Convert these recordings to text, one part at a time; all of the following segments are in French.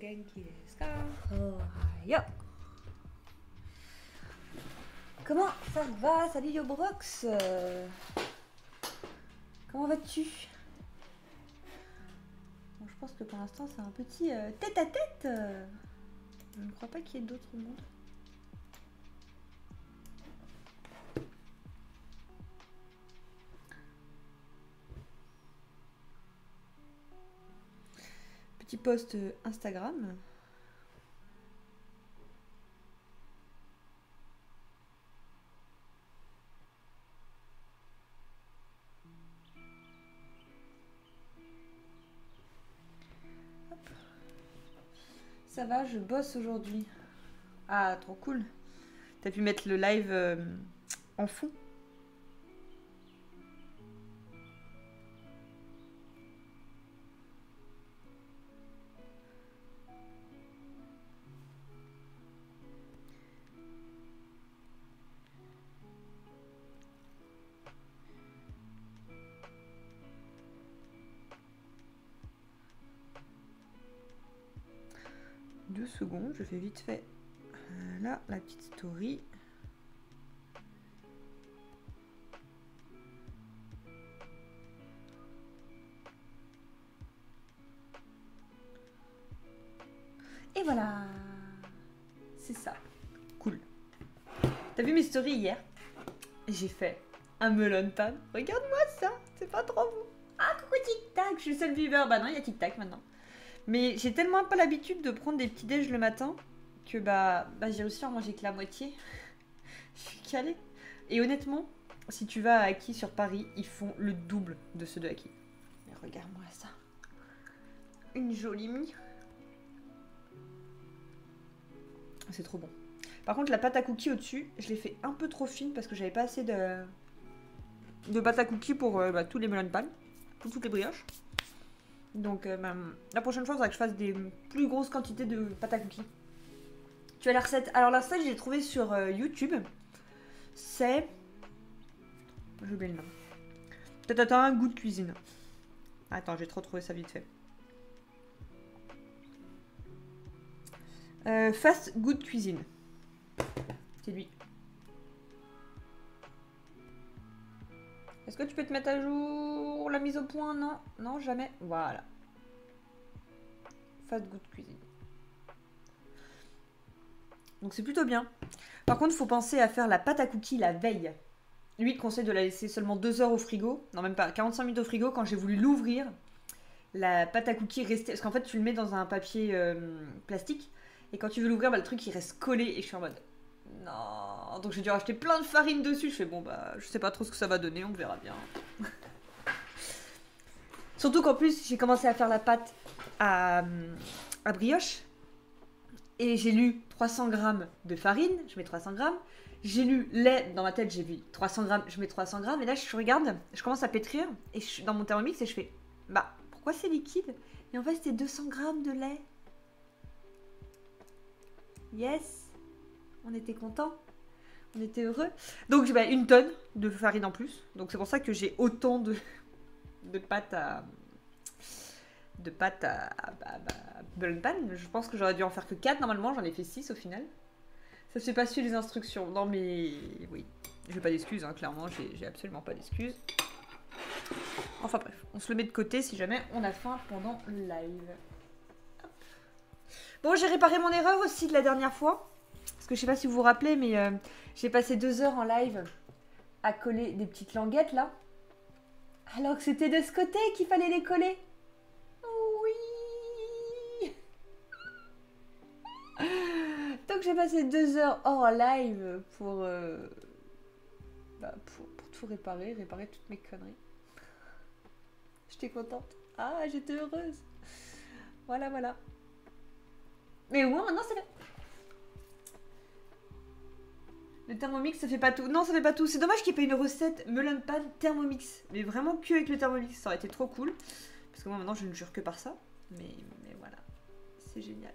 genki desu ka? Ohayo. Comment ça va? Salut Yobrox. Comment vas-tu? Bon, je pense que pour l'instant c'est un petit tête à tête. Je ne crois pas qu'il y ait d'autres mondes. Petit post Instagram. Hop. Ça va, je bosse aujourd'hui. Ah, trop cool. T'as pu mettre le live en fond? Secondes, je fais vite fait là la petite story. Et voilà, c'est ça, cool. T'as vu mes stories hier? J'ai fait un melon pan. Regarde-moi ça, c'est pas trop beau. Ah coucou Tic Tac, je suis le seul viewer. Bah non, il y a Tic Tac maintenant. Mais j'ai tellement pas l'habitude de prendre des petits déj le matin que bah j'ai réussi à en manger que la moitié. Je suis calée. Et honnêtement, si tu vas à Aki sur Paris, ils font le double de ceux de Aki. Mais regarde-moi ça. Une jolie mie. C'est trop bon. Par contre, la pâte à cookies au-dessus, je l'ai fait un peu trop fine parce que j'avais pas assez de pâte à cookies pour tous les melon pan, pour toutes les brioches. Donc la prochaine fois, il faudra que je fasse des plus grosses quantités de pâte à cookies. Tu as la recette. Alors la recette, je l'ai trouvée sur YouTube. C'est... J'ai oublié le nom. Peut-être un goût de cuisine. Attends, j'ai trop trouvé ça vite fait. Fast Good Cuisine. C'est lui. Est-ce que tu peux te mettre à jour la mise au point? Non, non, jamais. Voilà. Fast Good Cuisine. Donc c'est plutôt bien. Par contre, il faut penser à faire la pâte à cookies la veille. Lui, il conseille de la laisser seulement 2 heures au frigo. Non, même pas, 45 minutes au frigo. Quand j'ai voulu l'ouvrir, la pâte à cookies restait... Parce qu'en fait, tu le mets dans un papier plastique. Et quand tu veux l'ouvrir, bah, le truc, il reste collé. Et je suis en mode... Non. Donc j'ai dû racheter plein de farine dessus. Je fais bon, bah, je sais pas trop ce que ça va donner. On verra bien. Surtout qu'en plus, j'ai commencé à faire la pâte à brioche. Et j'ai lu 300 grammes de farine, je mets 300 grammes. J'ai lu lait, dans ma tête j'ai vu 300 grammes, je mets 300 grammes. Et là je regarde, je commence à pétrir et je suis dans mon Thermomix et je fais bah pourquoi c'est liquide? Et en fait c'était 200 grammes de lait. Yes, on était contents, on était heureux. Donc bah, 1 tonne de farine en plus. Donc c'est pour ça que j'ai autant de pâte à... melon pan. Je pense que j'aurais dû en faire que 4 normalement, j'en ai fait 6 au final. Ça s'est pas su les instructions. Non mais oui, j'ai pas d'excuses, hein, clairement, j'ai absolument pas d'excuses. Enfin bref, on se le met de côté si jamais on a faim pendant le live. Hop. Bon, j'ai réparé mon erreur aussi de la dernière fois. Parce que je sais pas si vous vous rappelez, mais j'ai passé 2 heures en live à coller des petites languettes là. Alors que c'était de ce côté qu'il fallait les coller. Oui. Donc j'ai passé 2 heures hors live pour tout réparer toutes mes conneries. J'étais contente. Ah, j'étais heureuse. Voilà, voilà. Mais ouais, maintenant c'est fait. Le Thermomix, ça fait pas tout. Non, ça fait pas tout. C'est dommage qu'il n'y ait pas une recette melon pan Thermomix. Mais vraiment que avec le Thermomix. Ça aurait été trop cool. Parce que moi, maintenant, je ne jure que par ça. Mais voilà. C'est génial.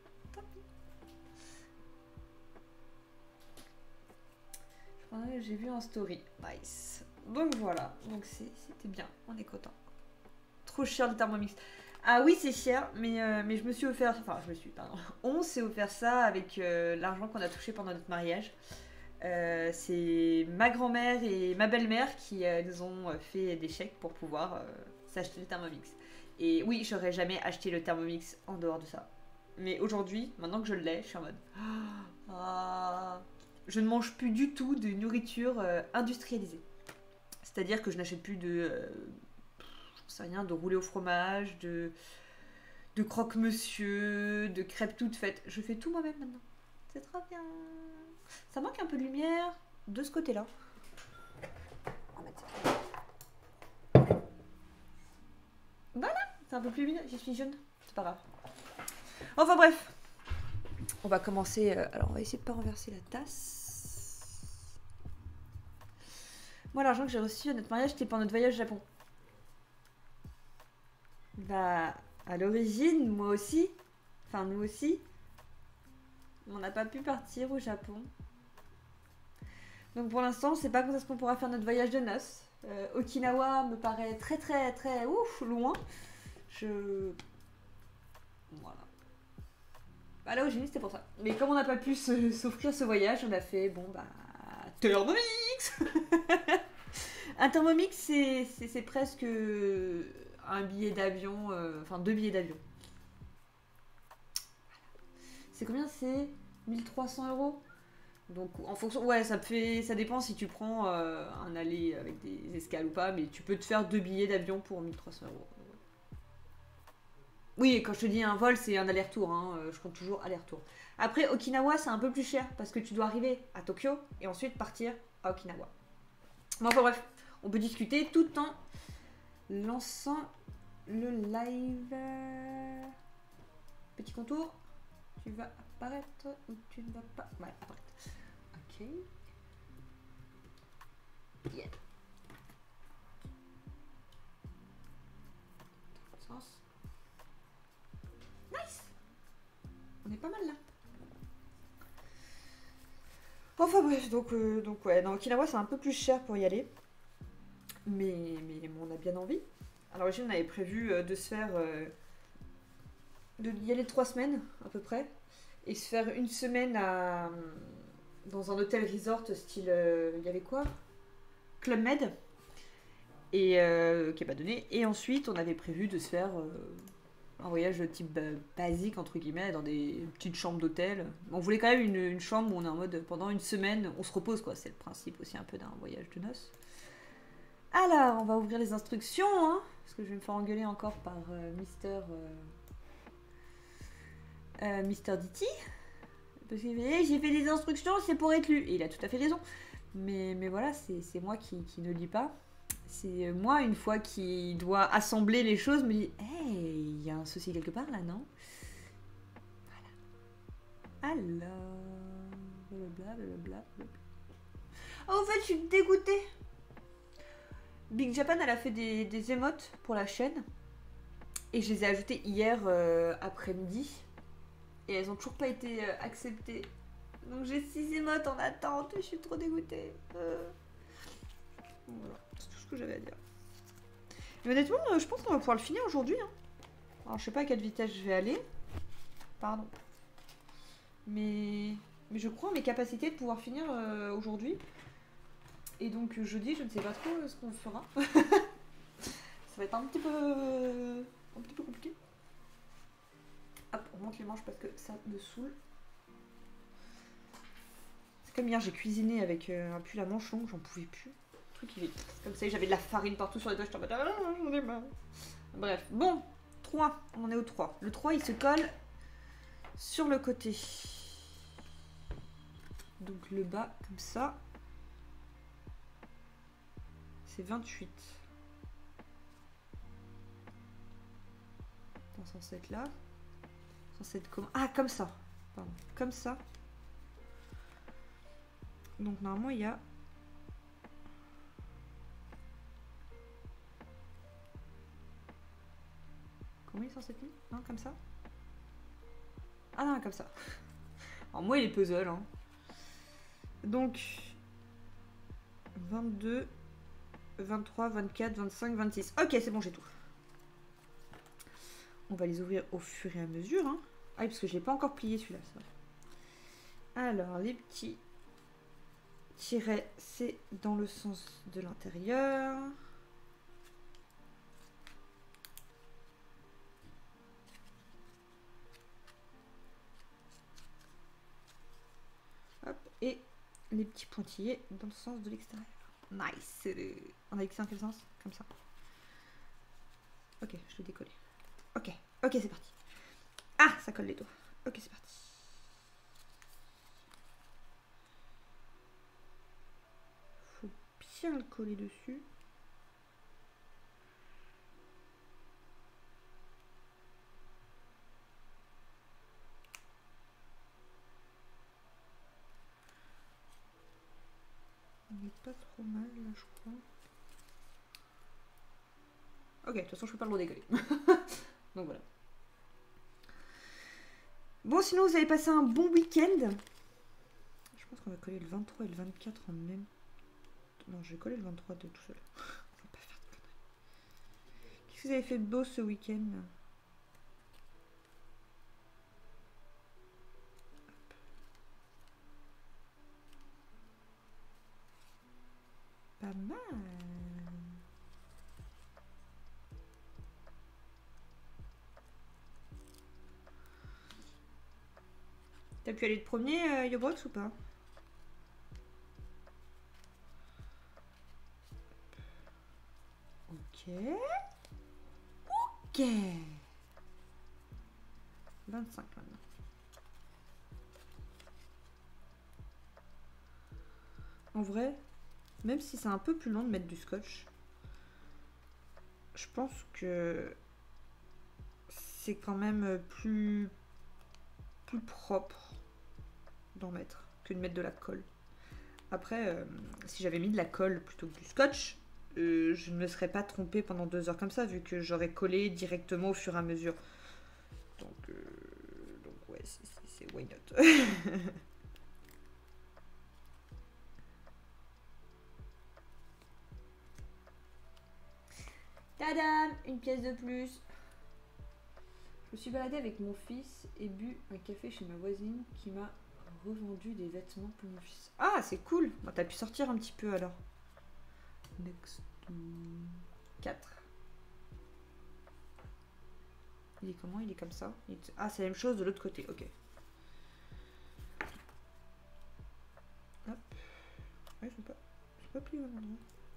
J'ai vu en story. Nice. Donc voilà. Donc c'était bien. On est content. Trop cher le Thermomix. Ah oui, c'est cher, mais je me suis offert... Enfin, pardon. On s'est offert ça avec l'argent qu'on a touché pendant notre mariage. C'est ma grand-mère et ma belle-mère qui nous ont fait des chèques pour pouvoir s'acheter le Thermomix. Et oui, j'aurais jamais acheté le Thermomix en dehors de ça. Mais aujourd'hui, maintenant que je l'ai, je suis en mode... Ah, je ne mange plus du tout de nourriture industrialisée. C'est-à-dire que je n'achète plus de... j'en sais rien, de roulé au fromage, de croque-monsieur, de crêpes toutes faites. Je fais tout moi-même maintenant. C'est trop bien. Ça manque un peu de lumière de ce côté-là. Voilà, c'est un peu plus lumineux. Je suis jaune. C'est pas grave. Enfin bref. On va commencer. Alors on va essayer de pas renverser la tasse. Moi, l'argent que j'ai reçu à notre mariage, c'était pour notre voyage au Japon. Bah, à l'origine, moi aussi. Enfin, nous aussi. On n'a pas pu partir au Japon. Donc pour l'instant, je sais pas quand est-ce qu'on pourra faire notre voyage de noces. Okinawa me paraît très très très ouf, loin. Voilà. Bah, à l'origine, c'était pour ça. Mais comme on n'a pas pu s'offrir ce voyage, on a fait, bon bah... Thermomix. Un Thermomix, c'est presque un billet d'avion, enfin 2 billets d'avion. C'est combien? C'est 1 300 €. Donc en fonction, ouais, ça dépend si tu prends un aller avec des escales ou pas, mais tu peux te faire 2 billets d'avion pour 1 300 €. Oui, quand je te dis un vol, c'est un aller-retour, hein, je compte toujours aller-retour. Après, Okinawa, c'est un peu plus cher parce que tu dois arriver à Tokyo et ensuite partir à Okinawa. Bon, enfin bref, on peut discuter tout en lançant le live. Petit contour, tu vas apparaître ou tu ne vas pas. Ouais, apparaître. Ok. Yeah. Sens. Nice. On est pas mal là. Enfin bref, donc ouais, dans Okinawa c'est un peu plus cher pour y aller. Mais on a bien envie. À l'origine on avait prévu de se faire... de y aller 3 semaines à peu près. Et se faire une semaine dans un hôtel resort style... Il y avait quoi? Club Med. Et qui n'est pas donné. Et ensuite on avait prévu de se faire... un voyage type basique entre guillemets dans des petites chambres d'hôtel. On voulait quand même une chambre où on est en mode pendant une semaine on se repose quoi. C'est le principe aussi un peu d'un voyage de noces. Alors on va ouvrir les instructions hein, parce que je vais me faire engueuler encore par Mister Ditty. Parce que j'ai fait des instructions, c'est pour être lu. Et il a tout à fait raison. Mais voilà, c'est moi qui ne lis pas. C'est moi, une fois qui doit assembler les choses, me dit hey, il y a un souci quelque part là, non? Voilà. Alors. Blablabla. Oh, en fait, je suis dégoûtée. Big Japan, elle a fait des émotes pour la chaîne. Et je les ai ajoutées hier après-midi. Et elles ont toujours pas été acceptées. Donc j'ai 6 émotes en attente. Je suis trop dégoûtée. Voilà, c'est tout ce que j'avais à dire. Mais honnêtement, je pense qu'on va pouvoir le finir aujourd'hui. Hein. Alors, je sais pas à quelle vitesse je vais aller. Pardon. Mais je crois en mes capacités de pouvoir finir aujourd'hui. Et donc, jeudi, je ne sais pas trop ce qu'on fera. Ça va être un petit peu compliqué. Hop, on monte les manches parce que ça me saoule. C'est comme hier, j'ai cuisiné avec un pull à manches longues, j'en pouvais plus. Qui est comme ça, j'avais de la farine partout sur les doigts, j'étais en mode j'en ai marre. Bref, bon, 3, on est au 3. Le 3 il se colle sur le côté. Donc le bas comme ça. C'est 28. C'est censé être là. Censé être comment? Ah, comme ça. Pardon, comme ça. Donc normalement il y a... Comment il est censé être mis? Non, comme ça? Ah non, comme ça. Alors moi, il est puzzle. Hein. Donc, 22, 23, 24, 25, 26. Ok, c'est bon, j'ai tout. On va les ouvrir au fur et à mesure. Hein. Ah oui, parce que je l'ai pas encore plié celui-là. Alors, les petits tirets, c'est dans le sens de l'intérieur. Hop, et les petits pointillés dans le sens de l'extérieur. Nice. On a écrit dans quel sens? Comme ça. Ok, je l'ai décollé. Ok, ok, c'est parti. Ah, ça colle les doigts. Ok, c'est parti. Faut bien le coller dessus. On est pas trop mal là, je crois. Ok, de toute façon, je peux pas le redécoller. Donc voilà. Bon, sinon, vous avez passé un bon week-end. Je pense qu'on va coller le 23 et le 24 en même temps. Non, je vais coller le 23 de tout seul. On va pas faire de conneries. Qu'est-ce que vous avez fait de beau ce week-end? Pas mal. T'as pu aller te promener, Yobrox, ou pas? Ok. Ok. 25 maintenant. En vrai, même si c'est un peu plus long de mettre du scotch, je pense que c'est quand même plus propre d'en mettre que de mettre de la colle. Après, si j'avais mis de la colle plutôt que du scotch, je ne me serais pas trompée pendant 2 heures comme ça, vu que j'aurais collé directement au fur et à mesure. Donc ouais, c'est why not. Tadam, une pièce de plus. Je me suis baladée avec mon fils et bu un café chez ma voisine qui m'a revendu des vêtements pour mon fils. Ah, c'est cool. Bon, t'as pu sortir un petit peu alors. Next 4. Il est comment? Il est comme ça. Ah, c'est la même chose de l'autre côté. Ok. Hop. Ouais, je sais pas plié au même endroit.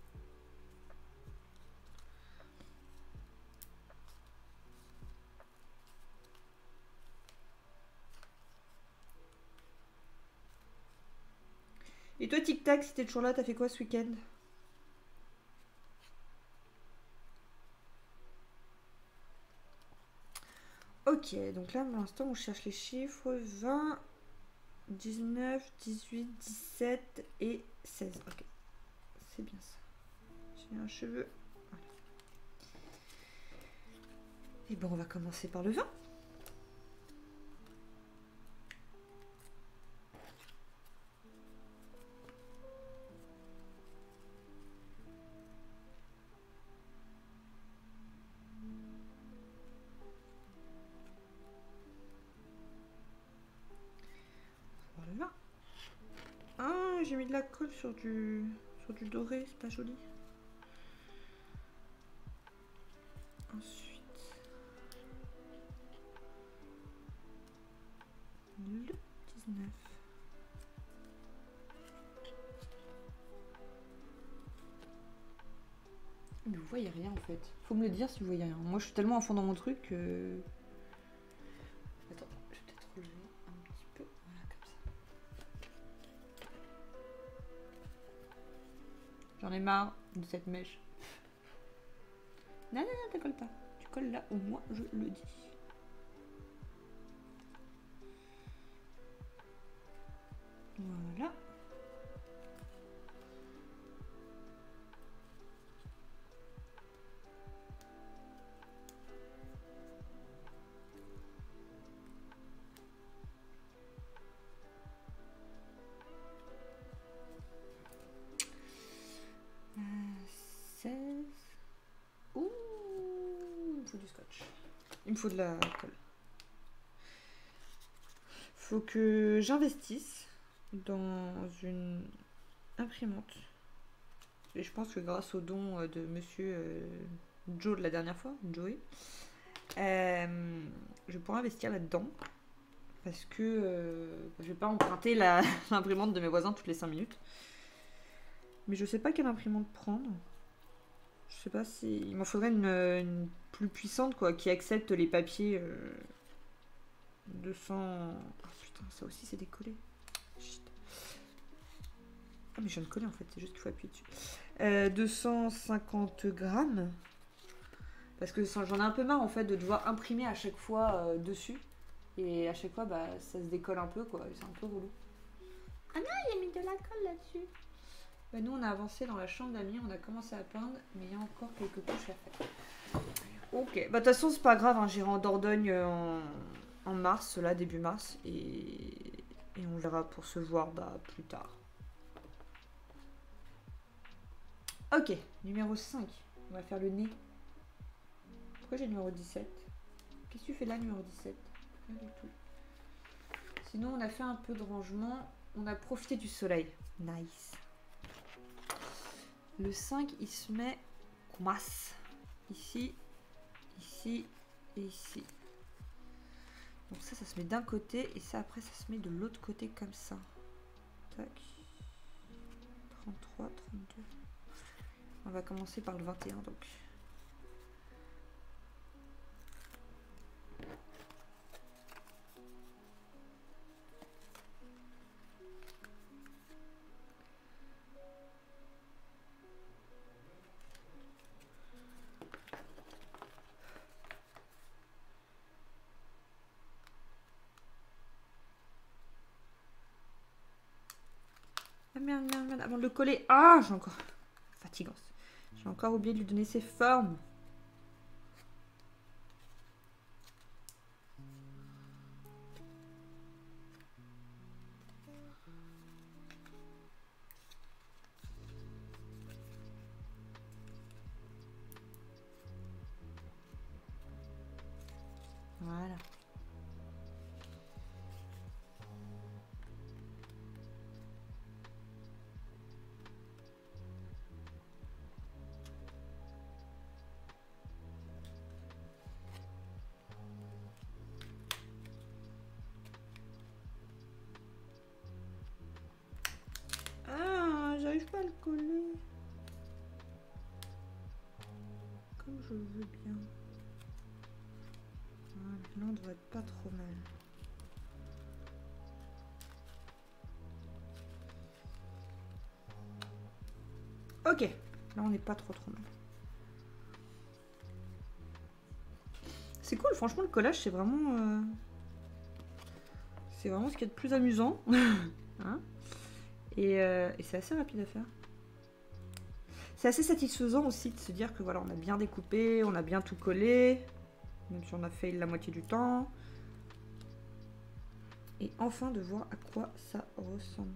Et toi, Tic Tac, si t'es toujours là, t'as fait quoi ce week-end? Ok, donc là, pour l'instant, on cherche les chiffres 20, 19, 18, 17 et 16. Ok, c'est bien ça. J'ai un cheveu. Voilà. Et bon, on va commencer par le 20. Voilà. Ah, j'ai mis de la colle sur du doré, c'est pas joli. Ensuite, le 19. Mais vous voyez rien en fait. Faut me le dire si vous voyez rien. Moi je suis tellement à fond dans mon truc que... Attends, je vais peut-être relever un petit peu. Voilà, comme ça. J'en ai marre de cette mèche. Non, non, non, tu colles pas. Tu colles là où moi je le dis. Voilà. Ouh, il me faut du scotch. Il me faut de la colle. Faut que j'investisse dans une imprimante. Et je pense que grâce au don de monsieur Joe de la dernière fois, Joey, je pourrais investir là-dedans. Parce que je vais pas emprunter l'imprimante de mes voisins toutes les 5 minutes. Mais je sais pas quelle imprimante prendre. Je sais pas si... Il m'en faudrait une plus puissante, quoi, qui accepte les papiers 200... Oh putain, ça aussi c'est décollé. Chut. Ah mais je viens de coller en fait, c'est juste qu'il faut appuyer dessus. 250 grammes. Parce que j'en ai un peu marre en fait de devoir imprimer à chaque fois dessus. Et à chaque fois, bah, ça se décolle un peu, quoi. C'est un peu relou. Ah non, il a mis de la colle là-dessus. Bah, nous, on a avancé dans la chambre d'Amir, on a commencé à peindre, mais il y a encore quelques couches à faire. Ok, bah de toute façon, c'est pas grave, hein. J'irai en Dordogne en mars, là, début mars, et on verra pour se voir bah, plus tard. Ok, numéro 5. On va faire le nez. Pourquoi j'ai numéro 17? Qu'est-ce que tu fais là, numéro 17? Rien du tout. Sinon, on a fait un peu de rangement. On a profité du soleil. Nice. Le 5, il se met comme ça. Ici, ici et ici. Donc ça se met d'un côté et ça, après, ça se met de l'autre côté comme ça. Tac. 33, 32. On va commencer par le 21, donc. Ah merde, merde, merde, avant de le coller. Ah, j'ai encore... Fatigant. J'ai encore oublié de lui donner ses formes. Voilà. Ah, j'arrive pas à le coller. Comme je veux bien. Voilà, là on devrait être pas trop mal. Ok, là on n'est pas trop mal. C'est cool, franchement le collage c'est vraiment ce qu'il y a de plus amusant. Hein, et c'est assez rapide à faire. C'est assez satisfaisant aussi de se dire que voilà, on a bien découpé, on a bien tout collé, même si on a fait la moitié du temps. Et enfin de voir à quoi ça ressemble.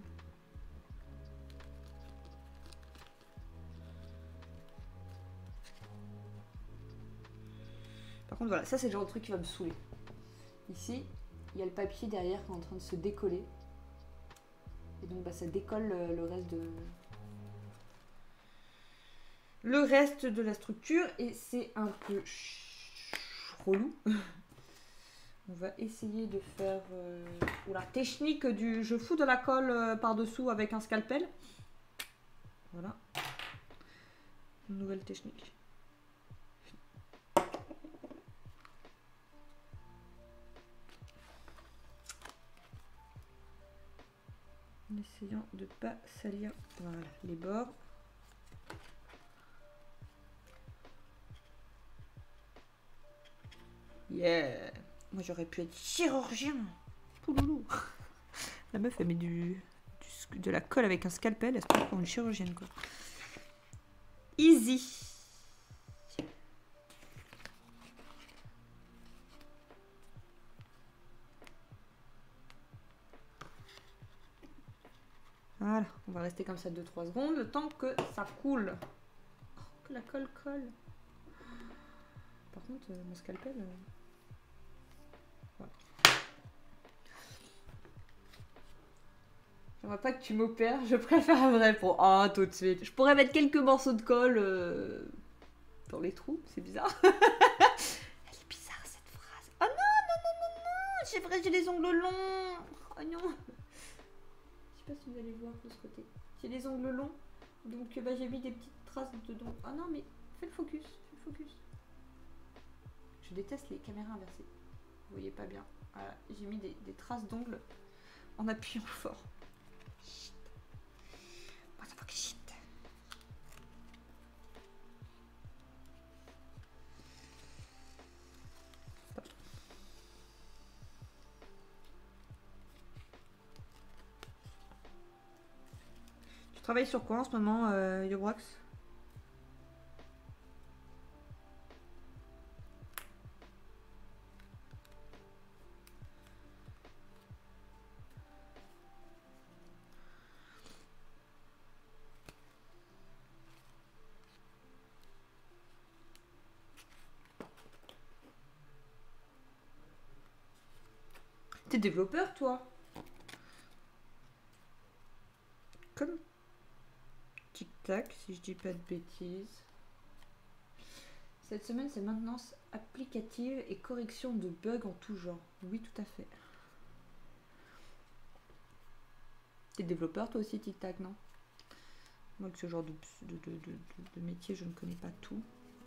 Par contre voilà, ça c'est le genre de truc qui va me saouler. Ici, il y a le papier derrière qui est en train de se décoller. Et donc bah, ça décolle le reste de la structure et c'est un peu relou. On va essayer de faire la technique du je fous de la colle par-dessous avec un scalpel. Voilà. Une nouvelle technique. En essayant de ne pas salir voilà, les bords. Yeah! Moi j'aurais pu être chirurgien. Pouloulou. La meuf elle met de la colle avec un scalpel, elle se prend pour une chirurgienne quoi. Easy. Voilà, on va rester comme ça 2-3 secondes, le temps que ça coule. Oh, que la colle colle. Par contre, mon scalpel... Voilà. J'aimerais pas que tu m'opères, je préfère un vrai pour... Oh, tout de suite. Je pourrais mettre quelques morceaux de colle dans les trous, c'est bizarre. Elle est bizarre cette phrase. Oh non, non, non, non, non. C'est vrai, j'ai les ongles longs. Oh non. Je sais pas si vous allez voir de ce côté. J'ai les ongles longs, donc bah, j'ai mis des petites traces dedans. Oh non, mais fais le focus, fais le focus. Je déteste les caméras inversées. Vous voyez pas bien. Voilà, j'ai mis des traces d'ongles en appuyant fort. Shit. What the fuck, shit. Stop. Tu travailles sur quoi en ce moment, Yobrox? T'es développeur, toi? Comme tic-tac, si je dis pas de bêtises. Cette semaine, c'est maintenance applicative et correction de bugs en tout genre. Oui, tout à fait. T'es développeur, toi aussi, tic-tac, non? Moi, que ce genre de métier, je ne connais pas tout.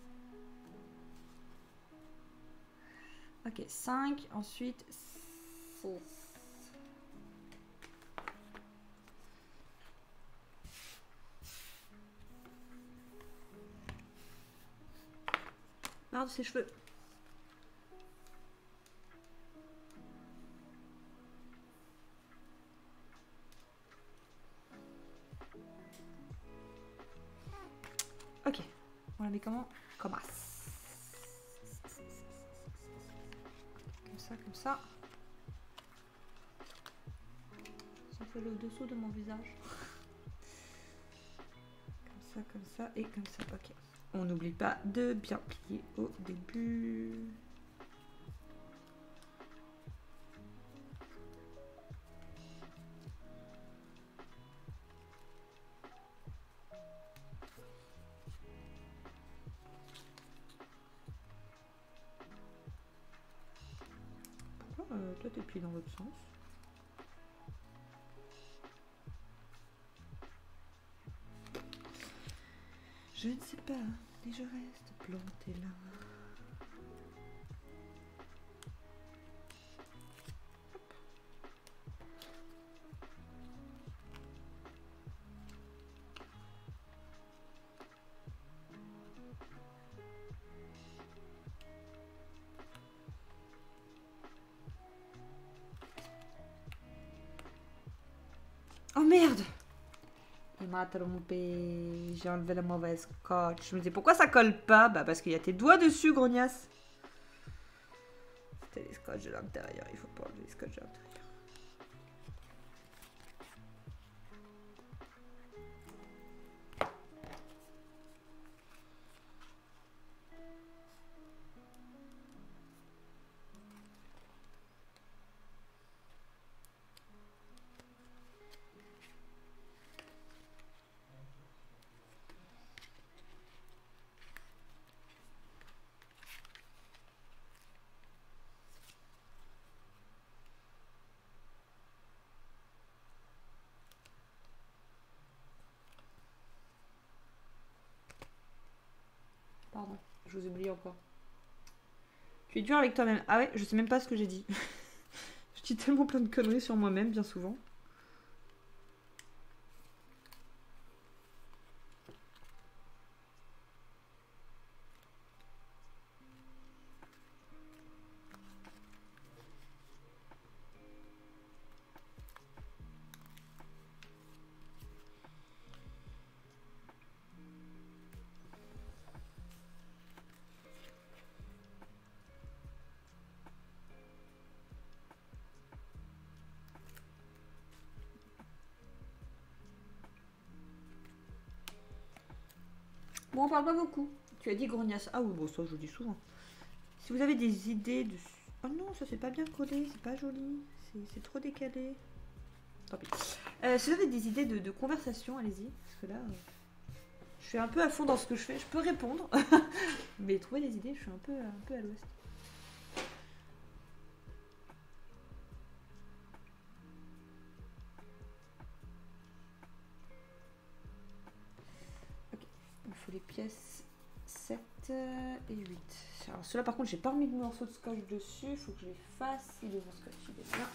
Ok, 5, ensuite 6. Regarde ses cheveux. Ok, on la met comment? Comme ça. Comme ça, comme ça. Ça fait le dessous de mon visage. Comme ça et comme ça. Ok. On n'oublie pas de bien plier au début. Pourquoi toi t'es plié dans l'autre sens? Je ne sais pas, et je reste plantée là. Oh merde! Il m'a trompé. J'ai enlevé la mauvaise scotch. Je me disais pourquoi ça colle pas? Bah parce qu'il y a tes doigts dessus, grognasse. C'était les scotch de l'intérieur. Il faut pas enlever les scotch de l'intérieur. Pardon, je vous oublie encore. Tu es dur avec toi-même. Ah ouais, je sais même pas ce que j'ai dit. Je dis tellement plein de conneries sur moi-même, bien souvent. Bon, on parle pas beaucoup. Tu as dit grognasse. Ah oui, bon, ça je le dis souvent. Si vous avez des idées Oh non, ça c'est pas bien collé, c'est pas joli, c'est trop décalé. Tant pis. Si vous avez des idées de conversation, allez-y, parce que là, je suis un peu à fond dans ce que je fais. Je peux répondre, mais trouver des idées, je suis un peu à l'ouest. Ok, il faut les pièces 7 et 8. Alors ceux-là par contre, j'ai pas remis de morceaux de scotch dessus, il faut que je les fasse. Il est mon scotch, il est là.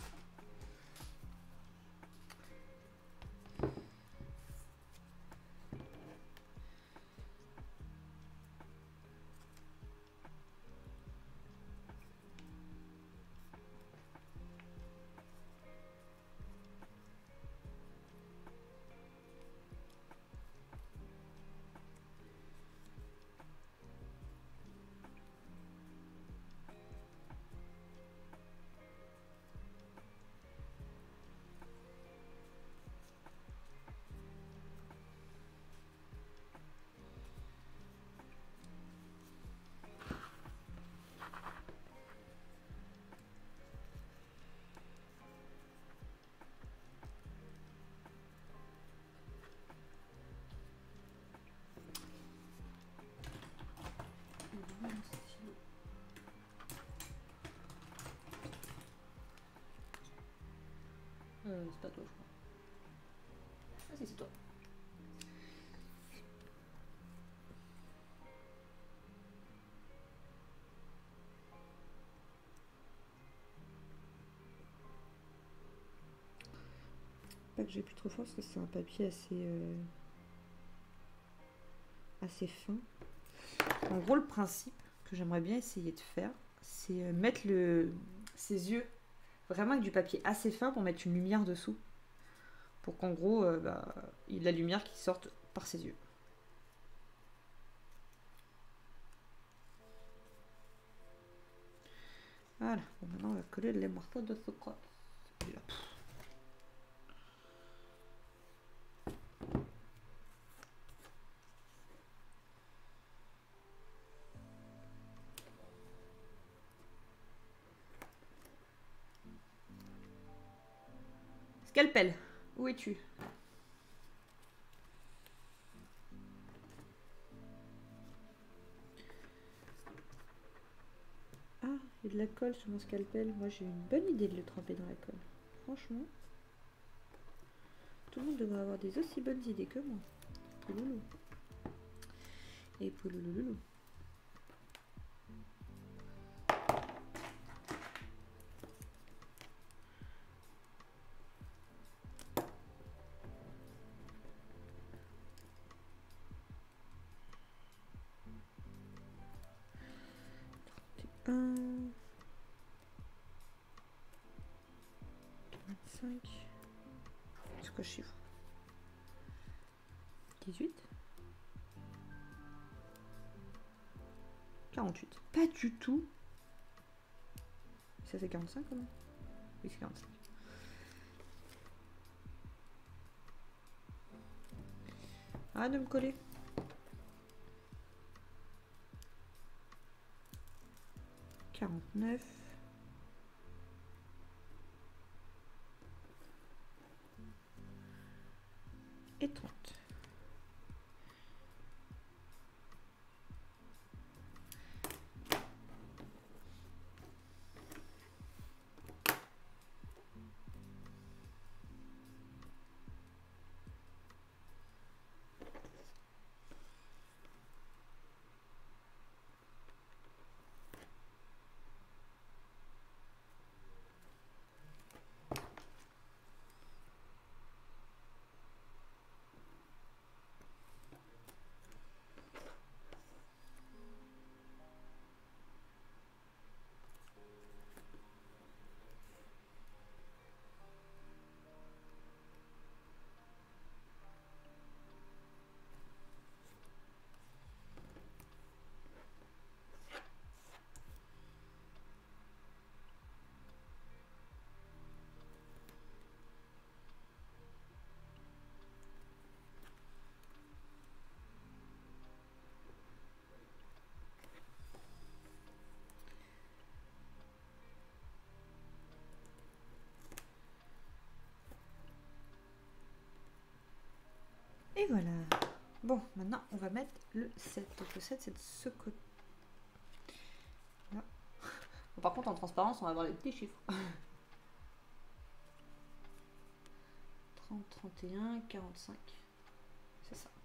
C'est pas toi, je crois. Ah si, c'est toi. Pas que j'ai plus trop fort parce que c'est un papier assez fin. En gros, le principe que j'aimerais bien essayer de faire, c'est mettre ses yeux vraiment avec du papier assez fin pour mettre une lumière dessous. Pour qu'en gros, il y ait de la lumière qui sorte par ses yeux. Voilà, bon, maintenant on va coller les morceaux de Socrate. Scalpel, où es-tu? Ah, il y a de la colle sur mon scalpel. Moi j'ai une bonne idée de le tremper dans la colle. Franchement, tout le monde devrait avoir des aussi bonnes idées que moi. Pouloulou. Et pouloulouloulou. Un... 25. C'est quoi ce chiffre? 18. 48. Pas du tout. Ça fait 45 quand même. Oui, c'est 45. Ah, de me coller. « 49. Et 30. Et voilà. Bon, maintenant, on va mettre le 7. Donc le 7, c'est de ce côté. Là. Bon, par contre, en transparence, on va avoir les petits chiffres. 30, 31, 45. C'est ça.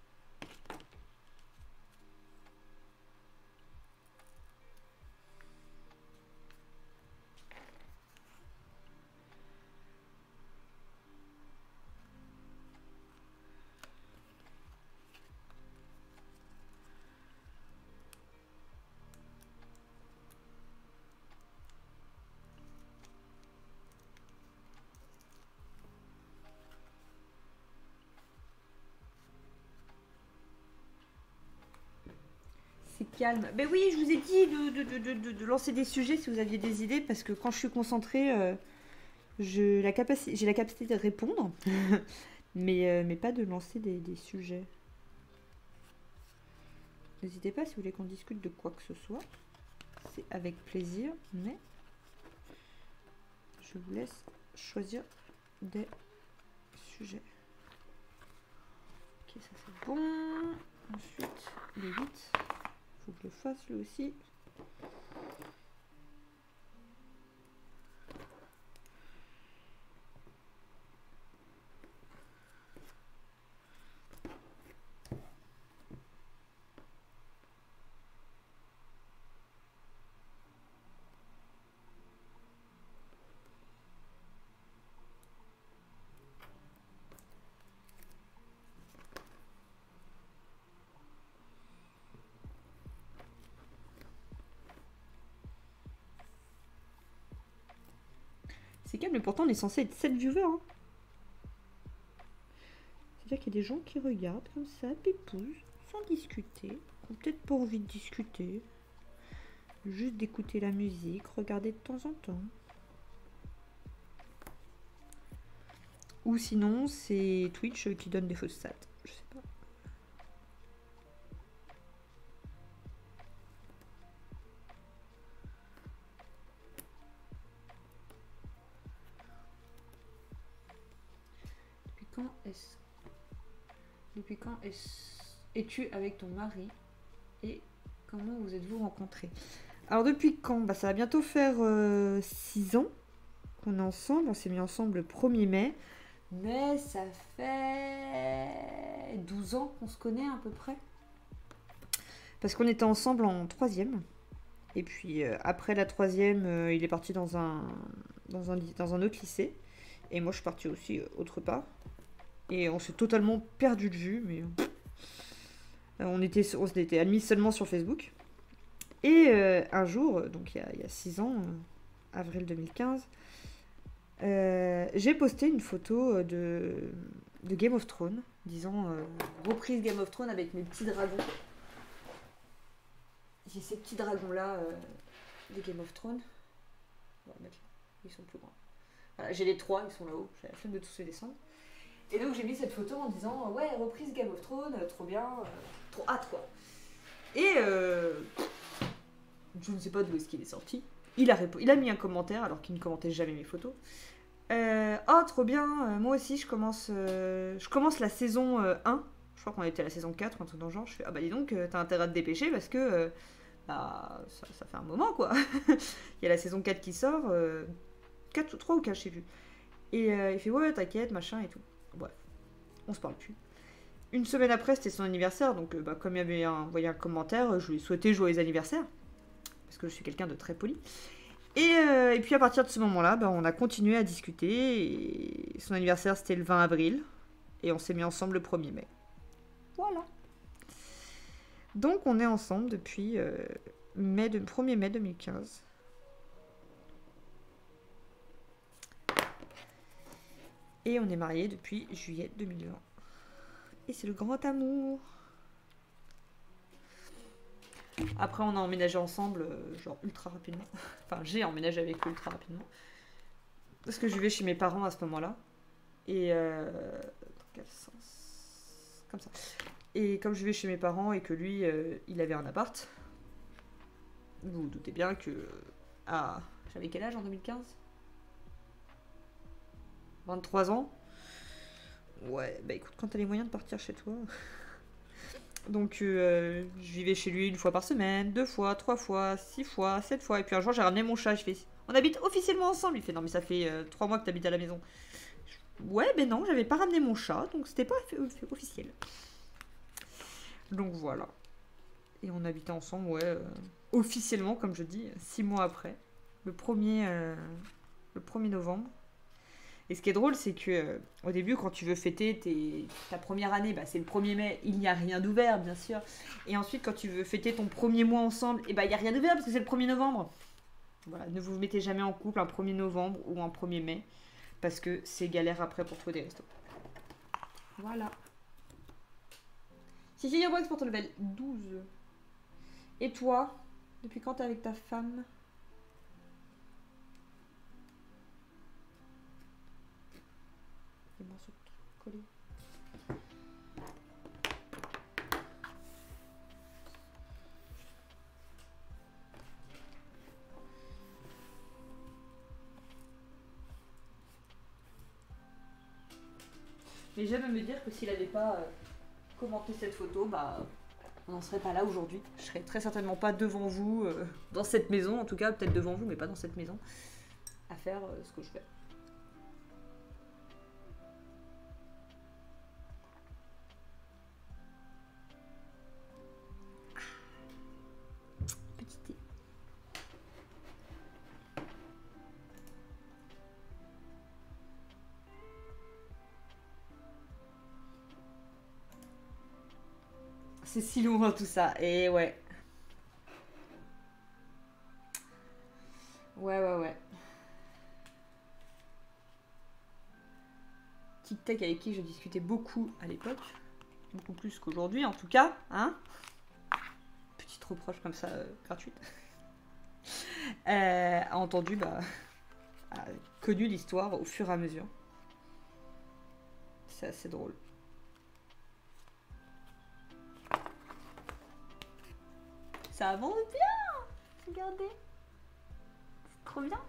Calme. Ben oui, je vous ai dit de lancer des sujets si vous aviez des idées, parce que quand je suis concentrée, j'ai la capacité de répondre, mais pas de lancer des sujets. N'hésitez pas si vous voulez qu'on discute de quoi que ce soit. C'est avec plaisir, mais je vous laisse choisir des sujets. Ok, ça c'est bon. Ensuite, le 8. Faut que je le fasse lui aussi. C'est calme, mais pourtant on est censé être 7 viewers. Hein. C'est-à-dire qu'il y a des gens qui regardent comme ça, pépouze, sans discuter. Ont peut-être pas envie de discuter. Juste d'écouter la musique, regarder de temps en temps. Ou sinon, c'est Twitch qui donne des fausses stats. Je sais pas. Depuis quand es-tu avec ton mari et comment vous êtes-vous rencontrés? Alors depuis quand? Bah, ça va bientôt faire 6 ans qu'on est ensemble. On s'est mis ensemble le 1er mai. Mais ça fait 12 ans qu'on se connaît à peu près. Parce qu'on était ensemble en 3e. Et puis après la 3e, il est parti dans un autre lycée. Et moi je suis partie aussi autre part. Et on s'est totalement perdu de vue, mais on s'était admis seulement sur Facebook. Et un jour, donc il y a 6 ans, avril 2015, j'ai posté une photo de Game of Thrones, disons reprise Game of Thrones avec mes petits dragons. J'ai ces petits dragons-là de Game of Thrones. Bon, ils sont plus grands. Voilà, j'ai les 3, ils sont là-haut, j'ai la flemme de tous les descendre. Et donc j'ai mis cette photo en disant ouais, reprise Game of Thrones, trop bien, trop hâte quoi. Et je ne sais pas d'où est-ce qu'il est sorti. Il a mis un commentaire alors qu'il ne commentait jamais mes photos. Oh trop bien, moi aussi je commence la saison 1. Je crois qu'on était à la saison 4 ou un truc dans le genre. Je fais ah bah dis donc t'as intérêt à te dépêcher parce que bah, ça fait un moment quoi. Il y a la saison 4 qui sort, 4 ou 3 ou 4 je sais plus. Et il fait ouais t'inquiète machin et tout. Bref, on se parle plus. Une semaine après, c'était son anniversaire, donc bah, comme il avait envoyé un commentaire, je lui ai souhaité joyeux anniversaire, parce que je suis quelqu'un de très poli. Et puis à partir de ce moment-là, bah, on a continué à discuter, et son anniversaire c'était le 20 avril, et on s'est mis ensemble le 1er mai. Voilà. Donc on est ensemble depuis 1er mai 2015. Et on est mariés depuis juillet 2020. Et c'est le grand amour. Après, on a emménagé ensemble, genre ultra rapidement. Enfin, j'ai emménagé avec lui ultra rapidement. Parce que je vivais chez mes parents à ce moment-là. Et dans quel sens? Comme ça. Et comme je vivais chez mes parents et que lui, il avait un appart, vous vous doutez bien que... Ah, j'avais quel âge en 2015? 23 ans. Ouais, bah écoute, quand t'as les moyens de partir chez toi. Donc je vivais chez lui une fois par semaine, 2 fois, 3 fois, 6 fois, 7 fois. Et puis un jour j'ai ramené mon chat. Je fais, on habite officiellement ensemble. Il fait, non mais ça fait 3 mois que t'habites à la maison. Ouais, ben non, j'avais pas ramené mon chat, donc c'était pas officiel. Donc voilà. Et on habitait ensemble, ouais, officiellement, comme je dis, 6 mois après. Le 1er novembre. Et ce qui est drôle, c'est que au début, quand tu veux fêter ta première année, bah, c'est le 1er mai, il n'y a rien d'ouvert, bien sûr. Et ensuite, quand tu veux fêter ton premier mois ensemble, et bah, il n'y a rien d'ouvert parce que c'est le 1er novembre. Voilà, ne vous mettez jamais en couple un 1er novembre ou un 1er mai, parce que c'est galère après pour trouver des restos. Voilà. Cici Yobox pour ton level 12. Et toi, depuis quand t'es avec ta femme? Les morceaux collés. Mais j'aime me dire que s'il n'avait pas commenté cette photo, bah on n'en serait pas là aujourd'hui. Je serais très certainement pas devant vous, dans cette maison, en tout cas peut-être devant vous, mais pas dans cette maison, à faire ce que je fais. Petit thé. C'est si loin tout ça, et ouais. Ouais. Tic Tac avec qui je discutais beaucoup à l'époque, beaucoup plus qu'aujourd'hui en tout cas, hein. Petite reproche comme ça, gratuite. A entendu, bah, a connu l'histoire au fur et à mesure. C'est assez drôle. Ça avance bien. Regardez. C'est trop bien.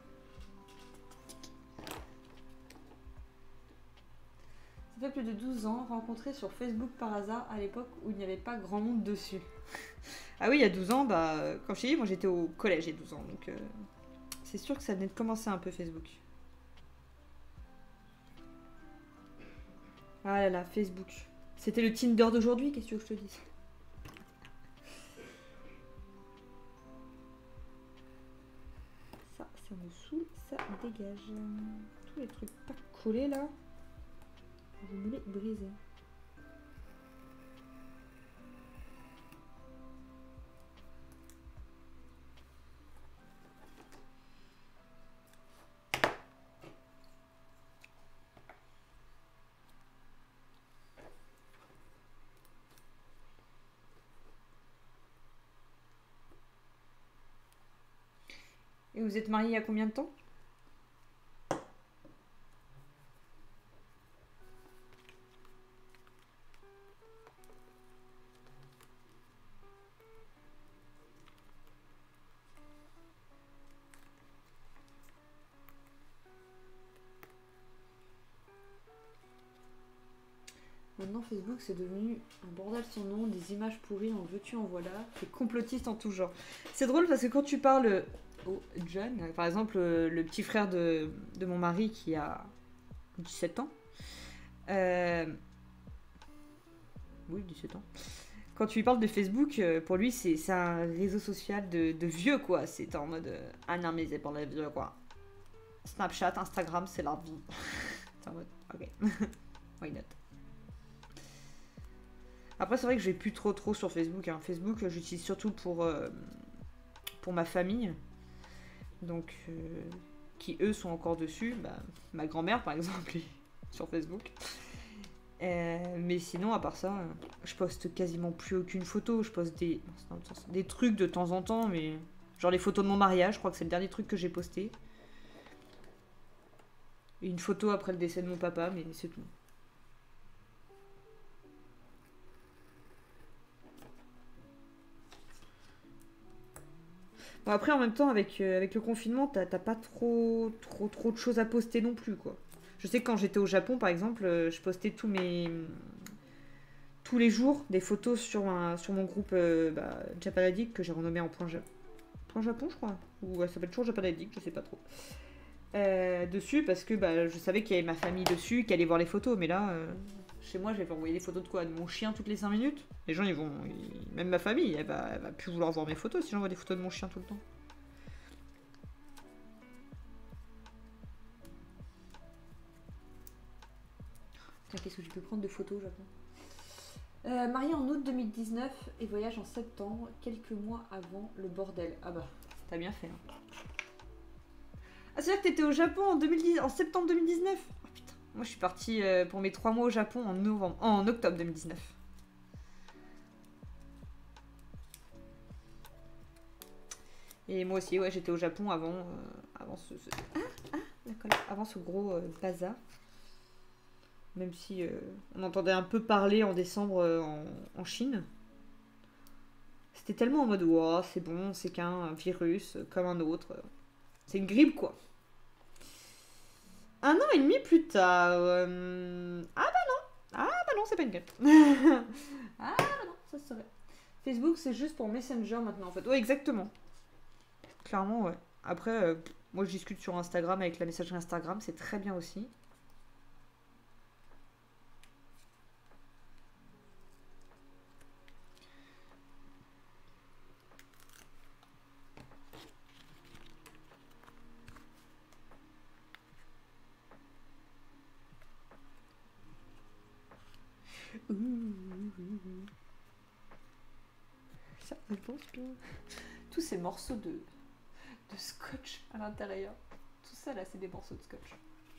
Ça fait plus de 12 ans, rencontré sur Facebook par hasard à l'époque où il n'y avait pas grand monde dessus. Ah oui, il y a 12 ans, bah, quand je t'ai dit, moi j'étais au collège il y a 12 ans, donc c'est sûr que ça venait de commencer un peu Facebook. Ah là là, Facebook. C'était le Tinder d'aujourd'hui, qu'est-ce que tu veux que je te dise? Ça me saoule, ça dégage. Tous les trucs pas collés là, vous me les brisez. Et vous êtes mariés il y a combien de temps? Maintenant, Facebook, c'est devenu un bordel sans nom, des images pourries, en veux-tu, en voilà, des complotistes en tout genre. C'est drôle parce que quand tu parles au John, par exemple, le petit frère de mon mari qui a 17 ans, oui, 17 ans. Quand tu lui parles de Facebook, pour lui, c'est un réseau social de vieux, quoi. C'est en mode, ah non, mais c'est pour les vieux, quoi. Snapchat, Instagram, c'est leur vie. C'est en mode, ok, why not. Après, c'est vrai que je vais plus trop sur Facebook. Hein. Facebook, j'utilise surtout pour ma famille. Donc, qui eux sont encore dessus. Bah, ma grand-mère, par exemple, est sur Facebook. Mais sinon, à part ça, je poste quasiment plus aucune photo. Je poste des trucs de temps en temps, mais genre les photos de mon mariage, je crois que c'est le dernier truc que j'ai posté. Et une photo après le décès de mon papa, mais c'est tout. Bon, après, en même temps, avec le confinement, t'as pas trop de choses à poster non plus, quoi. Je sais que quand j'étais au Japon, par exemple, je postais tous les jours des photos sur mon groupe Japan Addict que j'ai renommé en point Japon, je crois. Ou ça s'appelle toujours Japan Addict, je sais pas trop. Dessus parce que je savais qu'il y avait ma famille dessus, qui allait voir les photos. Mais là, chez moi, j'avais envoyé des photos de quoi? De mon chien toutes les 5 minutes. Les gens, même ma famille, elle va plus vouloir voir mes photos si j'envoie des photos de mon chien tout le temps. Qu'est-ce que je peux prendre de photos au Japon? Mariée en août 2019 et voyage en septembre, quelques mois avant le bordel. Ah bah, t'as bien fait. Hein. Ah, c'est-à-dire que t'étais au Japon en septembre 2019? Oh putain, moi je suis partie pour mes 3 mois au Japon en octobre 2019. Et moi aussi, ouais, j'étais au Japon avant avant ce gros bazar. Même si on entendait un peu parler en décembre en Chine. C'était tellement en mode, wow, c'est bon, c'est qu'un virus comme un autre. C'est une grippe, quoi. 1 an et demi plus tard. Ah bah non, c'est pas une grippe. Ah bah non, ça serait. Facebook, c'est juste pour Messenger maintenant, en fait. Ouais, exactement. Clairement, ouais. Après, moi, je discute sur Instagram avec la messagerie Instagram, c'est très bien aussi. Ça pense bien. Tous ces morceaux de scotch à l'intérieur. Tout ça là, c'est des morceaux de scotch.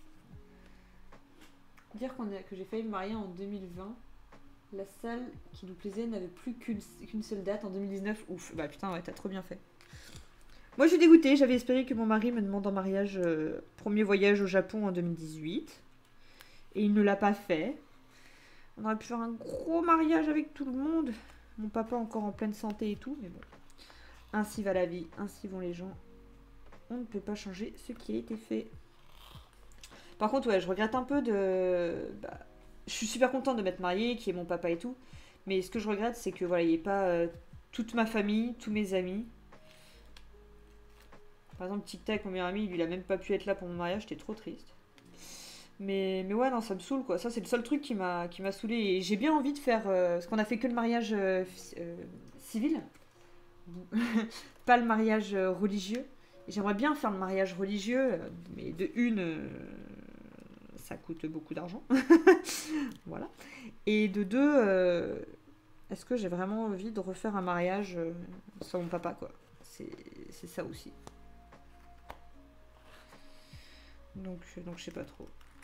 Dire que j'ai failli me marier en 2020. La salle qui nous plaisait n'avait plus qu'une seule date en 2019. Ouf, bah putain, ouais, t'as trop bien fait. Moi, je suis dégoûtée. J'avais espéré que mon mari me demande en mariage premier voyage au Japon en 2018. Et il ne l'a pas fait. On aurait pu faire un gros mariage avec tout le monde. Mon papa encore en pleine santé et tout, mais bon. Ainsi va la vie, ainsi vont les gens. On ne peut pas changer ce qui a été fait. Par contre, ouais, je regrette un peu je suis super contente de m'être mariée, qui est mon papa et tout. Mais ce que je regrette, c'est que voilà, il n'y ait pas toute ma famille, tous mes amis. Par exemple, Tic Tac, mon meilleur ami, lui, il a même pas pu être là pour mon mariage, j'étais trop triste. Mais ouais, non, ça me saoule, quoi. Ça, c'est le seul truc qui m'a saoulé. Et j'ai bien envie de faire... parce qu'on a fait que le mariage civil. Pas le mariage religieux. Et j'aimerais bien faire le mariage religieux. Mais de une, ça coûte beaucoup d'argent. Voilà. Et de deux, est-ce que j'ai vraiment envie de refaire un mariage sans mon papa, quoi. C'est ça aussi. Donc je sais pas trop.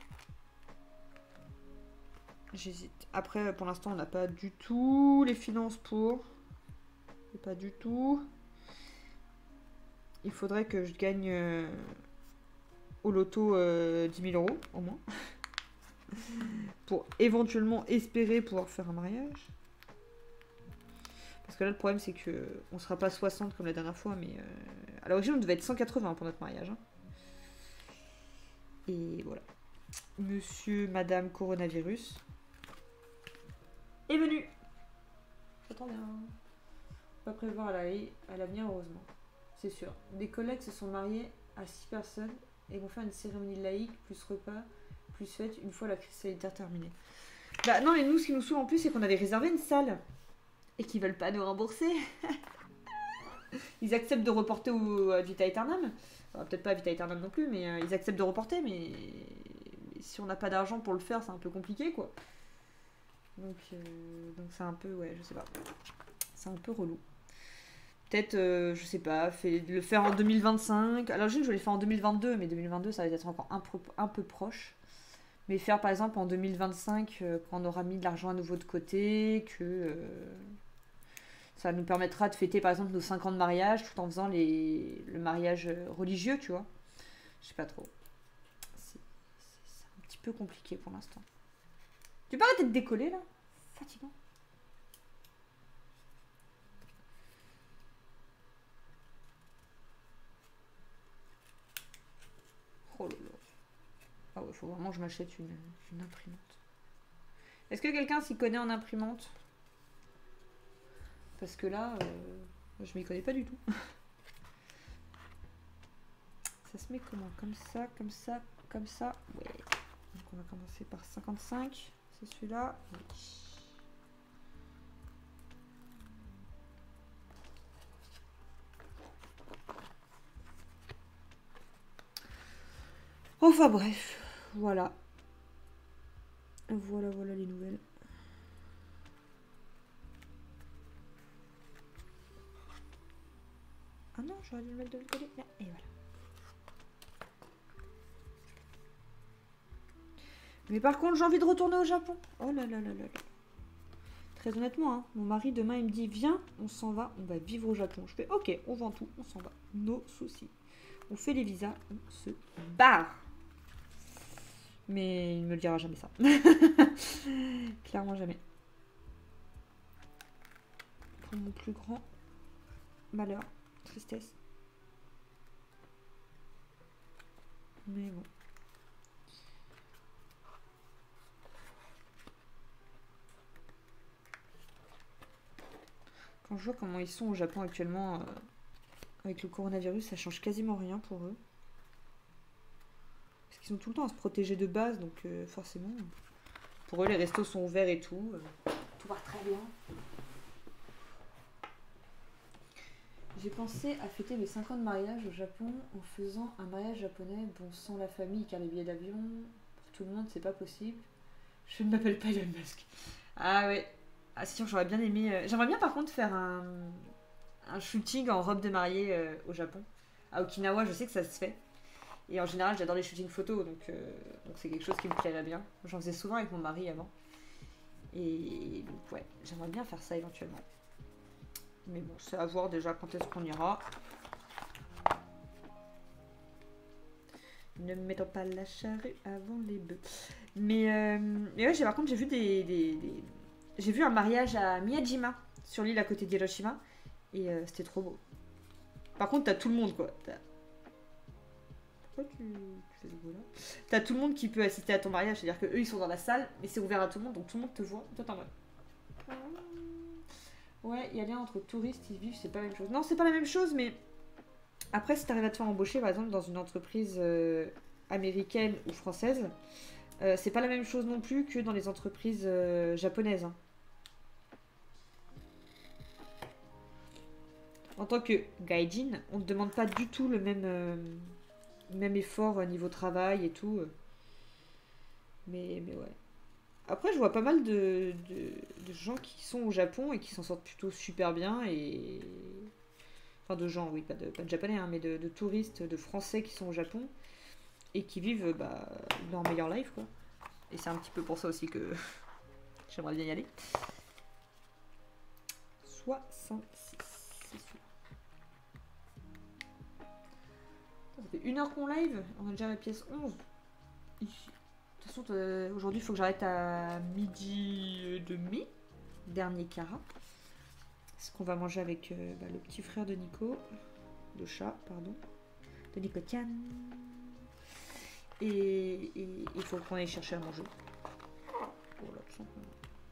J'hésite. Après, pour l'instant, on n'a pas du tout les finances pour. Pas du tout. Il faudrait que je gagne au loto 10 000 € au moins. Pour éventuellement espérer pouvoir faire un mariage. Parce que là, le problème, c'est que on sera pas 60 comme la dernière fois, mais à l'origine, on devait être 180 pour notre mariage. Hein. Et voilà. Monsieur, madame, coronavirus est venu. J'attends bien. Pas prévoir à l'avenir, heureusement. C'est sûr. Des collègues se sont mariés à 6 personnes et vont faire une cérémonie laïque, plus repas, plus fête, une fois la crise sanitaire terminée. Bah non, mais nous, ce qui nous saoule en plus, c'est qu'on avait réservé une salle et qu'ils veulent pas nous rembourser. Ils acceptent de reporter à Vita Aeternam. Enfin, peut-être pas à Vita Aeternam non plus, mais ils acceptent de reporter, mais si on n'a pas d'argent pour le faire, c'est un peu compliqué, quoi. Donc c'est un peu, ouais, je sais pas. C'est un peu relou. Peut-être, je sais pas, le faire en 2025. Alors, je vais le faire en 2022, mais 2022, ça va être encore un peu proche. Mais faire, par exemple, en 2025, quand on aura mis de l'argent à nouveau de côté, que ça nous permettra de fêter, par exemple, nos 5 ans de mariage, tout en faisant le mariage religieux, tu vois. Je sais pas trop. C'est un petit peu compliqué pour l'instant. Tu peux arrêter de décoller, là? Fatigant. Oh là là. Ah ouais, faut vraiment que je m'achète une imprimante. Est-ce que quelqu'un s'y connaît en imprimante? Parce que là, je m'y connais pas du tout. Ça se met comment? Comme ça, comme ça, comme ça. Ouais. Donc on va commencer par 55. C'est celui-là. Oui. Enfin bref, voilà. Voilà, voilà les nouvelles. Ah non, j'aurais dû le mettre de l'autre côté. Et voilà. Mais par contre, j'ai envie de retourner au Japon. Oh là là là là là. Très honnêtement, hein, mon mari demain il me dit viens, on s'en va, on va vivre au Japon. Je fais ok, on vend tout, on s'en va. No soucis. On fait les visas, on se barre. Mais il ne me le dira jamais ça. Clairement jamais. Pour mon plus grand malheur, tristesse. Mais bon. Quand je vois comment ils sont au Japon actuellement, avec le coronavirus, ça change quasiment rien pour eux. Parce qu'ils sont tout le temps à se protéger de base, donc forcément, pour eux, les restos sont ouverts et tout. Tout va très bien. J'ai pensé à fêter mes 5 ans de mariage au Japon en faisant un mariage japonais, bon, sans la famille, car les billets d'avion, pour tout le monde, c'est pas possible. Je ne m'appelle pas Elon Musk. Ah ouais. Ah, c'est sûr, j'aurais bien aimé. J'aimerais bien par contre faire un shooting en robe de mariée au Japon. À Okinawa, je sais que ça se fait. Et en général, j'adore les shootings photos, donc c'est quelque chose qui me plairait bien. J'en faisais souvent avec mon mari avant. Et donc ouais, j'aimerais bien faire ça éventuellement. Mais bon, c'est à voir déjà quand est-ce qu'on ira. Ne mettons pas la charrue avant les bœufs. Mais ouais, par contre, j'ai vu j'ai vu un mariage à Miyajima, sur l'île à côté d'Hiroshima, et c'était trop beau. Par contre, t'as tout le monde, quoi. Pourquoi tu fais ce bruit-là? T'as tout le monde qui peut assister à ton mariage, c'est-à-dire que eux ils sont dans la salle, mais c'est ouvert à tout le monde, donc tout le monde te voit. Toi, t'es en mode. Ouais, il y a lien entre touristes et vivent, c'est pas la même chose. Non, c'est pas la même chose, mais après, si t'arrives à te faire embaucher, par exemple, dans une entreprise américaine ou française, c'est pas la même chose non plus que dans les entreprises japonaises. Hein. En tant que gaijin, on ne te demande pas du tout le même effort niveau travail et tout. Mais ouais. Après, je vois pas mal de gens qui sont au Japon et qui s'en sortent plutôt super bien. Et... Enfin, de gens, oui, pas de japonais, hein, mais de touristes, de français qui sont au Japon et qui vivent leur meilleure life, quoi. Et c'est un petit peu pour ça aussi que j'aimerais bien y aller. 66. Ça fait 1 heure qu'on live. On a déjà la pièce 11. De toute façon, aujourd'hui, il faut que j'arrête à 12h30. Dernier cara. Ce qu'on va manger avec le petit frère de Nico. De chat, pardon. De Nico Tian. Et il faut qu'on aille chercher à manger. Voilà, tout simplement.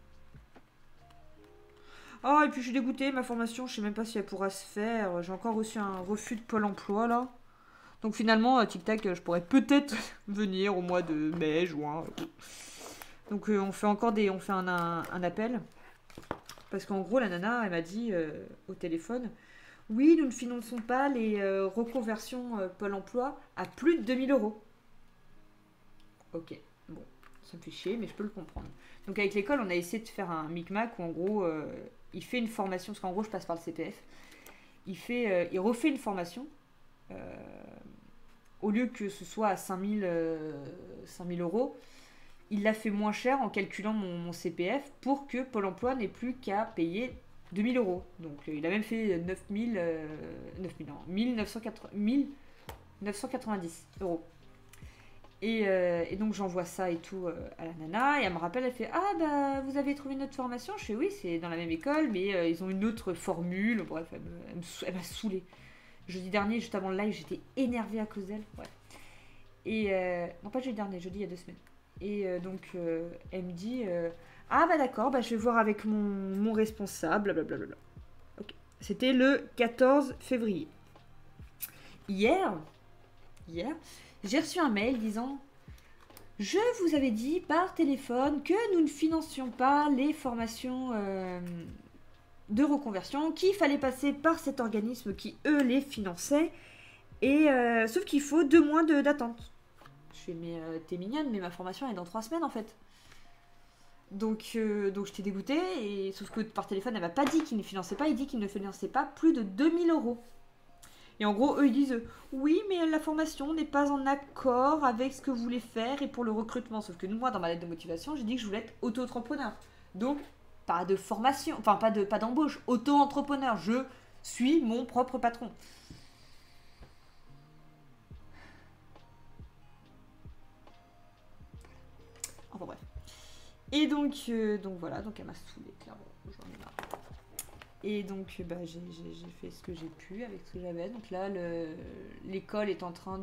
Oh, et puis je suis dégoûtée, ma formation, je sais même pas si elle pourra se faire. J'ai encore reçu un refus de Pôle emploi, là. Donc finalement, Tic Tac, je pourrais peut-être venir au mois de mai, juin. Donc on fait encore on fait un appel. Parce qu'en gros, la nana, elle m'a dit au téléphone, oui, nous ne finançons pas les reconversions Pôle emploi à plus de 2000 euros. Ok, bon, ça me fait chier, mais je peux le comprendre. Donc avec l'école, on a essayé de faire un micmac où en gros, il fait une formation, parce qu'en gros, je passe par le CPF. Il refait une formation. Au lieu que ce soit à 5000 euros, il l'a fait moins cher en calculant mon CPF pour que Pôle emploi n'ait plus qu'à payer 2000 euros. Donc il a même fait 1990 euros. Et donc j'envoie ça et tout à la nana, et elle me rappelle, elle fait ah bah vous avez trouvé notre formation? Je fais oui, c'est dans la même école, mais ils ont une autre formule. Bref, elle m'a saoulée. Jeudi dernier, juste avant le live, j'étais énervée à cause d'elle. Ouais. Et non, pas jeudi dernier, jeudi il y a 2 semaines. Et donc, elle me dit ah, bah d'accord, bah, je vais voir avec mon responsable, blablabla. Ok. C'était le 14 février. Hier, hier, j'ai reçu un mail disant je vous avais dit par téléphone que nous ne financions pas les formations de reconversion, qu'il fallait passer par cet organisme qui, eux, les finançait. Et sauf qu'il faut 2 mois d'attente. Je fais, mais t'es mignonne, mais ma formation est dans 3 semaines en fait. Donc j'étais dégoûtée, et sauf que par téléphone, elle m'a pas dit qu'il ne finançait pas, il dit qu'il ne finançait pas plus de 2 000 euros. Et en gros, eux, ils disent oui, mais la formation n'est pas en accord avec ce que vous voulez faire et pour le recrutement. Sauf que moi, dans ma lettre de motivation, j'ai dit que je voulais être auto-entrepreneur. Donc, pas de formation, enfin, pas d'embauche, auto-entrepreneur. Je suis mon propre patron. Enfin bref. Et donc voilà, donc elle m'a saoulée, clairement. J'en ai marre. Et donc bah, j'ai fait ce que j'ai pu avec ce que j'avais. Donc là, l'école est en train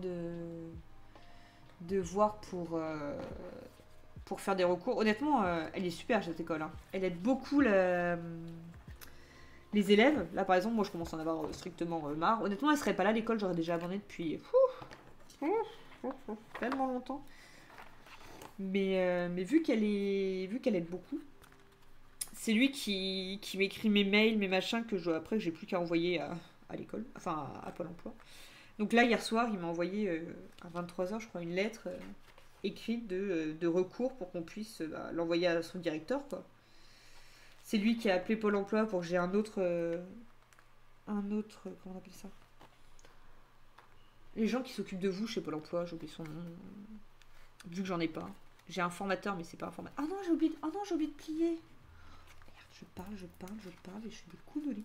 de voir pour faire des recours. Honnêtement, elle est super cette école. Hein. Elle aide beaucoup les élèves. Là par exemple, moi je commence à en avoir strictement marre. Honnêtement, elle serait pas là l'école, j'aurais déjà abandonné depuis tellement longtemps. Mais vu qu'elle aide beaucoup, c'est lui qui m'écrit mes mails, mes machins que après j'ai plus qu'à envoyer à l'école, enfin à Pôle emploi. Donc là, hier soir, il m'a envoyé à 23h, je crois, une lettre écrite de recours pour qu'on puisse l'envoyer à son directeur, quoi. C'est lui qui a appelé Pôle emploi pour que j'ai un autre, comment on appelle ça? Les gens qui s'occupent de vous chez Pôle emploi, j'ai oublié son nom. Vu que j'en ai pas. J'ai un formateur, mais c'est pas un formateur. Ah non, j'ai oublié de plier. Merde, je parle et je fais des coups de lit.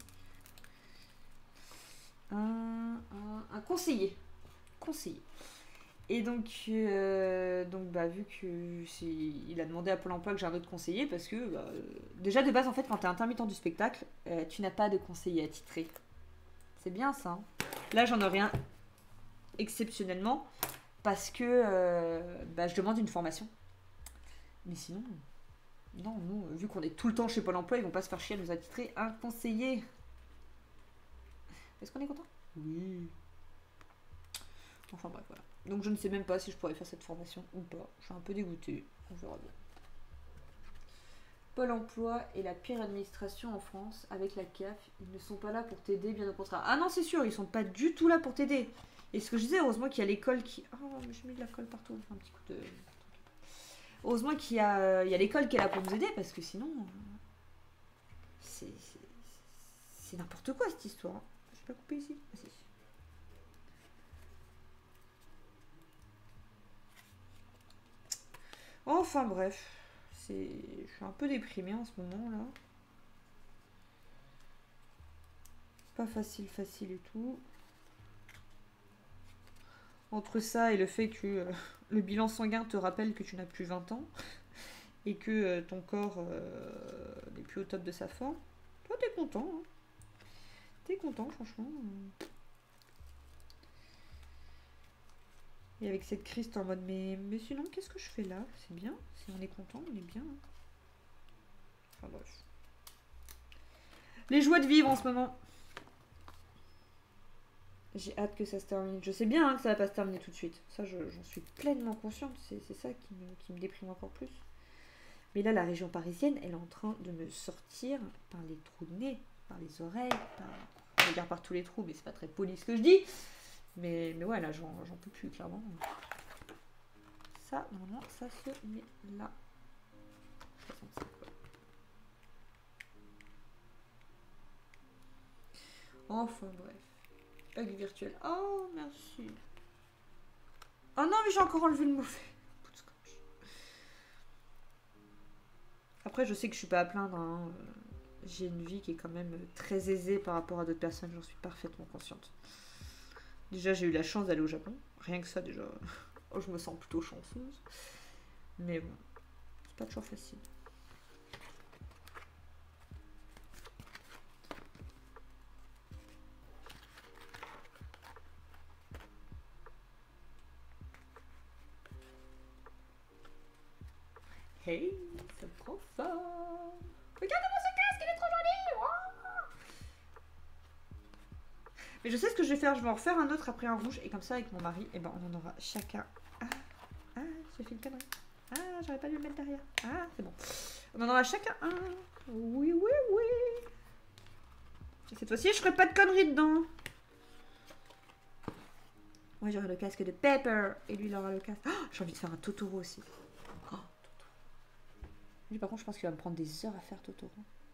Un conseiller. Conseiller. Et donc bah, vu que il a demandé à Pôle emploi que j'ai un autre conseiller, parce que déjà de base, en fait, quand t'es intermittent du spectacle, tu n'as pas de conseiller attitré. C'est bien ça. Hein. Là, j'en aurai un exceptionnellement parce que je demande une formation. Mais sinon, non, nous, vu qu'on est tout le temps chez Pôle emploi, ils vont pas se faire chier à nous attitrer un conseiller. Est-ce qu'on est content? Oui. Enfin bref, voilà. Donc je ne sais même pas si je pourrais faire cette formation ou pas. Je suis un peu dégoûtée. On verra bien. Pôle emploi est la pire administration en France. Avec la CAF, ils ne sont pas là pour t'aider, bien au contraire. Ah non, c'est sûr, ils sont pas du tout là pour t'aider. Et ce que je disais, heureusement qu'il y a l'école qui... Oh, mais j'ai mis de la colle partout. Un petit coup de... Heureusement qu'il y a l'école qui est là pour nous aider, parce que sinon... C'est n'importe quoi cette histoire. Je vais pas couper ici. Ah, si. Enfin bref. Je suis un peu déprimée en ce moment là. Pas facile et tout. Entre ça et le fait que le bilan sanguin te rappelle que tu n'as plus 20 ans et que ton corps n'est plus au top de sa forme, toi t'es content. Hein. T'es content franchement. Et avec cette crise, t'es en mode mais sinon qu'est-ce que je fais là? C'est bien, si on est content, on est bien. Enfin bref. Les joies de vivre en ce moment. J'ai hâte que ça se termine. Je sais bien que ça va pas se terminer tout de suite. Ça, j'en suis pleinement consciente. C'est ça qui me déprime encore plus. Mais là, la région parisienne, elle est en train de me sortir par les trous de nez, par les oreilles, je regarde par tous les trous, mais c'est pas très poli ce que je dis. Mais ouais, là, j'en peux plus, clairement. Ça, normalement, ça se met là. Enfin, bref. Bug virtuel. Oh, merci. Oh non, mais j'ai encore enlevé le mauvais. Après, je sais que je suis pas à plaindre. Hein. J'ai une vie qui est quand même très aisée par rapport à d'autres personnes. J'en suis parfaitement consciente. Déjà, j'ai eu la chance d'aller au Japon. Rien que ça, déjà. Oh, je me sens plutôt chanceuse. Mais bon, c'est pas toujours facile. Hey, c'est trop fort. Regardez-moi ce casque, il est trop joli. Wow. Mais je sais ce que je vais faire, je vais en refaire un autre après un rouge. Et comme ça, avec mon mari, eh ben, on en aura chacun. Ah, j'ai fait une connerie. Ah, j'aurais pas dû le mettre derrière. Ah, c'est bon. On en aura chacun un. Oui, oui, oui. Cette fois-ci, je ferai pas de conneries dedans. Moi, j'aurai le casque de Pepper. Et lui, il aura le casque. Oh, j'ai envie de faire un Totoro aussi. Oh, Totoro. Lui, par contre, je pense qu'il va me prendre des heures à faire Totoro.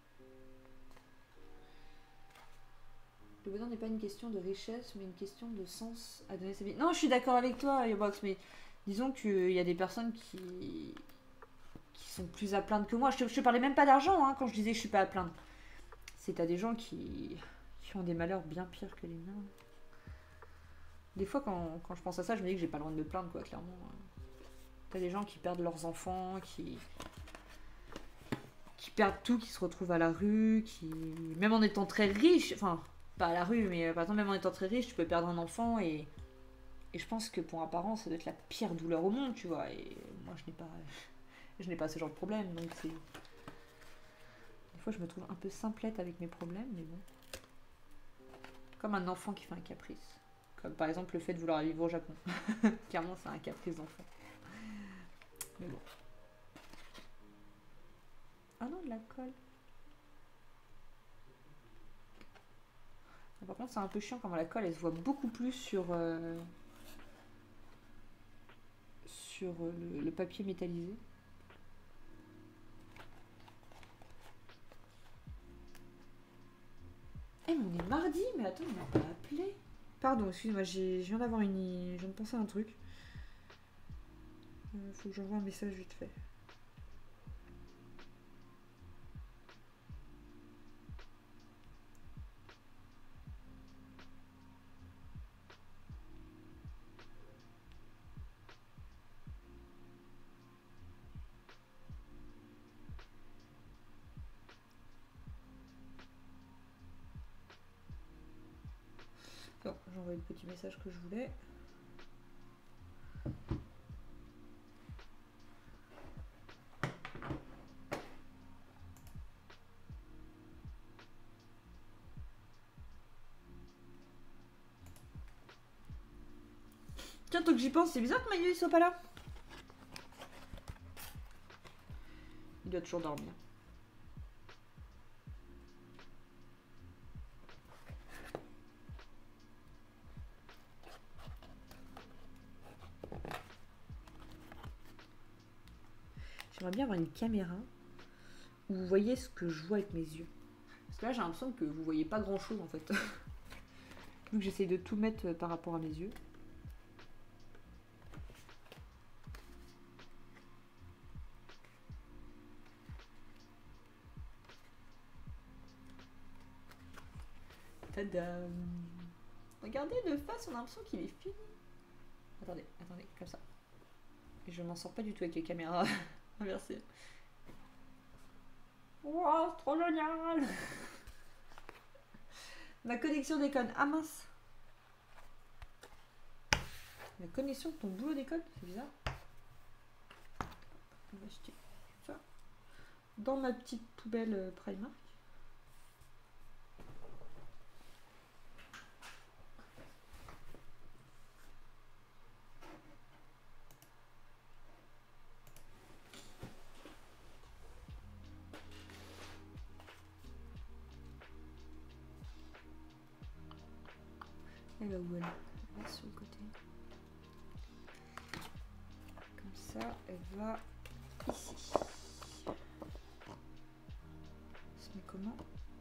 Le bonheur n'est pas une question de richesse, mais une question de sens à donner sa vie. Non, je suis d'accord avec toi, Yobox, mais disons qu'il y a des personnes qui sont plus à plaindre que moi. Je te parlais même pas d'argent hein, quand je disais que je suis pas à plaindre. C'est à des gens qui ont des malheurs bien pires que les miens. Des fois, quand je pense à ça, je me dis que j'ai pas le droit de me plaindre, quoi, clairement. T'as des gens qui perdent leurs enfants, qui perdent tout, qui se retrouvent à la rue, qui... Même en étant très riche, enfin, pas à la rue, mais par exemple, même en étant très riche, tu peux perdre un enfant et je pense que pour un parent, ça doit être la pire douleur au monde, tu vois. Et moi, je n'ai pas ce genre de problème, donc c'est... Des fois, je me trouve un peu simplette avec mes problèmes, mais bon. Comme un enfant qui fait un caprice. Comme par exemple le fait de vouloir vivre au Japon. Clairement, c'est un caprice d'enfant. Mais bon. Ah non, de la colle. Par contre, c'est un peu chiant quand la colle, elle se voit beaucoup plus sur le papier métallisé. Eh, mais on est mardi, mais attends, on m'a pas appelé. Pardon, excuse-moi, je viens d'avoir je viens de penser à un truc. Faut que j'envoie un message vite fait. Bon, j'ai envoyé le petit message que je voulais. Tiens, tant que j'y pense, c'est bizarre que Mayu il soit pas là. Il doit toujours dormir. J'aimerais bien avoir une caméra où vous voyez ce que je vois avec mes yeux. Parce que là, j'ai l'impression que vous voyez pas grand chose en fait. Donc j'essaie de tout mettre par rapport à mes yeux. Tadam! Regardez de face, on a l'impression qu'il est fini. Attendez, comme ça. Et je m'en sors pas du tout avec les caméras inversées. Wow, c'est trop génial! Ma connexion déconne. Ah mince! La connexion de ton boulot déconne? C'est bizarre. On va acheter ça dans ma petite poubelle Primark. Elle va où elle? Là sur le côté. Comme ça, elle va ici. Elle se met comment?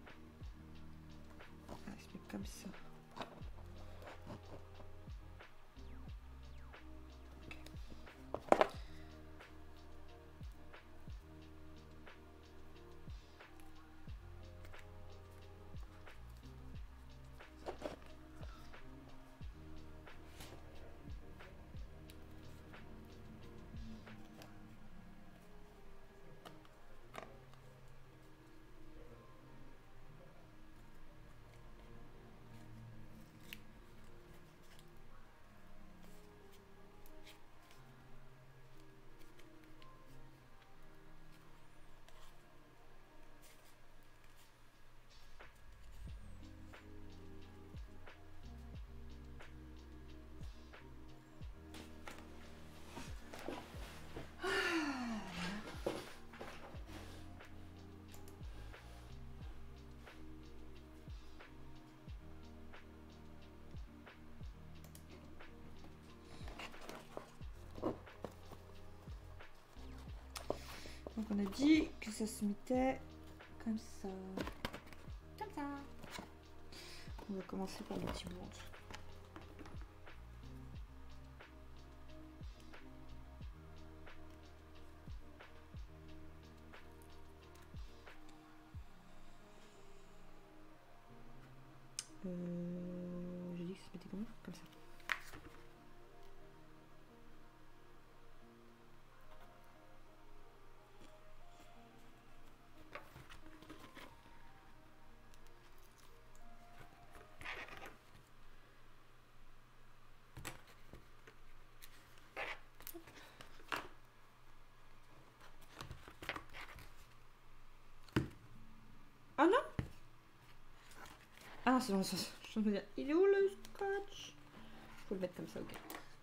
Ah, elle se met comme ça. Donc on a dit que ça se mettait comme ça. Comme ça. On va commencer par le petit bout en dessous. J'ai dit que ça se mettait comment? Comme ça. Ah non? Ah c'est dans le sens. Je suis en train de dire, il est où le scotch? Faut le mettre comme ça, ok.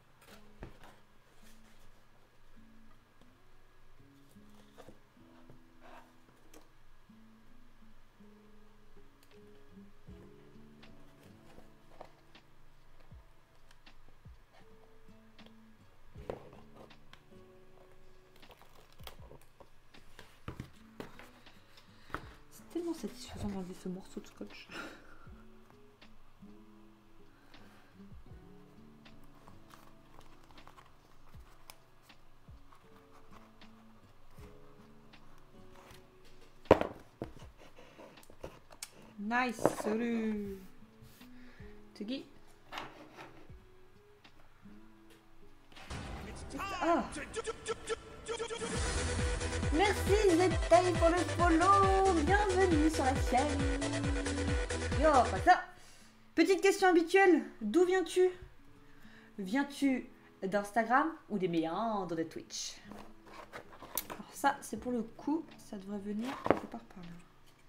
C'est tellement satisfaisant d'enlever ce morceau de scotch. Nice, salut. Tuggy. Ah. Merci Zetaï pour le follow. Bienvenue sur la chaîne. Yo, pas ça. Petite question habituelle. D'où viens-tu? Viens-tu d'Instagram ou des méandres de Twitch? Alors ça, c'est pour le coup, ça devrait venir quelque part par là.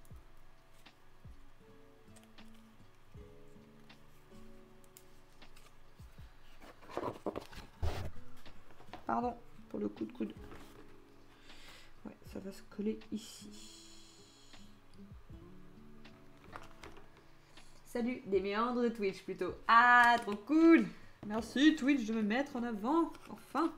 Pardon pour le coup de coude. Ouais, ça va se coller ici. Salut, des méandres de Twitch plutôt. Ah, trop cool. Merci Twitch de me mettre en avant, enfin.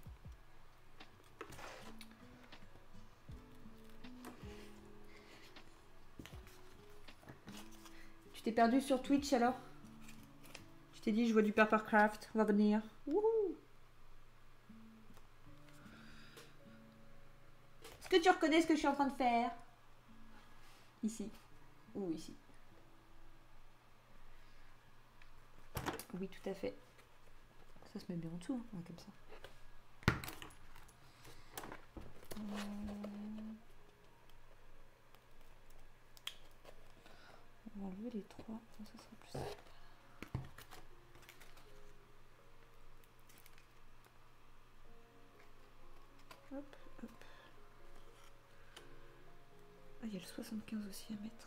Tu t'es perdu sur Twitch alors? Tu t'es dit je vois du Papercraft, on va venir. Wouhou. Est-ce que tu reconnais ce que je suis en train de faire? Ici. Ou ici. Oui, tout à fait. Ça se met bien en dessous, hein, comme ça. On va enlever les trois, ça sera plus simple. Hop, hop. Ah, il y a le 75 aussi à mettre.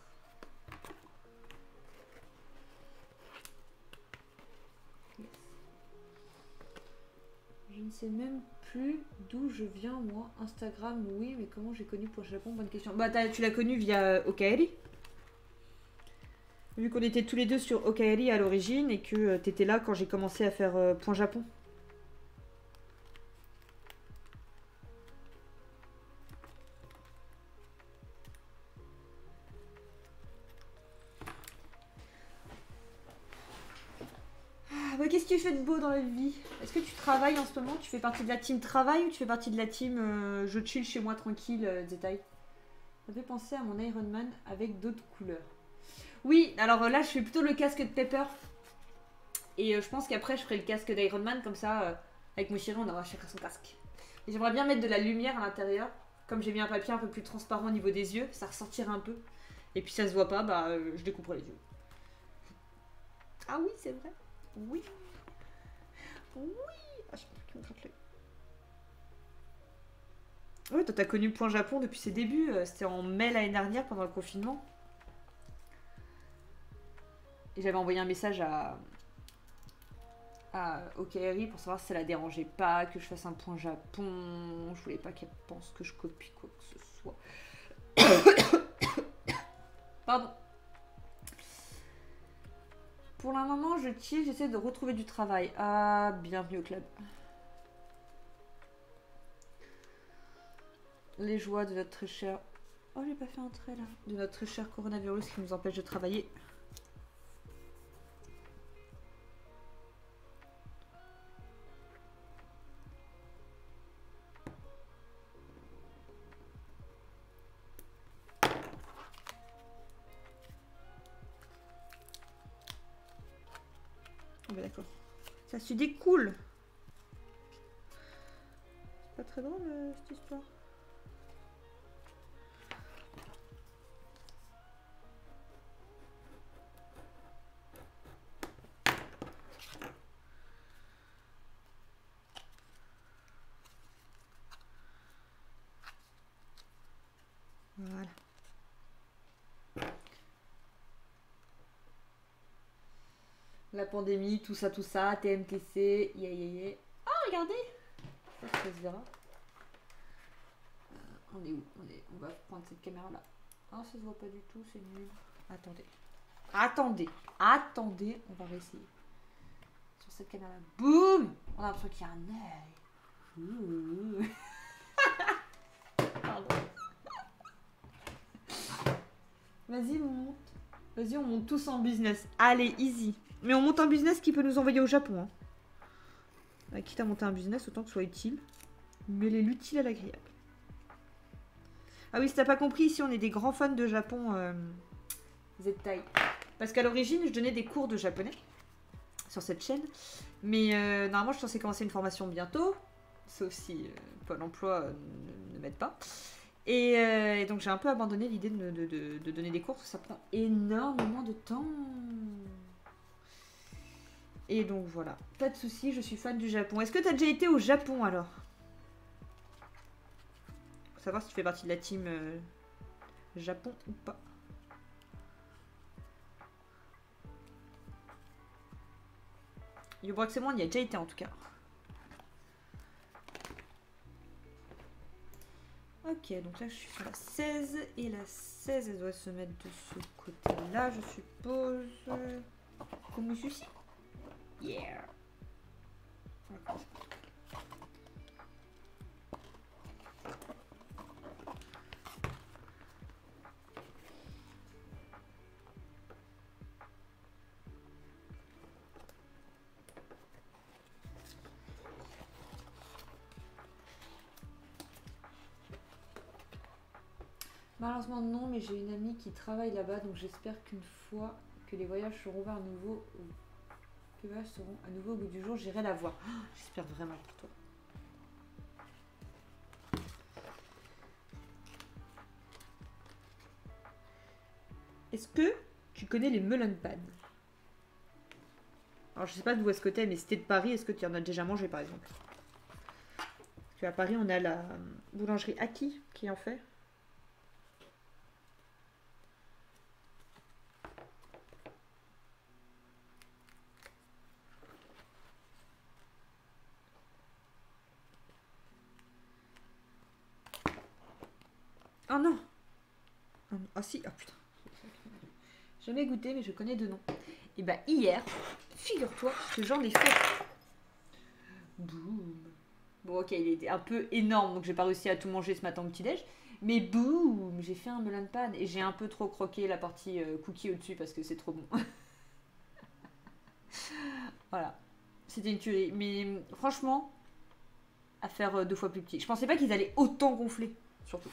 Yes. Je ne sais même plus d'où je viens, moi. Instagram, oui, mais comment j'ai connu Point Japon? Bonne question. Bah, tu l'as connu via Okaeri. Vu qu'on était tous les deux sur Okaeri à l'origine et que t'étais là quand j'ai commencé à faire Point Japon. Ah, bah, qu'est-ce que tu fais de beau dans la vie? Est-ce que tu travailles en ce moment? Tu fais partie de la team travail ou tu fais partie de la team je chill chez moi tranquille, Zetaï? Ça fait penser à mon Iron Man avec d'autres couleurs. Oui, alors là je fais plutôt le casque de Pepper. Et je pense qu'après je ferai le casque d'Iron Man, comme ça, avec mon chéri on aura chacun son casque. Et j'aimerais bien mettre de la lumière à l'intérieur. Comme j'ai mis un papier un peu plus transparent au niveau des yeux, ça ressortira un peu. Et puis ça se voit pas, bah je découperai les yeux. Ah oui, c'est vrai. Oui. Oui. Ah, j'ai qui me gratte l'œil. Ouais, toi t'as connu Point Japon depuis ses débuts. C'était en mai l'année dernière pendant le confinement. Et j'avais envoyé un message à Okaeri pour savoir si ça la dérangeait pas que je fasse un Point Japon. Je voulais pas qu'elle pense que je copie quoi que ce soit. Pardon. Pour le moment, je chill, j'essaie de retrouver du travail. Ah, bienvenue au club. les joies de notre très cher... Oh, j'ai pas fait un trait là. De notre très cher coronavirus qui nous empêche de travailler. Oh bah d'accord. Ça se découle. C'est pas très drôle cette histoire. Voilà. La pandémie, tout ça, TMTC, Ah, regardez! Ça se verra. On est où? On va prendre cette caméra-là. Ah, ça se voit pas du tout, c'est nul. Attendez. Attendez, on va réessayer. Sur cette caméra-là. Boum! On a l'impression qu'il y a un œil. Pardon. Vas-y, on monte. Vas-y, on monte tous en business. Allez, easy. Mais on monte un business qui peut nous envoyer au Japon. Hein. Quitte à monter un business, autant que ce soit utile. Mêler l'utile à l'agréable. Ah oui, si t'as pas compris, ici on est des grands fans de Japon Z-Tai. Parce qu'à l'origine, je donnais des cours de japonais sur cette chaîne. Mais normalement, je suis censée commencer une formation bientôt. Sauf si Pôle emploi ne m'aide pas. Et donc j'ai un peu abandonné l'idée de donner des cours, parce que ça prend énormément de temps. Et donc voilà, pas de soucis, je suis fan du Japon. Est-ce que tu as déjà été au Japon alors? Faut savoir si tu fais partie de la team Japon ou pas. Yobrox et moi on y a déjà été en tout cas. Ok, donc là je suis sur la 16 et la 16 elle doit se mettre de ce côté-là, je suppose. Comme ceci. Yeah. Okay. Malheureusement non, mais j'ai une amie qui travaille là-bas, donc j'espère qu'une fois que les voyages seront ouverts à nouveau, que les voyages seront à nouveau au bout du jour, j'irai la voir. Oh, j'espère vraiment pour toi. Est-ce que tu connais les melon pan? Alors je sais pas d'où est-ce que t'es, mais si t'es de Paris, est-ce que tu en as déjà mangé par exemple? Parce qu'à Paris, on a la boulangerie Aki qui en fait. Oh non! Ah si, oh putain. Jamais goûté, mais je connais de nom. Et bah hier, figure-toi que j'en ai fait. Boum. Bon ok, il était un peu énorme, donc j'ai pas réussi à tout manger ce matin au petit-déj. Mais boum, j'ai fait un melon pan et j'ai un peu trop croqué la partie cookie au-dessus parce que c'est trop bon. Voilà. C'était une tuerie. Mais franchement, à faire 2 fois plus petit. Je pensais pas qu'ils allaient autant gonfler, surtout.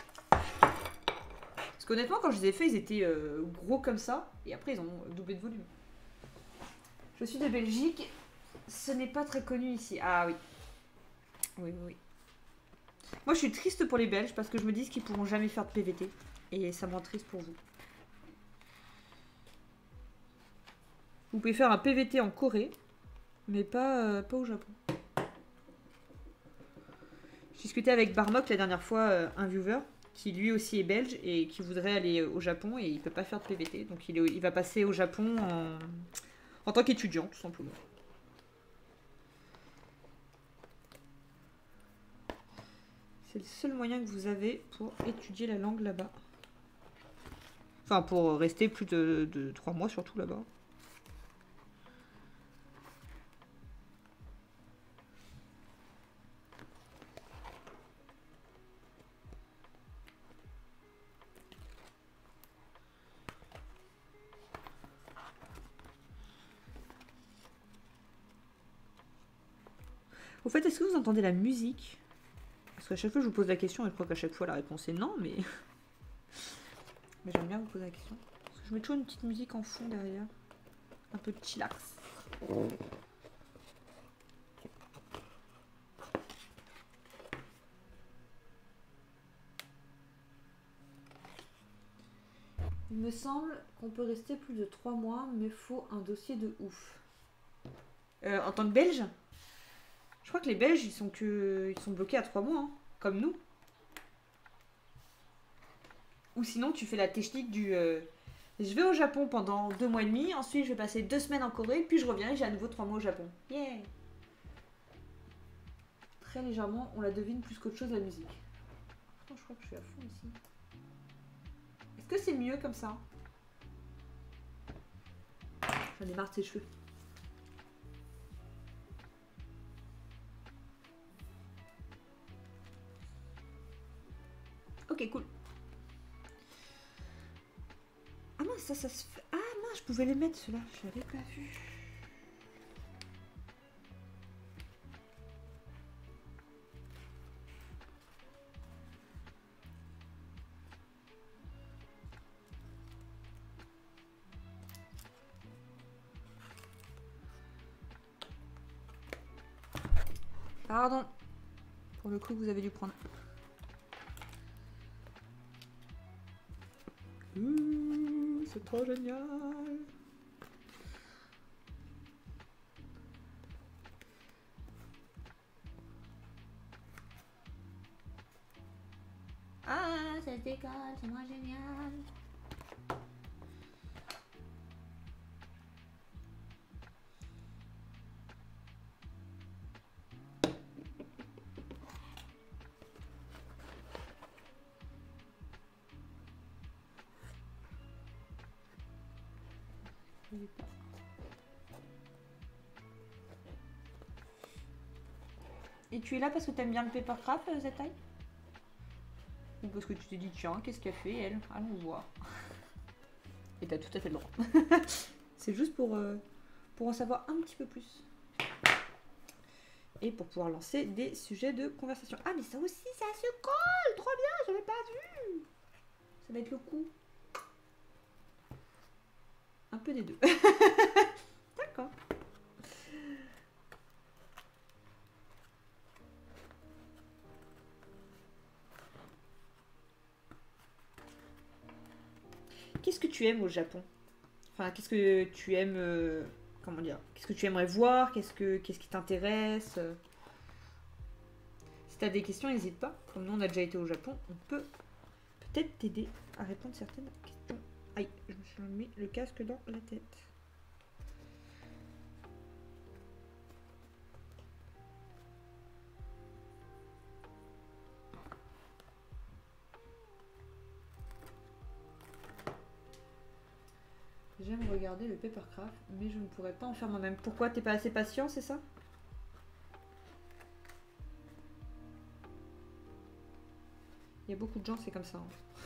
Parce qu'honnêtement, quand je les ai faits, ils étaient gros comme ça. Et après, ils ont doublé de volume. Je suis de Belgique. Ce n'est pas très connu ici. Ah oui. Oui. Moi, je suis triste pour les Belges parce que je me dis qu'ils pourront jamais faire de PVT. Et ça me rend triste pour vous. Vous pouvez faire un PVT en Corée, mais pas au Japon. J'ai discuté avec Barmok la dernière fois, un viewer, qui lui aussi est belge et qui voudrait aller au Japon et il peut pas faire de PVT. Donc il va passer au Japon en tant qu'étudiant, tout simplement. C'est le seul moyen que vous avez pour étudier la langue là-bas. Enfin, pour rester plus de 3 mois surtout là-bas. Au fait, est-ce que vous entendez la musique? Parce qu'à chaque fois, je vous pose la question et je crois qu'à chaque fois, la réponse est non, mais... mais j'aime bien vous poser la question. Parce que je mets toujours une petite musique en fond derrière. Un peu de chillax. Il me semble qu'on peut rester plus de 3 mois, mais faut un dossier de ouf. En tant que Belge, je crois que les Belges, ils sont bloqués à 3 mois, hein, comme nous. Ou sinon, tu fais la technique du... je vais au Japon pendant 2 mois et demi, ensuite je vais passer 2 semaines en Corée, puis je reviens et j'ai à nouveau 3 mois au Japon. Yeah! Très légèrement, on la devine plus qu'autre chose, la musique. Pourtant, je crois que je suis à fond ici. Est-ce que c'est mieux comme ça? J'en ai marre de ses cheveux. Ok, cool. Ah mince, ça se fait... Ah mince, je pouvais les mettre ceux-là, je l'avais pas vu. Pardon. Pour le coup, vous avez dû prendre. C'est trop génial. Ah, cette école, c'est moi génial. Et tu es là parce que t'aimes bien le papercraft, Zetaï? Ou parce que tu t'es dit, tiens, qu'est-ce qu'elle fait, elle? Allons voir. Et t'as tout à fait le droit. C'est juste pour en savoir un petit peu plus. Et pour pouvoir lancer des sujets de conversation. Ah, mais ça aussi, ça se colle! Trop bien, j'avais pas vu! Ça va être le coup. Un peu des deux. D'accord. Qu'est-ce que tu aimes au Japon? Enfin, qu'est-ce que tu aimes... comment dire? Qu'est-ce que tu aimerais voir? Qu'est-ce qui t'intéresse? Si t'as des questions, n'hésite pas. Comme nous, on a déjà été au Japon, on peut peut-être t'aider à répondre certaines questions. Aïe, je me suis mis le casque dans la tête. J'aime regarder le papercraft, mais je ne pourrais pas en faire moi-même. Pourquoi? T'es pas assez patient, c'est ça? Il y a beaucoup de gens, c'est comme ça. Hein.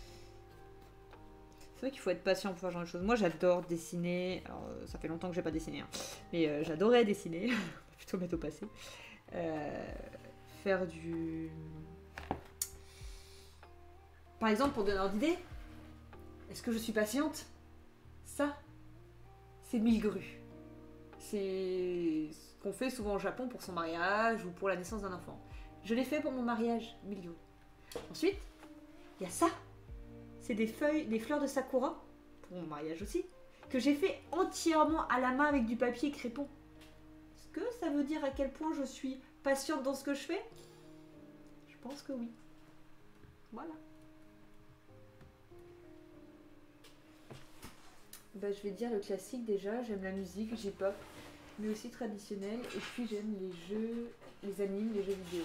C'est vrai qu'il faut être patient pour faire ce genre de choses. Moi, j'adore dessiner. Alors, ça fait longtemps que j'ai pas dessiné. Hein. Mais j'adorais dessiner. Plutôt mettre au passé. Faire du... Par exemple, pour donner un ordre d'idée, est-ce que je suis patiente? Ça, c'est 1000 grues. C'est ce qu'on fait souvent au Japon pour son mariage ou pour la naissance d'un enfant. Je l'ai fait pour mon mariage, 1000 grues. Ensuite, il y a ça. C'est des feuilles, des fleurs de sakura, pour mon mariage aussi, que j'ai fait entièrement à la main avec du papier crépon. Est-ce que ça veut dire à quel point je suis patiente dans ce que je fais? Je pense que oui. Voilà. Bah, je vais dire le classique déjà, j'aime la musique, J-pop, mais aussi traditionnelle, et puis j'aime les jeux, les animes, les jeux vidéo.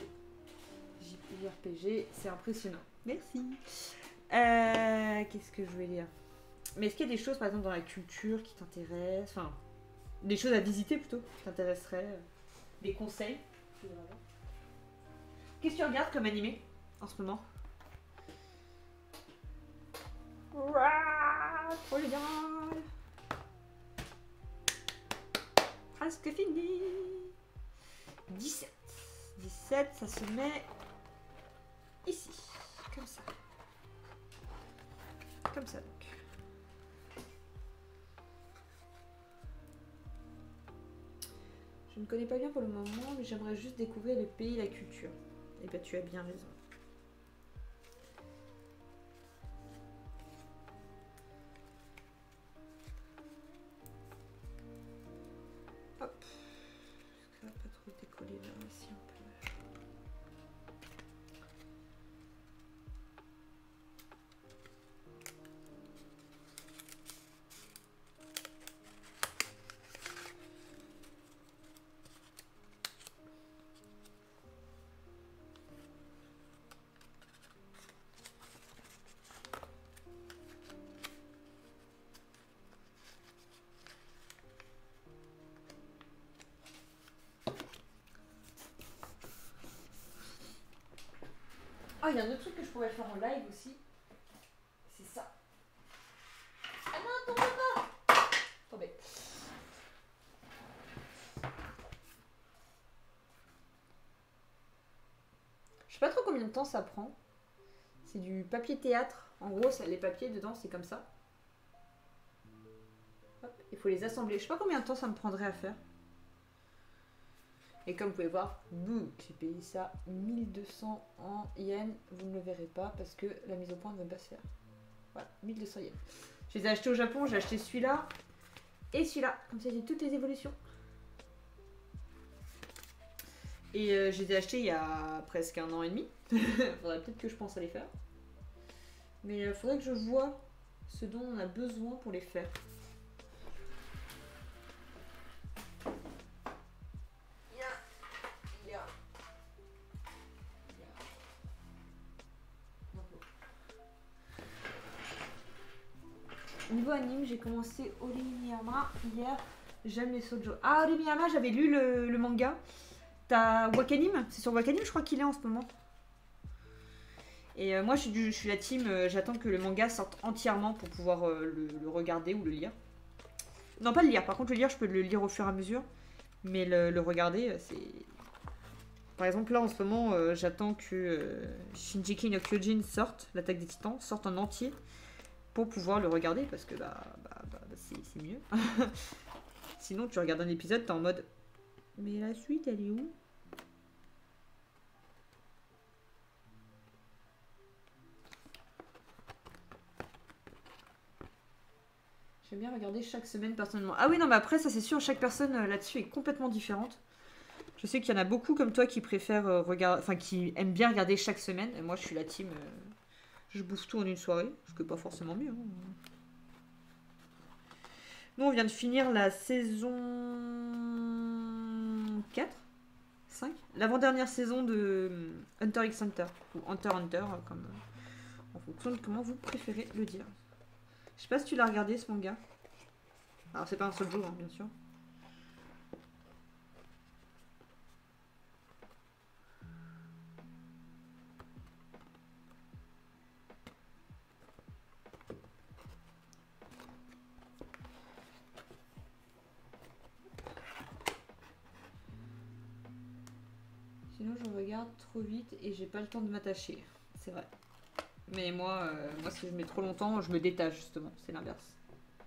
JRPG, c'est impressionnant. Merci. Qu'est-ce que je voulais dire? Mais est-ce qu'il y a des choses, par exemple, dans la culture qui t'intéressent? Enfin, des choses à visiter plutôt, qui t'intéresseraient? Des conseils? Qu'est-ce que tu regardes comme animé en ce moment? Trop génial! Presque fini! 17. 17, ça se met ici. Comme ça. Comme ça, donc. Je ne connais pas bien pour le moment, mais j'aimerais juste découvrir le pays et la culture. Eh bien, tu as bien raison. Hop. Est-ce que ça va pas trop décoller là aussi un peu? Ah, il y a un autre truc que je pourrais faire en live aussi. C'est ça. Ah non, tombez pas! Tombez. Je sais pas trop combien de temps ça prend. C'est du papier théâtre. En gros, les papiers dedans, c'est comme ça. Hop, il faut les assembler. Je sais pas combien de temps ça me prendrait à faire. Et comme vous pouvez voir, j'ai payé ça 1200 en yens. Vous ne le verrez pas parce que la mise au point ne va pas se faire. Voilà, 1200 yens. Je les ai achetés au Japon, j'ai acheté celui-là et celui-là. Comme ça, j'ai toutes les évolutions. Et je les ai achetés il y a presque 1 an et demi. Faudrait peut-être que je pense à les faire. Mais il faudrait que je vois ce dont on a besoin pour les faire. Niveau anime, j'ai commencé Orihime hier. J'aime les shoujo. Ah, Orihime, j'avais lu le manga. T'as Wakanim, c'est sur Wakanim, je crois qu'il est en ce moment. Et moi, je suis la team, j'attends que le manga sorte entièrement pour pouvoir le regarder ou le lire. Non, pas le lire, par contre, le lire, je peux le lire au fur et à mesure. Mais le regarder, c'est... Par exemple, là, en ce moment, j'attends que Shinjeki no Kyojin sorte, l'attaque des titans, sorte en entier. Pour pouvoir le regarder, parce que c'est mieux. Sinon, tu regardes un épisode, t'es en mode... Mais la suite, elle est où? J'aime bien regarder chaque semaine personnellement. Ah oui, non, mais après, ça c'est sûr, chaque personne là-dessus est complètement différente. Je sais qu'il y en a beaucoup comme toi qui préfèrent regarder... Enfin, qui aiment bien regarder chaque semaine. Et moi, je suis la team... je bouffe tout en une soirée, ce qui n'est pas forcément mieux. Hein. Nous, on vient de finir la saison 4, 5, l'avant-dernière saison de Hunter x Hunter, ou Hunter x Hunter, comme, en fonction de comment vous préférez le dire. Je sais pas si tu l'as regardé ce manga. Alors, c'est pas un seul jour, hein, bien sûr. Sinon, je regarde trop vite et j'ai pas le temps de m'attacher. C'est vrai. Mais moi, si je mets trop longtemps, je me détache justement. C'est l'inverse.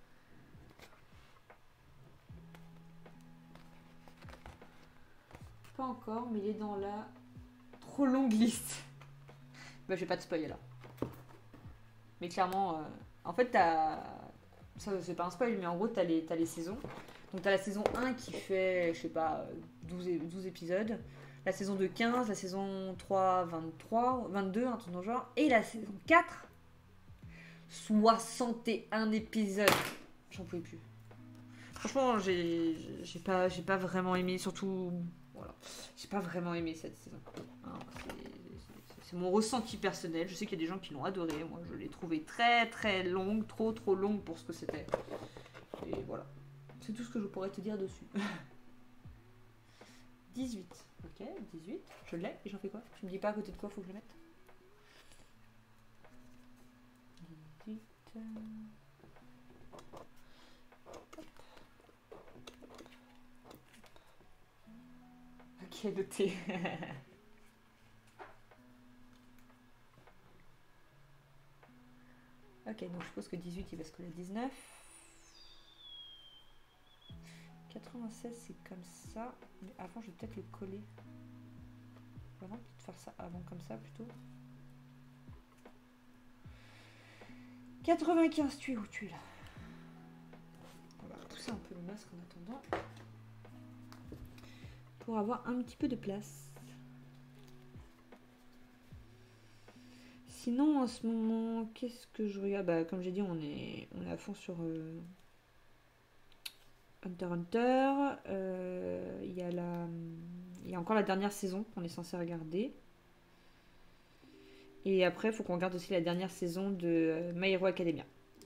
Pas encore, mais il est dans la trop longue liste. Bah, je vais pas te spoiler là. Mais clairement, en fait, t'as... Ça, c'est pas un spoil, mais en gros, t'as les saisons. Donc, t'as la saison 1 qui fait, je sais pas, 12 épisodes. La saison 2, 15. La saison 3, 23, 22, un truc dans le genre. Et la saison 4, 61 épisodes. J'en pouvais plus. Franchement, j'ai pas vraiment aimé, surtout... Voilà. J'ai pas vraiment aimé cette saison. Hein, c'est mon ressenti personnel. Je sais qu'il y a des gens qui l'ont adoré. Moi, je l'ai trouvé très très longue, trop longue pour ce que c'était. Et voilà. C'est tout ce que je pourrais te dire dessus. 18. Ok, 18. Je l'ai. Et j'en fais quoi? Tu me dis pas à côté de quoi faut que je le mette? 18. Ok. Ok, noté. Ok, donc je suppose que 18 il va se coller à 19. 96 c'est comme ça. Mais avant je vais peut-être le coller. Voilà, peut-être faire ça avant comme ça plutôt. 95, tu es où tu es là? On va repousser un peu le masque en attendant. Pour avoir un petit peu de place. Sinon en ce moment, qu'est-ce que je regarde? Bah, comme j'ai dit, on est à fond sur Hunter x Hunter. Il y a encore la dernière saison qu'on est censé regarder. Et après, il faut qu'on regarde aussi la dernière saison de My Hero Academia.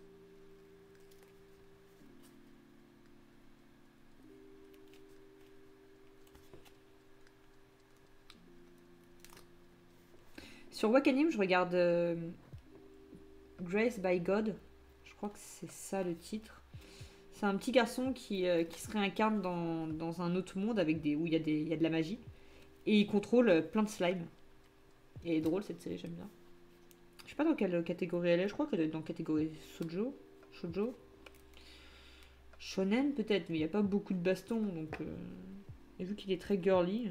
Sur Wakanim, je regarde Grace by God. Je crois que c'est ça le titre. C'est un petit garçon qui se réincarne dans un autre monde avec où il y a de la magie. Et il contrôle plein de slime. Et elle est drôle cette série, j'aime bien. Je sais pas dans quelle catégorie elle est, je crois qu'elle est dans la catégorie Shoujo. Shonen peut-être, mais il n'y a pas beaucoup de bastons, donc... Et vu qu'il est très girly...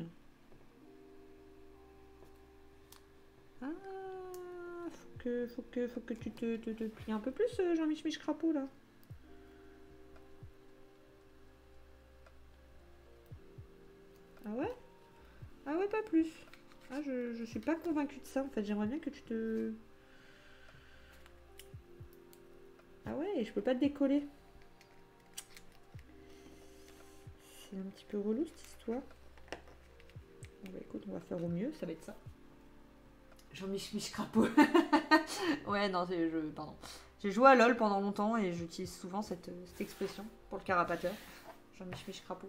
Ah, faut que tu te plies un peu plus, Jean-Mich Crapaud, là. Ah ouais? Ah ouais, pas plus. Ah, je suis pas convaincue de ça, en fait. J'aimerais bien que tu te... Ah ouais, je peux pas te décoller. C'est un petit peu relou, cette histoire. Bon, bah écoute, on va faire au mieux, ça va être ça. Jean-Mich Crapaud. Ouais, non, pardon. J'ai joué à LoL pendant longtemps et j'utilise souvent cette expression pour le carapateur. Jean-Mich Crapaud.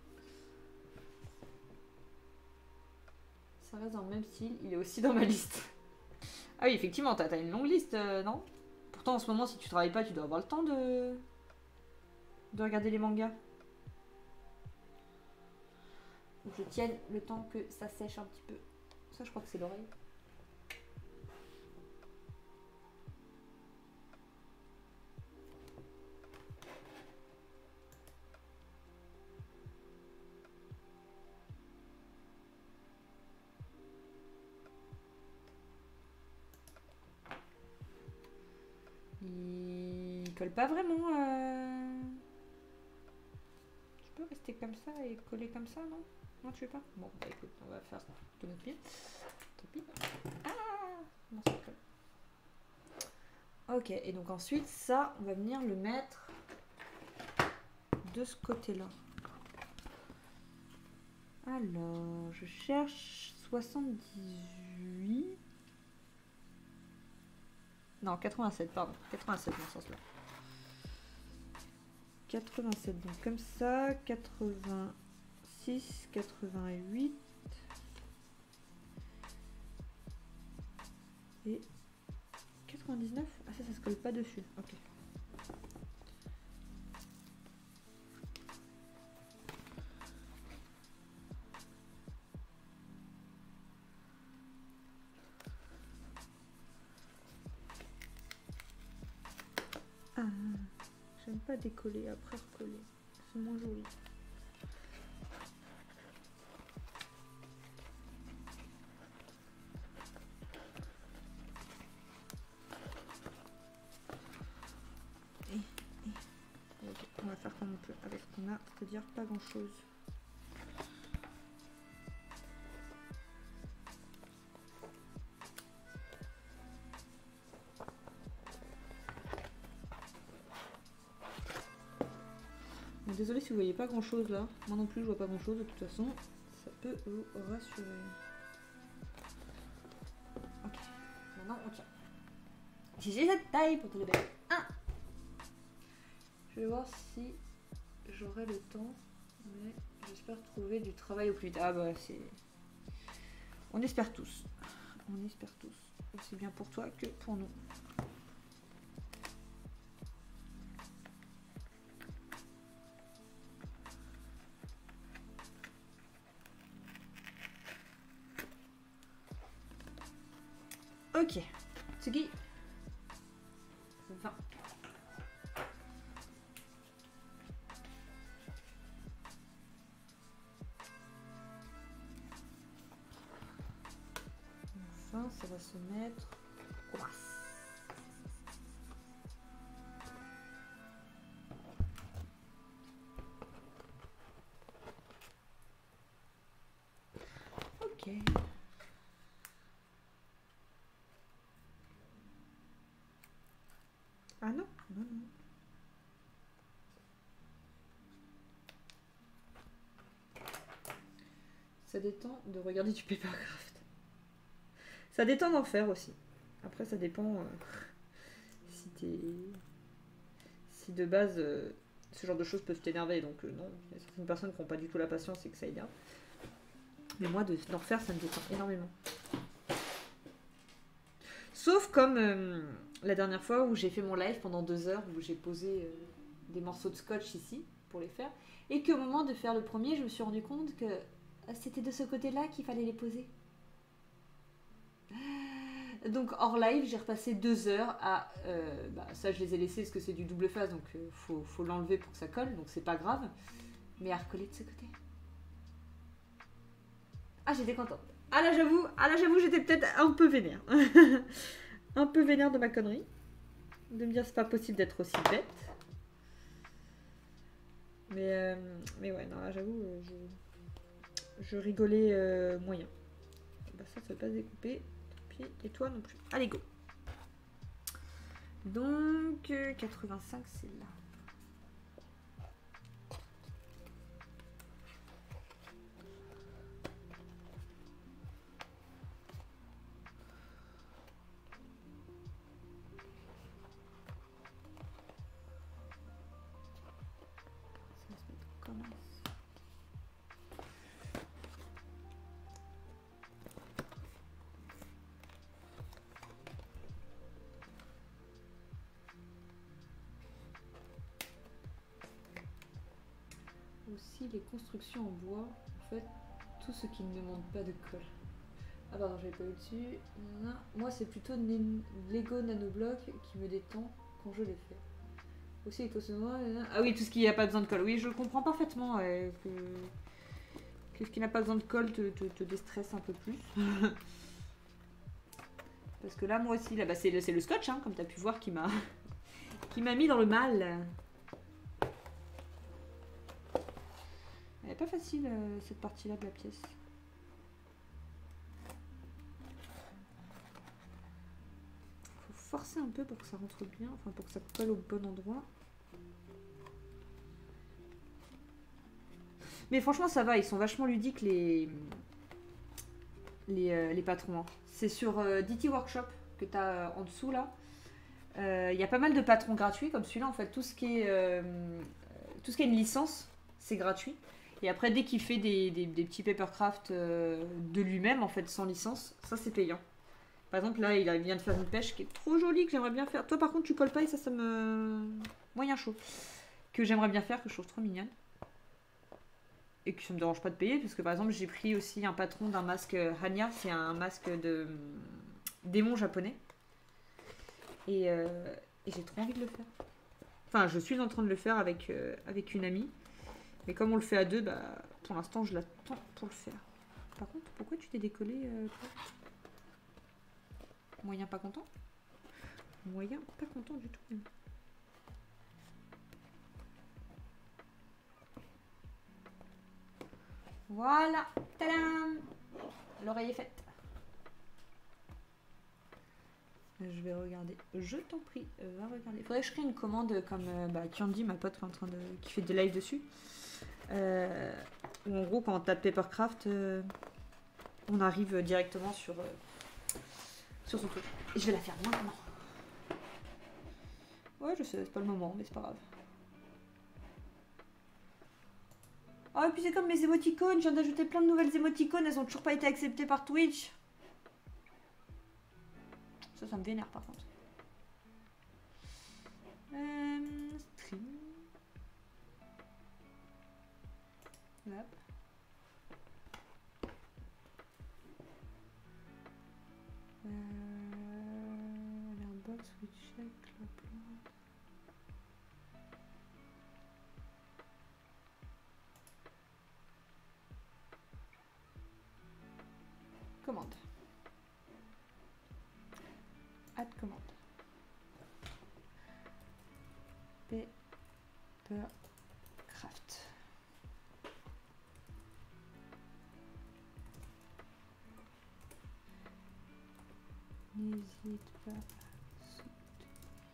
Ça reste dans le même style, il est aussi dans ma liste. Ah oui, effectivement, t'as une longue liste, non? Pourtant, en ce moment, si tu travailles pas, tu dois avoir le temps de regarder les mangas. Faut que je tienne le temps que ça sèche un petit peu. Ça, je crois que c'est l'oreille. Il colle pas vraiment. Tu peux rester comme ça et coller comme ça, non? Non, tu veux pas? Bon, bah écoute, on va faire de notre pied. Tant pis. Ah non, ça colle. Ok, et donc ensuite, ça, on va venir le mettre de ce côté-là. Alors, je cherche 78. Non, 87, pardon. 87 dans ce sens-là. 87, donc comme ça. 86, 88. Et 99. Ah, ça se colle pas dessus. Ok. Ah, j'aime pas décoller après recoller. C'est moins joli. Ok, on va faire comme on peut avec ce qu'on a, c'est-à-dire pas grand-chose. Désolée si vous voyez pas grand chose là, moi non plus je vois pas grand chose de toute façon, ça peut vous rassurer. Ok, maintenant on tient. J'ai cette taille pour te le bébé. Je vais voir si j'aurai le temps, mais j'espère trouver du travail au plus vite. Ah bah c'est... On espère tous. On espère tous. Aussi bien pour toi que pour nous. Tsugi. 20. Enfin, ça va se mettre. Commence. Ok. Ah non, non, non. Ça détend de regarder du papercraft. Ça détend d'en faire aussi. Après, ça dépend si t'es... Si de base, ce genre de choses peuvent t'énerver. Donc non, il y a certaines personnes qui n'ont pas du tout la patience et que ça énerve. Mais moi, d'en refaire, ça me détend énormément. Sauf comme la dernière fois où j'ai fait mon live pendant 2 heures, où j'ai posé des morceaux de scotch ici pour les faire. Et qu'au moment de faire le premier, je me suis rendu compte que c'était de ce côté-là qu'il fallait les poser. Donc hors live, j'ai repassé 2 heures à... ça, je les ai laissés parce que c'est du double face, donc faut l'enlever pour que ça colle, donc c'est pas grave. Mais à recoller de ce côté. Ah, j'étais contente. Ah là, j'avoue, j'étais peut-être un peu vénère. Un peu vénère de ma connerie. De me dire, c'est pas possible d'être aussi bête. Mais ouais, non, là, j'avoue, je rigolais moyen. Bah, ça veut pas se découper. Et toi non plus. Allez, go. Donc, 85, c'est là. Ça va se mettre comme ça. Aussi les constructions en bois, en fait, tout ce qui ne demande pas de colle. Ah pardon, j'avais pas eu dessus. Moi, c'est plutôt Lego Nanoblock qui me détend quand je les fais. Aussi les cosmos. Ah oui, tout ce qui n'a pas besoin de colle. Oui, je comprends parfaitement que ce qui n'a pas besoin de colle te déstresse un peu plus. Parce que là, moi aussi, là, bah, c'est le scotch, hein, comme tu as pu voir, qui m'a mis dans le mal. Elle est pas facile, cette partie-là de la pièce. Faut forcer un peu pour que ça rentre bien, enfin pour que ça colle au bon endroit. Mais franchement, ça va, ils sont vachement ludiques, les patrons. Hein. C'est sur DT Workshop que tu as en dessous, là. Il y a pas mal de patrons gratuits, comme celui-là, en fait. Tout ce qui est une licence, c'est gratuit. Et après, dès qu'il fait des petits papercraft de lui-même, en fait, sans licence, ça, c'est payant. Par exemple, là, il vient de faire une pêche qui est trop jolie, que j'aimerais bien faire. Toi, par contre, tu colles pas et ça me... Moyen chaud. Que j'aimerais bien faire, que je trouve trop mignonne. Et que ça me dérange pas de payer, parce que, par exemple, j'ai pris aussi un patron d'un masque Hanya. C'est un masque de démon japonais. Et j'ai trop envie de le faire. Enfin, je suis en train de le faire avec une amie. Mais comme on le fait à deux, bah, pour l'instant, je l'attends pour le faire. Par contre, pourquoi tu t'es décollé toi ? Moyen pas content ? Moyen pas content du tout. Même. Voilà. Tadam ! L'oreille est faite. Je vais regarder. Je t'en prie, va regarder. Faudrait que je crée une commande comme Candy, ma pote, qui fait des lives dessus. Où en gros, quand on tape Papercraft, on arrive directement sur son truc. Et je vais la faire maintenant. Ouais, je sais, c'est pas le moment, mais c'est pas grave. Oh, et puis c'est comme mes émoticônes, je viens d'ajouter plein de nouvelles émoticônes, elles ont toujours pas été acceptées par Twitch. Ça me vénère par contre. Stream. Hop. switch check, la plante. Commande. Add commande. Paper craft. N'hésite pas à sauter.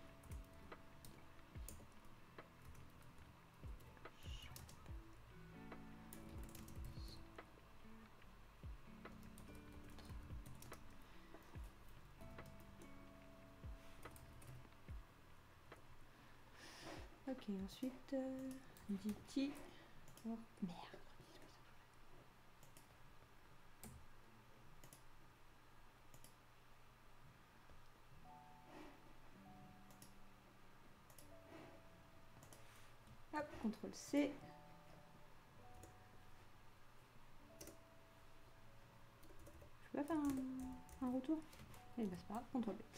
Ok, ensuite, dit oh, merde. Hop, CTRL C. Je peux pas faire un retour? Eh ben c'est pas grave, CTRL B.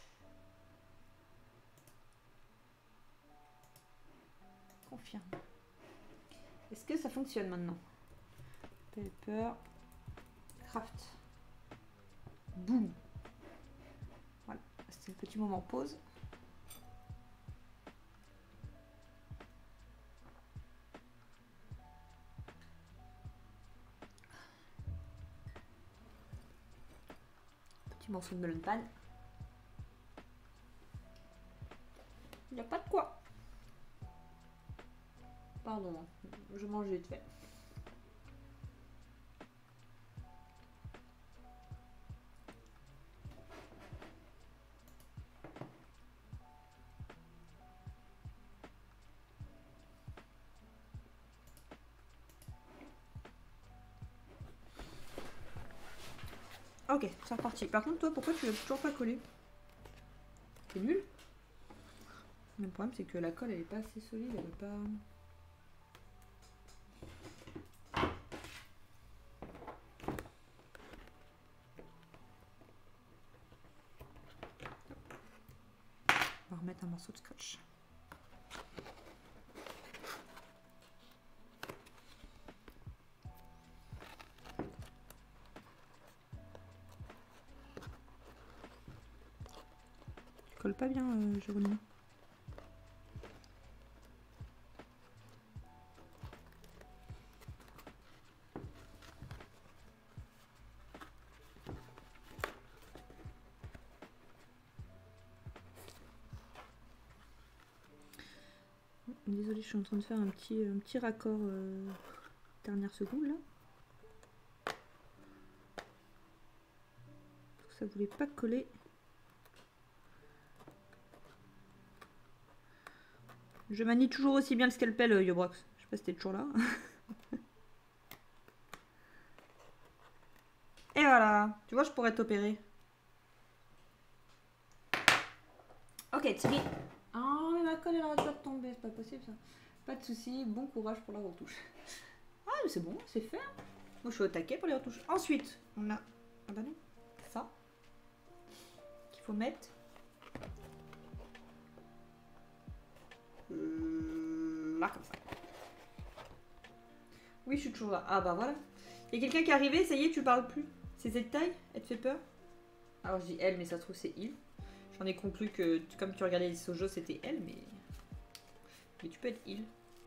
Confirme. Est-ce que ça fonctionne maintenant? Paper craft. Boum. Voilà, c'était le petit moment pause. Petit morceau de melon pan. Il n'y a pas de quoi. Pardon, je mange vite fait. Ok, c'est reparti. Par contre, toi, pourquoi tu l'as toujours pas collé? C'est nul. Le problème, c'est que la colle, elle est pas assez solide, elle est pas... On va remettre un morceau de scotch. Tu colles pas bien, Jérôme. Désolée, je suis en train de faire un petit raccord dernière seconde là. Ça voulait pas coller. Je manie toujours aussi bien le scalpel, Yobrox. Je sais pas si t'es toujours là. Et voilà. Tu vois, je pourrais t'opérer. Ok, Thierry. Oh, mais ma colle, elle arrête pas de tomber. C'est pas possible, ça. Pas de soucis. Bon courage pour la retouche. Ah, mais c'est bon, c'est fait. Moi, je suis au taquet pour les retouches. Ensuite, on a... Ah bah non. Ça. Qu'il faut mettre... Là, comme ça. Oui, je suis toujours là. Ah bah voilà. Il y a quelqu'un qui est arrivé, ça y est, tu parles plus. C'est cette taille? Elle te fait peur? Alors je dis elle, mais ça se trouve c'est il. J'en ai conclu que comme tu regardais les Sojo, c'était elle, mais tu peux être il.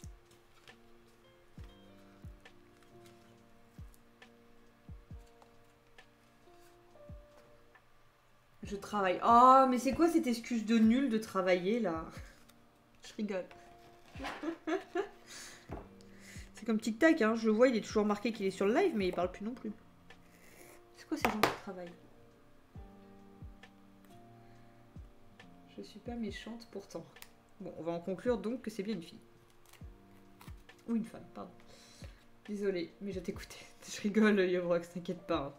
Je travaille. Oh, mais c'est quoi cette excuse de nul de travailler là? Je rigole. C'est comme Tic Tac, hein. Je le vois, il est toujours marqué qu'il est sur le live, mais il parle plus non plus. C'est quoi ces gens qui travaillent? Je suis pas méchante pourtant. Bon, on va en conclure donc que c'est bien une fille. Ou une femme, pardon. Désolée, mais je t'écoutais. Je rigole, Yovrox, t'inquiète pas.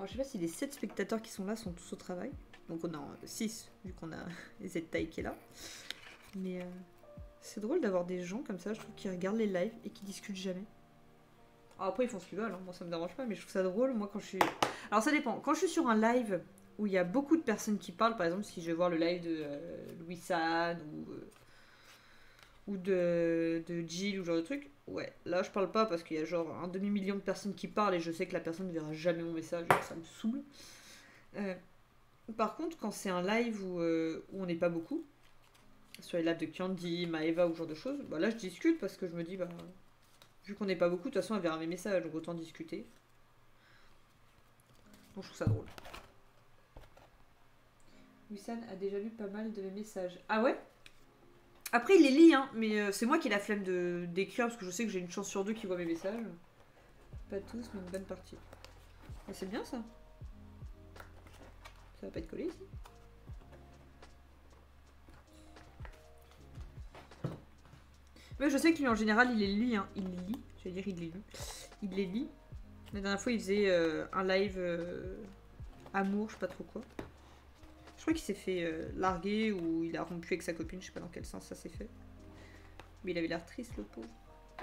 Alors je sais pas si les 7 spectateurs qui sont là sont tous au travail. Donc on a 6 vu qu'on a Z-Taille qui est là. Mais c'est drôle d'avoir des gens comme ça, je trouve, qui regardent les lives et qui discutent jamais. Alors après ils font ce qu'ils veulent, hein. Moi ça me dérange pas, mais je trouve ça drôle moi quand je suis... Alors ça dépend, quand je suis sur un live où il y a beaucoup de personnes qui parlent, par exemple si je vais voir le live de Louis San ou de Jill ou genre de truc, ouais, là je parle pas parce qu'il y a genre un demi-million de personnes qui parlent et je sais que la personne ne verra jamais mon message, ça me saoule. Par contre, quand c'est un live où on n'est pas beaucoup, sur les lives de Candy, Maeva ou ce genre de choses, bah là je discute parce que je me dis, bah, vu qu'on n'est pas beaucoup, de toute façon elle verra mes messages, donc autant discuter. Donc je trouve ça drôle. Wissan a déjà lu pas mal de mes messages. Ah ouais? Après il les lit, hein, mais c'est moi qui ai la flemme d'écrire parce que je sais que j'ai une chance sur 2 qui voit mes messages. Pas tous, mais une bonne partie. Ah, c'est bien ça. Ça va pas être collé ici. Mais je sais que lui en général il les lit, hein. Il les lit, j'allais dire il les lit. Il les lit. La dernière fois il faisait un live amour, je sais pas trop quoi. Je crois qu'il s'est fait larguer ou il a rompu avec sa copine, je sais pas dans quel sens ça s'est fait. Mais il avait l'air triste le pauvre.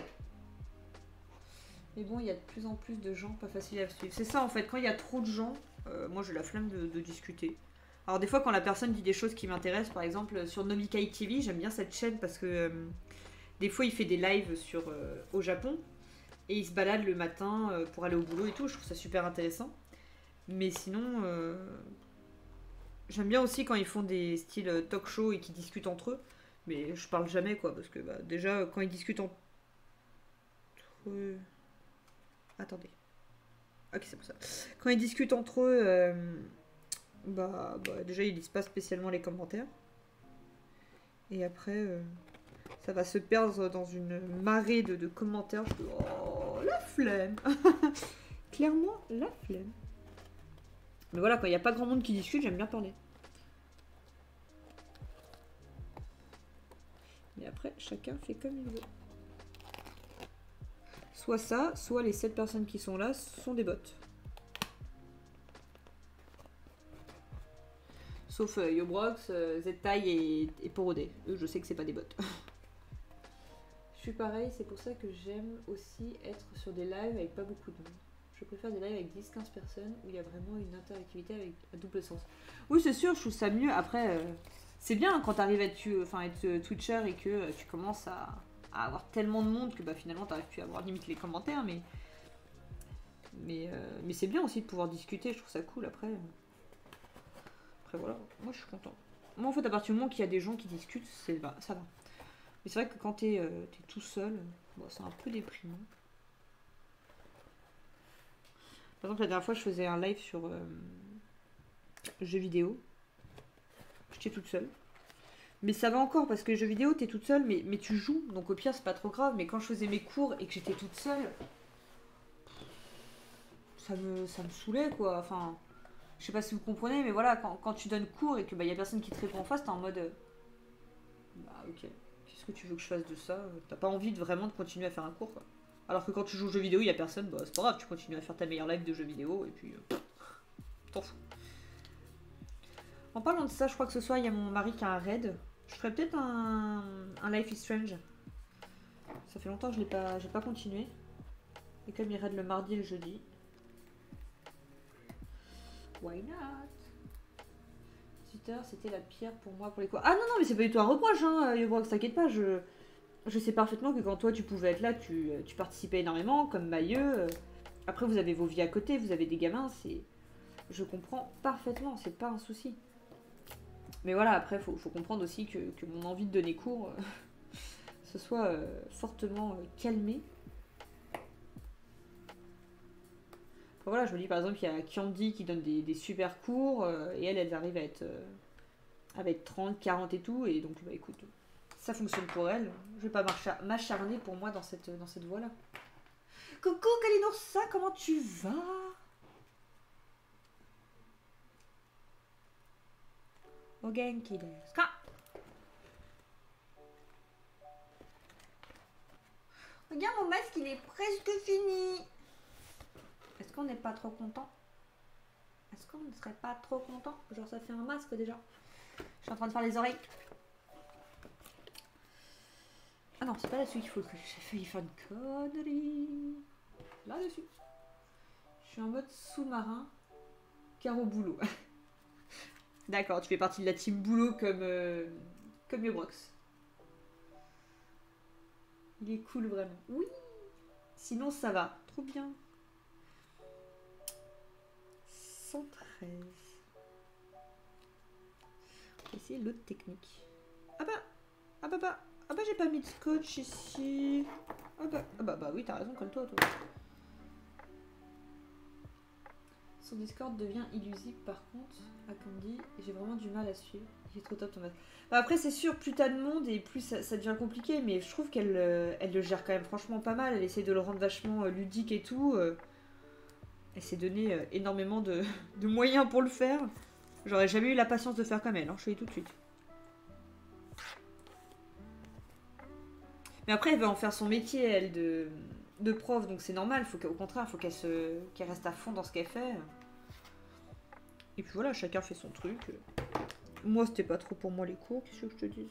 Mais bon, il y a de plus en plus de gens pas faciles à suivre. C'est ça en fait, quand il y a trop de gens, moi j'ai la flemme de discuter. Alors des fois quand la personne dit des choses qui m'intéressent, par exemple sur Nomikai TV, j'aime bien cette chaîne parce que des fois il fait des lives au Japon et il se balade le matin pour aller au boulot et tout, je trouve ça super intéressant. Mais sinon, j'aime bien aussi quand ils font des styles talk show et qu'ils discutent entre eux. Mais je parle jamais quoi, parce que bah, déjà quand ils discutent entre eux... Attendez. Ok, c'est pour ça. Quand ils discutent entre eux, bah, déjà ils lisent pas spécialement les commentaires. Et après, ça va se perdre dans une marée de commentaires. Je dis, oh, la flemme. Clairement, la flemme. Mais voilà, quand il n'y a pas grand monde qui discute, j'aime bien parler. Mais après, chacun fait comme il veut. Soit ça, soit les 7 personnes qui sont là sont des bots. Sauf Yobrox, Z-Taille et Porodé. Eux, je sais que c'est pas des bots. Je suis pareil, c'est pour ça que j'aime aussi être sur des lives avec pas beaucoup de monde. Je préfère des lives avec 10-15 personnes où il y a vraiment une interactivité avec à double sens. Oui, c'est sûr, je trouve ça mieux. Après, c'est bien quand tu arrives à être Twitcher et que tu commences à avoir tellement de monde que bah, finalement tu n'arrives plus à avoir limite les commentaires. Mais c'est bien aussi de pouvoir discuter, je trouve ça cool. Après voilà, moi je suis content. Moi en fait, à partir du moment qu'il y a des gens qui discutent, bah, ça va. Mais c'est vrai que quand t'es tout seul, bon, c'est un peu déprimant. Par exemple, la dernière fois, je faisais un live sur jeux vidéo. J'étais toute seule. Mais ça va encore, parce que les jeux vidéo, t'es toute seule, mais tu joues. Donc au pire, c'est pas trop grave. Mais quand je faisais mes cours et que j'étais toute seule, ça me saoulait, quoi. Enfin, je sais pas si vous comprenez, mais voilà, quand tu donnes cours et que bah, y a personne qui te répond en face, t'es en mode... bah ok, qu'est-ce que tu veux que je fasse de ça? T'as pas envie vraiment de continuer à faire un cours, quoi. Alors que quand tu joues aux jeux vidéo, il y a personne, bah c'est pas grave, tu continues à faire ta meilleure live de jeux vidéo et puis t'en fous. En parlant de ça, je crois que ce soir il y a mon mari qui a un raid. Je ferais peut-être un Life is Strange. Ça fait longtemps que j'ai pas continué. Et comme il raid le mardi et le jeudi. Why not? 18h, c'était la pire pour moi pour les cours. Ah non, mais c'est pas du tout un reproche, hein, Yobrox, t'inquiète pas, je sais parfaitement que quand toi tu pouvais être là, tu participais énormément, comme Mailleux. Après, vous avez vos vies à côté, vous avez des gamins, c'est. Je comprends parfaitement, c'est pas un souci. Mais voilà, après, faut comprendre aussi que mon envie de donner cours se soit fortement calmée. Enfin, voilà, je me dis par exemple, il y a Candy qui donne des super cours, et elle arrive à être 30, 40 et tout, et donc bah écoute. Ça fonctionne pour elle. Je vais pas m'acharner pour moi dans cette voie-là. Coucou Kalinoursa, comment tu vas? O genki desu ka? Regarde mon masque, il est presque fini. Est-ce qu'on n'est pas trop content? Est-ce qu'on ne serait pas trop content? Genre ça fait un masque déjà. Je suis en train de faire les oreilles. Ah non, c'est pas là-dessus qu'il faut que j'ai failli faire une connerie. Là-dessus. Je suis en mode sous-marin. Car au boulot. D'accord, tu fais partie de la team boulot comme Yobrox. Il est cool vraiment. Oui. Sinon ça va. Trop bien. 113. On va essayer l'autre technique. Ah bah j'ai pas mis de scotch ici. Bah oui, t'as raison, colle-toi toi. Son Discord devient illusible par contre, à Candy, et j'ai vraiment du mal à suivre. Il est trop top ton masque. Bah après c'est sûr, plus t'as de monde et plus ça devient compliqué, mais je trouve qu'elle elle le gère quand même franchement pas mal. Elle essaie de le rendre vachement ludique et tout. Elle s'est donné énormément de moyens pour le faire. J'aurais jamais eu la patience de faire comme elle, hein, je te le dis tout de suite. Mais après, elle veut en faire son métier, elle, de prof, donc c'est normal. Au contraire, il faut qu'elle reste à fond dans ce qu'elle fait. Et puis voilà, chacun fait son truc. Moi, c'était pas trop pour moi les cours, qu'est-ce que je te dise?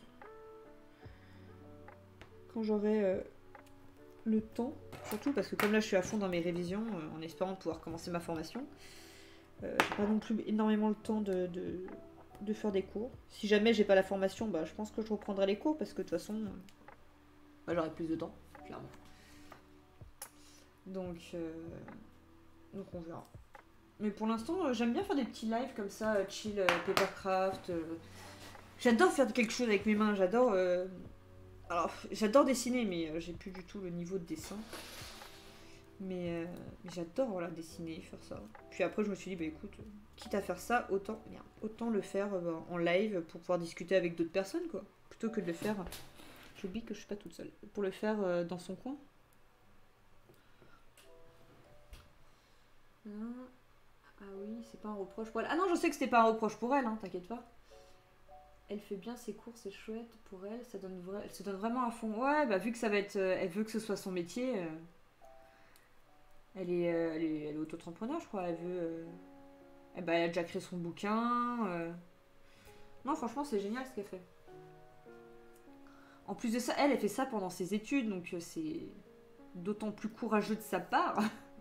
Quand j'aurai le temps, surtout parce que comme là, je suis à fond dans mes révisions, en espérant pouvoir commencer ma formation, j'ai pas non plus énormément le temps de faire des cours. Si jamais j'ai pas la formation, bah, je pense que je reprendrai les cours parce que de toute façon, bah, j'aurai plus de temps, clairement. Donc on verra. Mais pour l'instant, j'aime bien faire des petits lives comme ça, chill, papercraft. J'adore faire quelque chose avec mes mains, j'adore... Alors, j'adore dessiner, mais j'ai plus du tout le niveau de dessin. Mais j'adore voilà, dessiner, faire ça. Puis après, je me suis dit, bah écoute, quitte à faire ça, autant le faire en live pour pouvoir discuter avec d'autres personnes, quoi. Plutôt que de le faire... J'oublie que je suis pas toute seule. Pour le faire dans son coin. Ah oui, c'est pas un reproche pour elle. Ah non, je sais que c'était pas un reproche pour elle, hein, t'inquiète pas. Elle fait bien ses cours, c'est chouette pour elle. Elle se donne vraiment à fond. Ouais, bah vu que ça va être... elle veut que ce soit son métier. Elle est auto-entrepreneur, je crois. Elle veut... elle a déjà créé son bouquin. Non, franchement, c'est génial ce qu'elle fait. En plus de ça, elle fait ça pendant ses études, donc c'est d'autant plus courageux de sa part.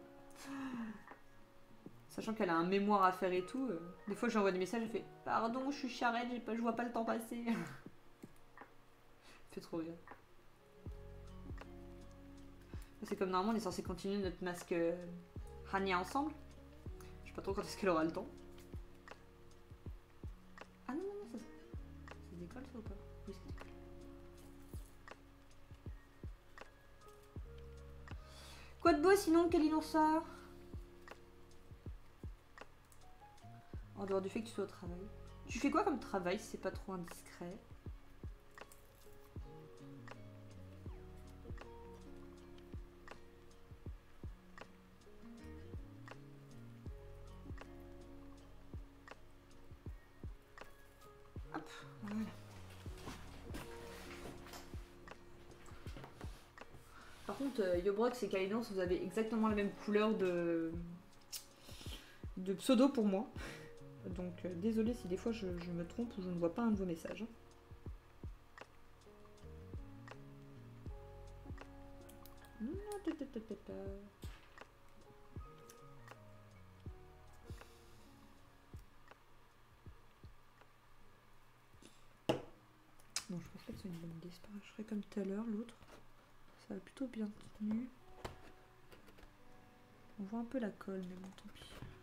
Sachant qu'elle a un mémoire à faire et tout. Des fois, j'envoie des messages, elle fait « Pardon, je suis charrette, je vois pas le temps passer. » fait trop bien. C'est comme normalement, on est censé continuer notre masque Hania ensemble. Je sais pas trop quand est-ce qu'elle aura le temps. Ah non, ça se décolle ça ou pas? Oui, ça décolle. Quoi de beau sinon, Kalinosa? En dehors du fait que tu sois au travail. Tu fais quoi comme travail si c'est pas trop indiscret? Hop, voilà. Par contre, Yobrox et Kalinosa, vous avez exactement la même couleur de pseudo pour moi. Donc désolé si des fois je me trompe ou je ne vois pas un de vos messages. Non, je pense pas que c'est une bonne idée. C'est pas grave, je ferai comme tout à l'heure, l'autre. Ça va plutôt bien tenu. On voit un peu la colle, mais bon, tant pis.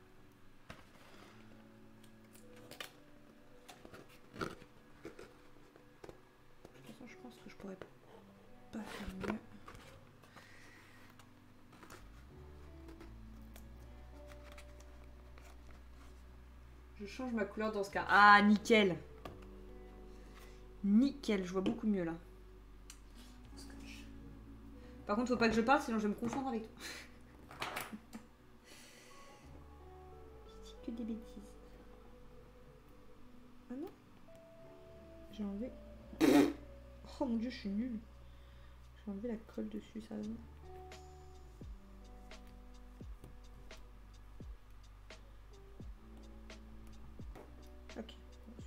De toute façon, je pense que je pourrais pas faire mieux. Je change ma couleur dans ce cas. Ah, nickel! Nickel, je vois beaucoup mieux là. Par contre, faut pas que je parle, sinon je vais me confondre avec toi. Je dis que des bêtises. Ah non? J'ai enlevé. Oh mon dieu, je suis nulle. J'ai enlevé la colle dessus, sérieusement.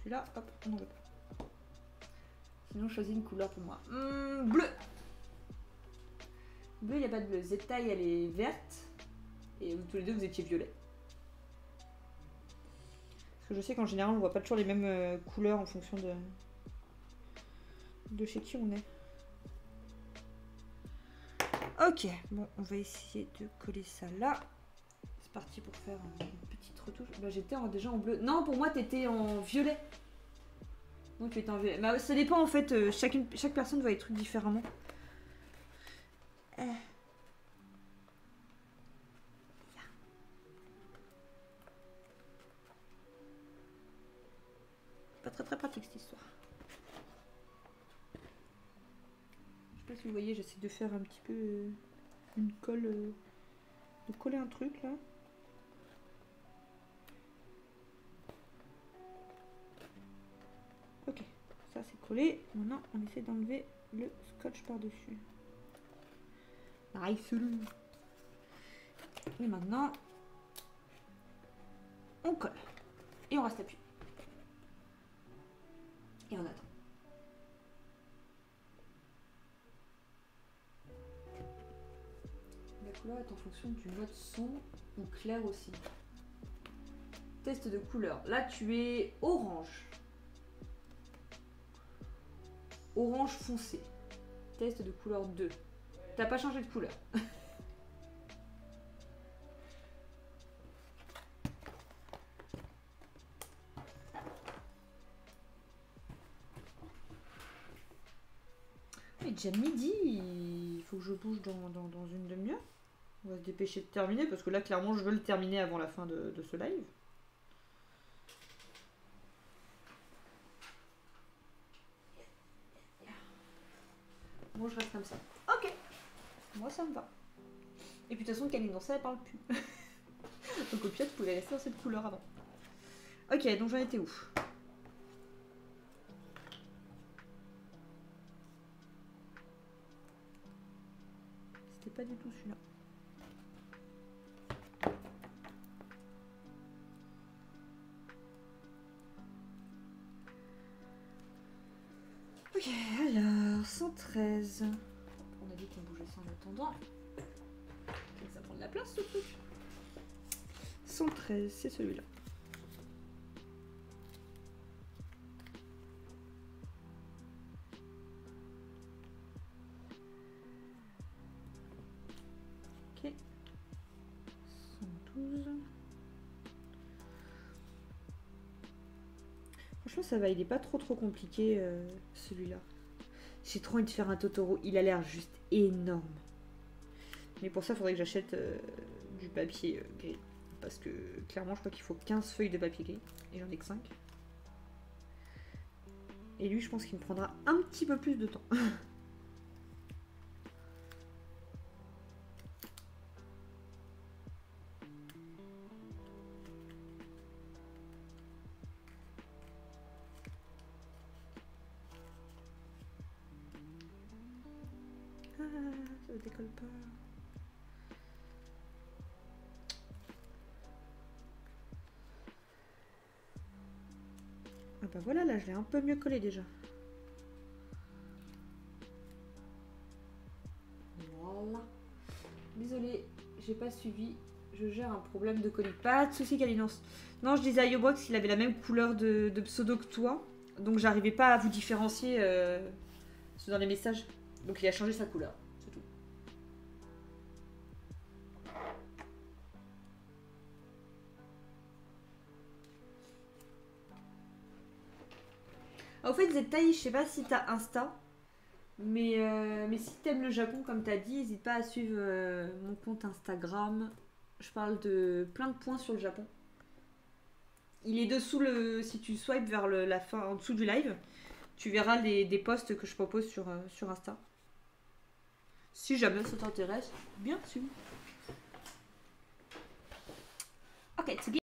Celui-là, hop, on n'en veut pas. Sinon, choisis une couleur pour moi. Bleu. Bleu, il n'y a pas de bleu. Z-Taille, elle est verte. Et vous, tous les deux, vous étiez violet. Parce que je sais qu'en général, on voit pas toujours les mêmes couleurs en fonction de chez qui on est. Ok, bon, on va essayer de coller ça là. C'est parti pour faire une petite retouche. Bah, j'étais déjà en bleu. Non, pour moi, t'étais en violet. Donc tu étais en violet. Bah, ça dépend en fait. Chaque personne voit les trucs différemment. Pas très très pratique cette histoire. Je sais pas si vous voyez, j'essaie de faire un petit peu une colle. De coller un truc là. Ok, ça c'est collé. Maintenant on essaie d'enlever le scotch par-dessus. Nice. Et maintenant on colle. Et on reste appuyé. Et on attend. La couleur est en fonction du mode son ou clair aussi. Test de couleur. Là tu es orange. Orange foncé. Test de couleur 2. T'as pas changé de couleur. Mais déjà midi, il faut que je bouge dans une demi-heure. On va se dépêcher de terminer parce que là clairement je veux le terminer avant la fin de ce live. Moi je reste comme ça. Ok. Moi ça me va. Et puis de toute façon Kaline dans ça elle parle plus. Donc au pire tu pouvais rester dans cette couleur avant. Ok, donc j'en étais où? C'était pas du tout celui-là. Ok, alors 113. On a dit qu'on bougeait ça en attendant. Ça prend de la place ce truc. 113, c'est celui-là. Ok. 112. Franchement ça va, il est pas trop compliqué celui-là. J'ai trop envie de faire un Totoro, il a l'air juste énorme. Mais pour ça il faudrait que j'achète du papier gris. Parce que clairement je crois qu'il faut 15 feuilles de papier gris. Et j'en ai que 5. Et lui je pense qu'il me prendra un petit peu plus de temps. Ah, ça ne décolle pas. Ah bah voilà, là je l'ai un peu mieux collé déjà. Voilà. Désolée, j'ai pas suivi. Je gère un problème de colis. Pas de soucis, Kalinos. Non, je disais à Yobox qu'il avait la même couleur de pseudo que toi. Donc j'arrivais pas à vous différencier dans les messages. Donc il a changé sa couleur. C'est tout. Au fait, Z-Taille, je sais pas si t'as Insta. Mais si t'aimes le Japon, comme t'as dit, n'hésite pas à suivre mon compte Instagram. Je parle de plein de points sur le Japon. Il est dessous le. Si tu swipes vers la fin, en dessous du live, tu verras des posts que je propose sur Insta. Si jamais ça t'intéresse, bien sûr. Ok, tsugi.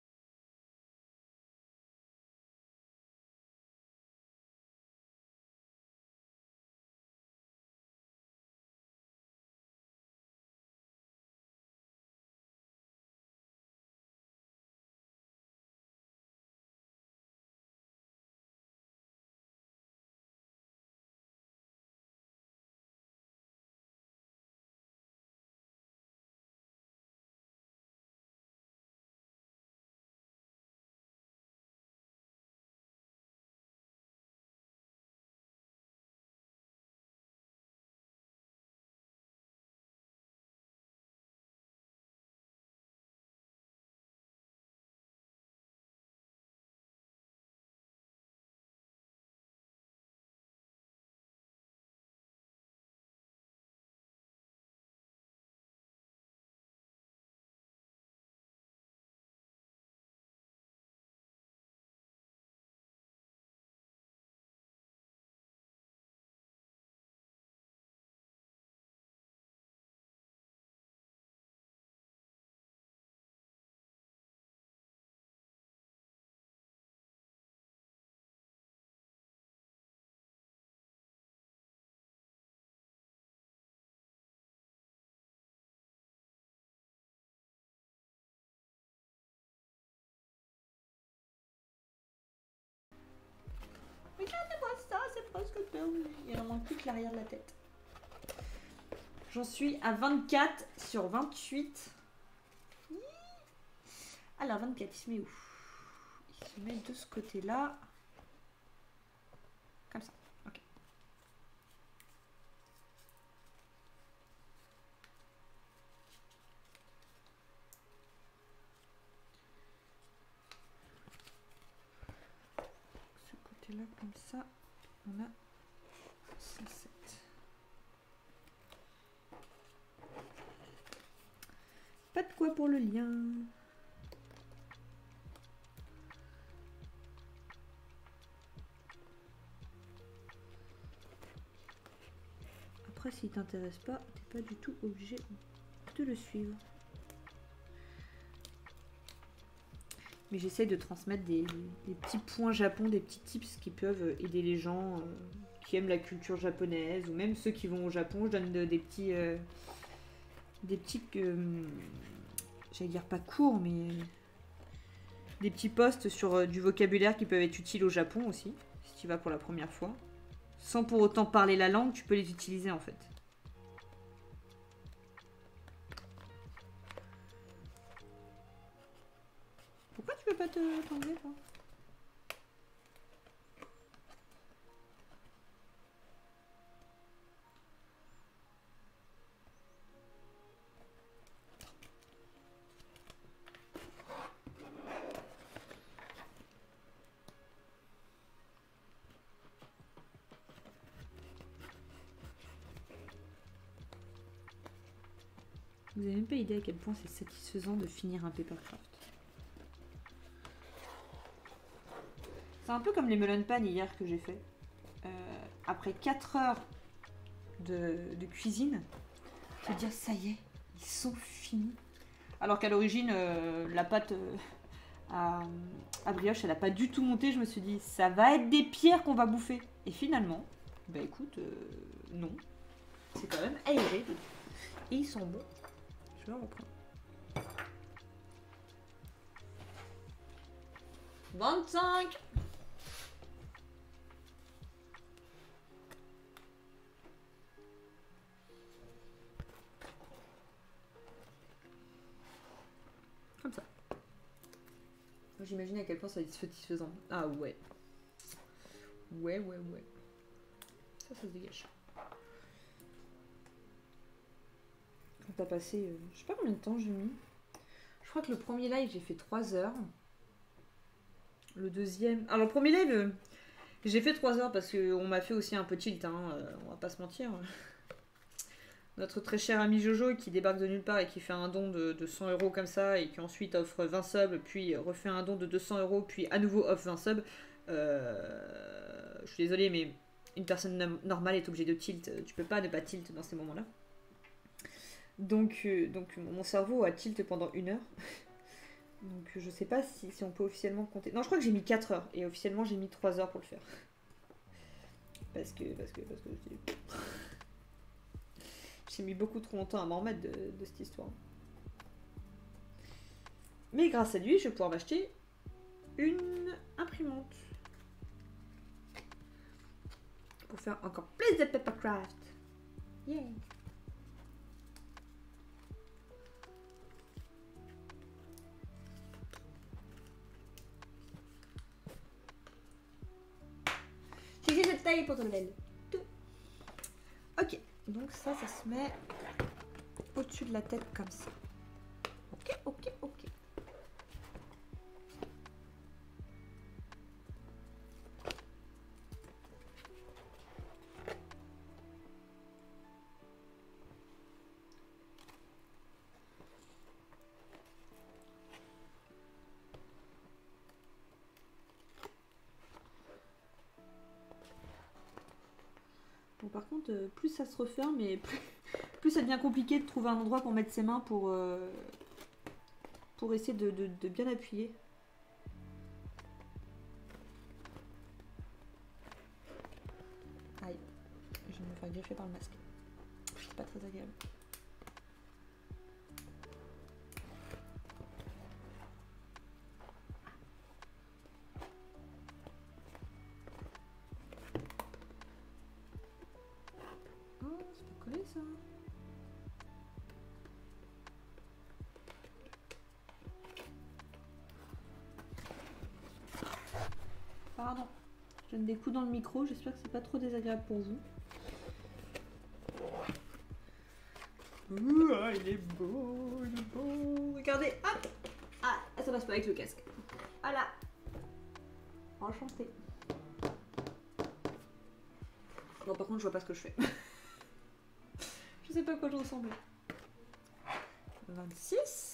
Il en manque plus que l'arrière de la tête. J'en suis à 24 sur 28. Alors 24, il se met où? Il se met de ce côté-là. Comme ça. Ok. Ce côté-là, comme ça, on a 7. Pas de quoi pour le lien. Après, s'il t'intéresse pas, t'es pas du tout obligé de le suivre. Mais j'essaie de transmettre des petits points Japon, des petits tips qui peuvent aider les gens qui aiment la culture japonaise, ou même ceux qui vont au Japon. Je donne des petits... j'allais dire pas courts, mais... des petits posts sur du vocabulaire qui peuvent être utiles au Japon aussi, si tu vas pour la première fois. Sans pour autant parler la langue, tu peux les utiliser en fait. Pourquoi tu peux pas t'enlever toi? Vous n'avez même pas idée à quel point c'est satisfaisant de finir un papercraft. C'est un peu comme les melon pan hier que j'ai fait. Après 4 heures de cuisine, te dire ça y est, ils sont finis. Alors qu'à l'origine, la pâte à brioche, elle n'a pas du tout monté. Je me suis dit, ça va être des pierres qu'on va bouffer. Et finalement, bah écoute, non. C'est quand même aéré. Et ils sont bons. Je vais en reprendre. 25. Comme ça. J'imagine à quel point ça va être satisfaisant. Ah ouais. Ouais. Ça se dégage. Quand t'as passé... je sais pas combien de temps j'ai mis. Je crois que le premier live, j'ai fait 3 heures. Le deuxième... Alors le premier live, j'ai fait 3 heures parce qu'on m'a fait aussi un peu tilt, hein, on va pas se mentir. Notre très cher ami Jojo qui débarque de nulle part et qui fait un don de 100 € comme ça et qui ensuite offre 20 subs, puis refait un don de 200 €, puis à nouveau offre 20 subs. Je suis désolée, mais une personne normale est obligée de tilt. Tu peux pas ne pas tilt dans ces moments-là. Donc mon cerveau a tilt pendant 1 heure. Donc je sais pas si on peut officiellement compter. Non, je crois que j'ai mis 4 heures et officiellement j'ai mis 3 heures pour le faire. Parce que j'ai mis beaucoup trop longtemps à m'en remettre de cette histoire. Mais grâce à lui, je vais pouvoir m'acheter une imprimante. Pour faire encore plus de papercraft. Yeah! J'ai cette taille pour ton level. Tout. Ok, donc ça se met au-dessus de la tête comme ça. Ok. Bon, par contre, plus ça se referme et plus ça devient compliqué de trouver un endroit pour mettre ses mains pour essayer de bien appuyer. Aïe, je vais me faire griffer par le masque. C'est pas très agréable. Pardon. Je donne des coups dans le micro, j'espère que c'est pas trop désagréable pour vous. Ouh, il est beau, il est beau. Regardez, hop. Ah, ça passe pas avec le casque. Voilà. Enchantée. Bon, par contre, je vois pas ce que je fais. Je sais pas à quoi je ressemble. 26.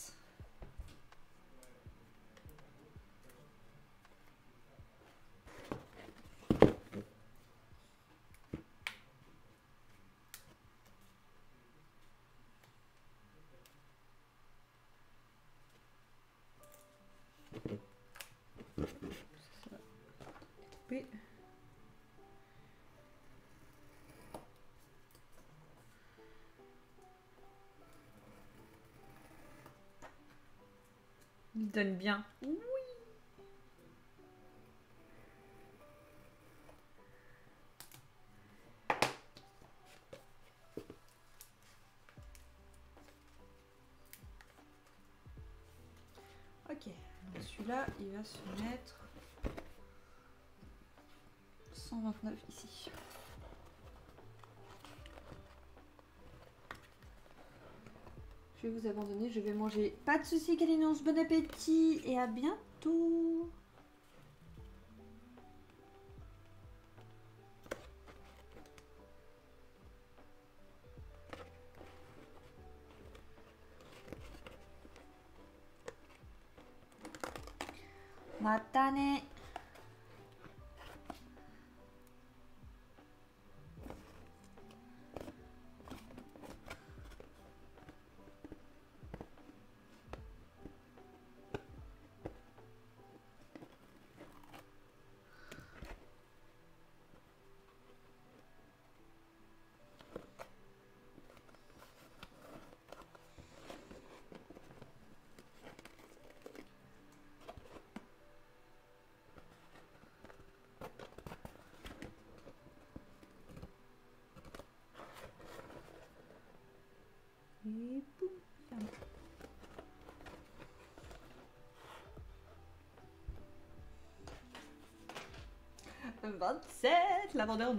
Oui. Il donne bien. Oui. Ok, donc celui-là, il va se mettre 129 ici. Je vais vous abandonner, je vais manger. Pas de soucis, Kalinos, bon appétit et à bientôt. Matane. Et boum, ferme. « 27, l'avant-dernier. »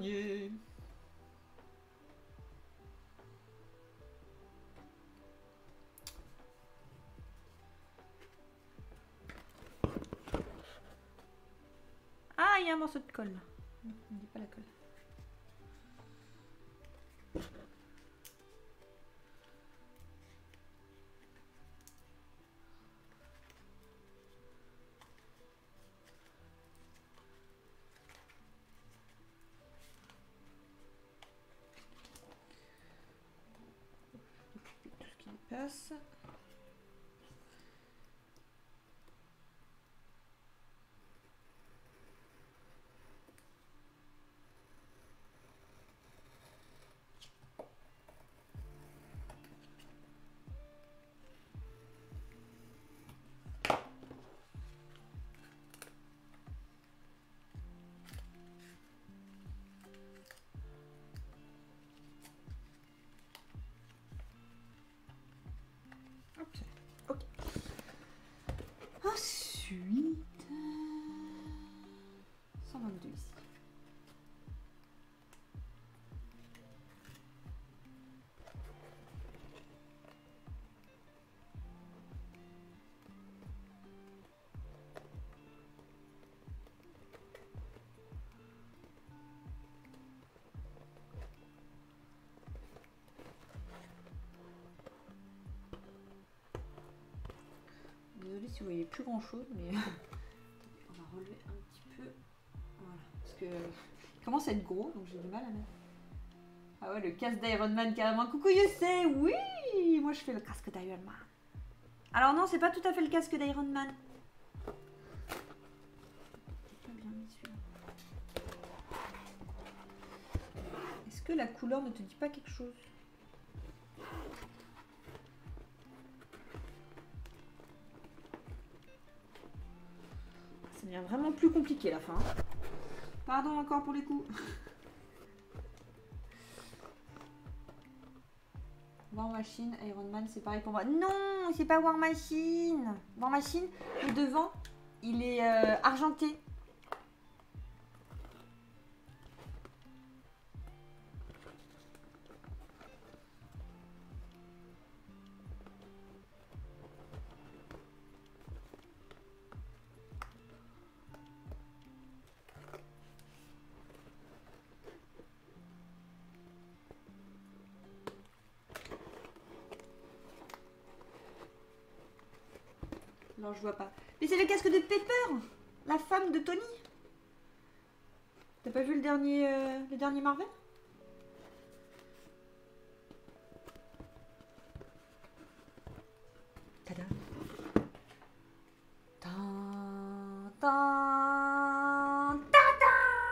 Ah, il y a un morceau de colle là. Non, on ne dit pas la colle. Tout ce qui dépasse. Ok. Ensuite, 122 ici. Désolée si vous voyez plus grand chose, mais on va relever un petit peu. Voilà, parce que il commence à être gros, donc j'ai du mal à mettre. Ah ouais, le casque d'Iron Man carrément. Coucou Youssé, oui, moi je fais le casque d'Iron Man. Alors non, c'est pas tout à fait le casque d'Iron Man. Pas bien mis celui-là. Est-ce que la couleur ne te dit pas quelque chose? Ça devient vraiment plus compliqué la fin. Pardon encore pour les coups. War Machine, Iron Man, c'est pareil pour moi. Non, c'est pas War Machine. War Machine, le devant, il est argenté. Alors je vois pas. Mais c'est le casque de Pepper, la femme de Tony. T'as pas vu le dernier Marvel? Tada. Tan, tan, tada.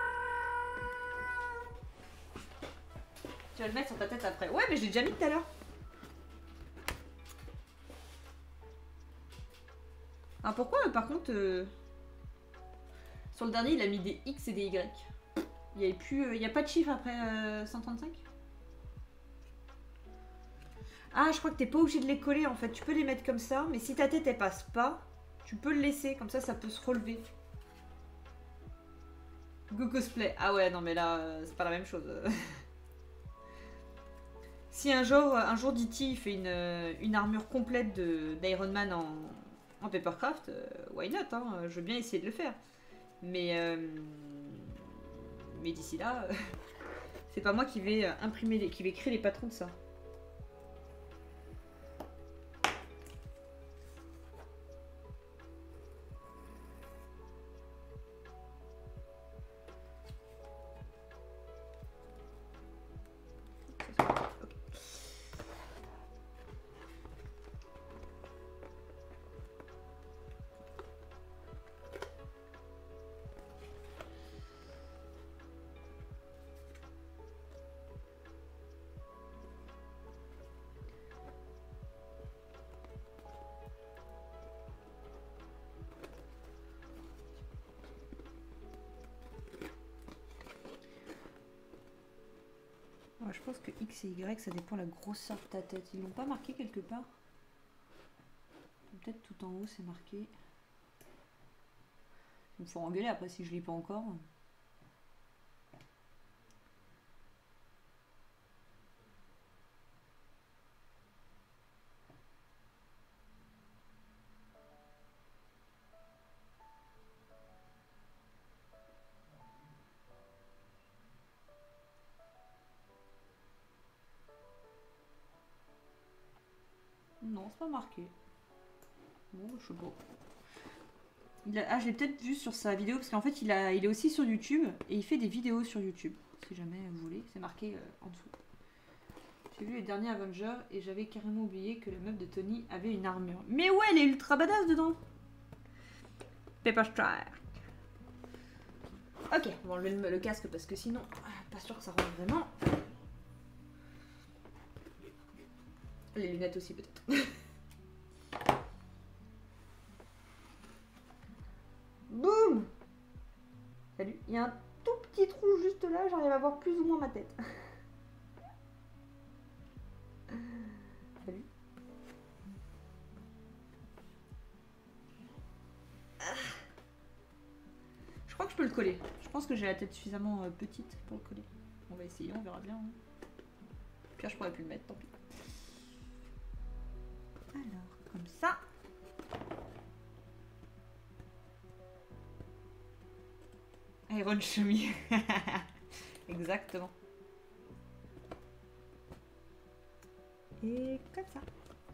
Tu vas le mettre sur ta tête après. Ouais, mais j'ai déjà mis tout à l'heure. Ah, pourquoi, par contre, sur le dernier, il a mis des X et des Y. Il n'y avait plus, il y a pas de chiffre après 135? Ah, je crois que t'es pas obligé de les coller en fait. Tu peux les mettre comme ça, mais si ta tête elle passe pas, tu peux le laisser. Comme ça peut se relever. Go cosplay. Ah ouais, non mais là, c'est pas la même chose. Si un jour DT il fait une armure complète d'Iron Man en Papercraft, why not, hein, je veux bien essayer de le faire. Mais d'ici là, c'est pas moi qui vais imprimer, qui vais créer les patrons de ça. Ouais, je pense que X et Y, ça dépend de la grosseur de ta tête. Ils l'ont pas marqué quelque part? Peut-être tout en haut, c'est marqué. Il me faut engueuler après si je lis pas encore. Non, c'est pas marqué. Bon, je sais pas. Ah, je l'ai peut-être vu sur sa vidéo, parce qu'en fait, il est aussi sur YouTube, et il fait des vidéos sur YouTube. Si jamais vous voulez, c'est marqué en dessous. J'ai vu les derniers Avengers, et j'avais carrément oublié que le meuf de Tony avait une armure. Mais ouais, elle est ultra badass dedans. Pepper Strike. Ok, on va enlever le casque, parce que sinon, pas sûr que ça rentre vraiment. Les lunettes aussi, peut-être. Boum! Salut. Il y a un tout petit trou juste là, j'arrive à voir plus ou moins ma tête. Salut. Je crois que je peux le coller. Je pense que j'ai la tête suffisamment petite pour le coller. On va essayer, on verra bien. Hein. Puis je pourrais plus le mettre, tant pis. Alors, comme ça. Iron Chummy. Exactement. Et comme ça.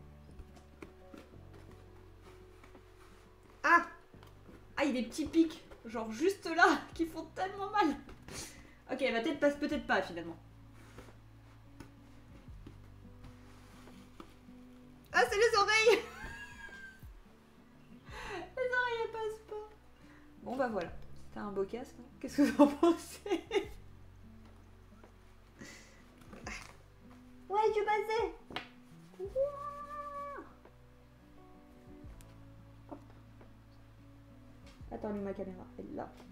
Ah! Ah, il y a des petits pics, genre juste là, qui font tellement mal. Ok, ma tête passe peut-être pas finalement. Ah, c'est les oreilles! Les oreilles, elles passent pas. Bon, bah voilà. C'était un beau casque. Hein. Qu'est-ce que vous en pensez? Ouais, tu passais! Hop. Attends, ma caméra, elle est là.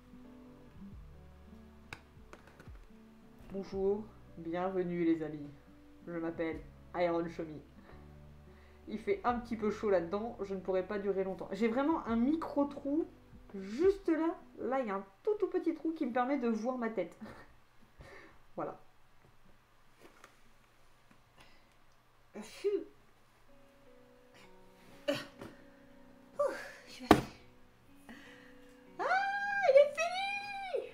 Bonjour, bienvenue les amis. Je m'appelle Iron Chummy. Il fait un petit peu chaud là-dedans, je ne pourrai pas durer longtemps. J'ai vraiment un micro-trou, juste là. Là, il y a un tout petit trou qui me permet de voir ma tête. Voilà. Il est fini!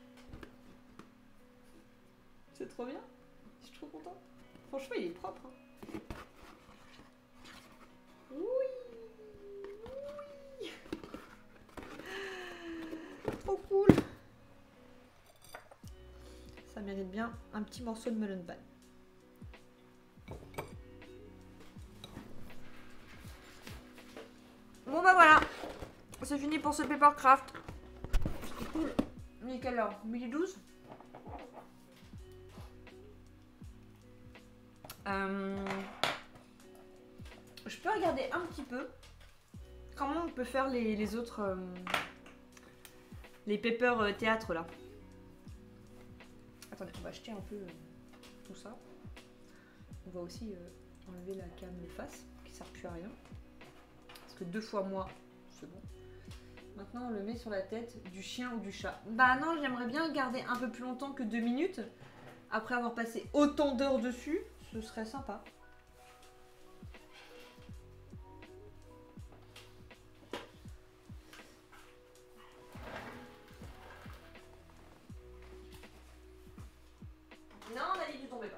C'est trop bien. Je suis trop contente. Franchement, il est propre. Hein. Oui. mérite bien un petit morceau de melon pan. Bon bah voilà, c'est fini pour ce papercraft. C'était cool. Il est quelle heure? 12h12. Je peux regarder un petit peu comment on peut faire les autres les paper théâtre là. Attendez, on va acheter un peu tout ça. On va aussi enlever la cam face qui sert plus à rien. Parce que 2 fois moi, c'est bon. Maintenant on le met sur la tête du chien ou du chat. Bah non, j'aimerais bien garder un peu plus longtemps que 2 minutes. Après avoir passé autant d'heures dessus, ce serait sympa. Non, Nali, tu tombais pas.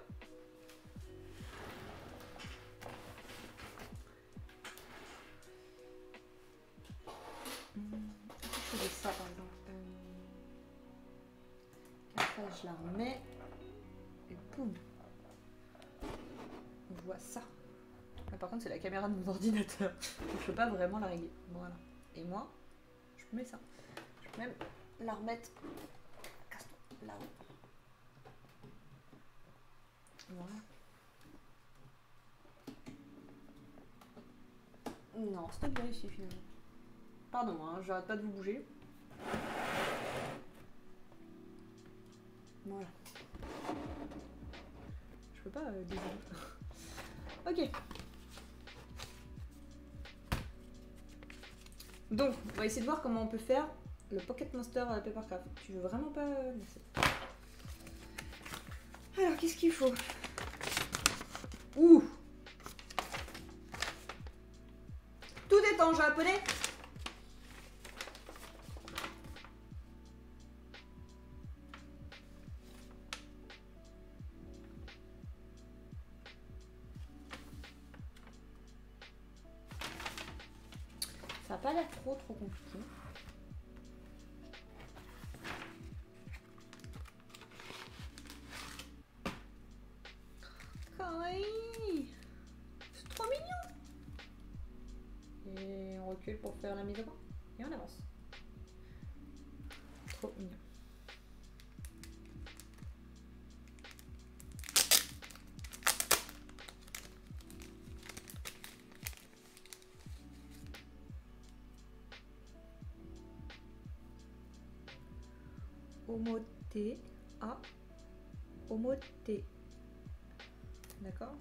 Je faisais ça par exemple. Après, je la remets. Et boum. On voit ça. Là, par contre, c'est la caméra de mon ordinateur. Donc, je peux pas vraiment la régler. Voilà. Et moi, je mets ça. Je peux même la remettre là-haut. Voilà. Non, c'est pas ici finalement. Pardon, hein, j'arrête pas de vous bouger. Voilà. Je peux pas dire. Ok. Donc, on va essayer de voir comment on peut faire le Pocket Monster Papercraft. Tu veux vraiment pas... Merci. Alors, qu'est-ce qu'il faut? Ouh! Tout est en japonais. Ça n'a pas l'air trop compliqué. Kawaii! C'est trop mignon! Et on recule pour faire la mise au point. Et on avance. Trop mignon. Omote à omote. D'accord?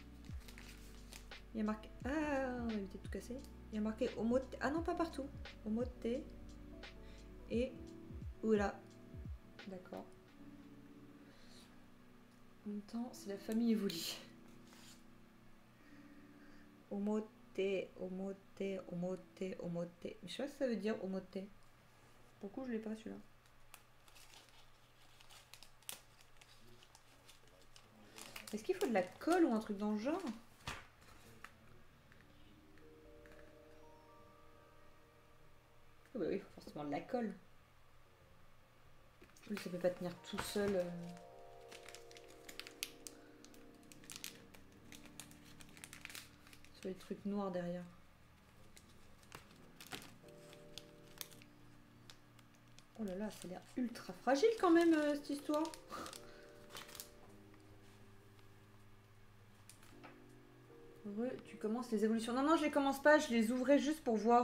Il y a marqué... Ah, on va éviter de tout casser. Il y a marqué omote... Ah non, pas partout. Omote et oula. D'accord. En même temps, c'est la famille évolue. Omote, omote, omote, omote. Mais je sais pas ce que ça veut dire omote. Pour le coup, je l'ai pas celui-là. Est-ce qu'il faut de la colle ou un truc dans le genre? Oh bah oui, il faut forcément de la colle. Oui, ça peut pas tenir tout seul. Sur les trucs noirs derrière. Oh là là, ça a l'air ultra fragile quand même cette histoire. Tu commences les évolutions. Non, non, je les commence pas, je les ouvrais juste pour voir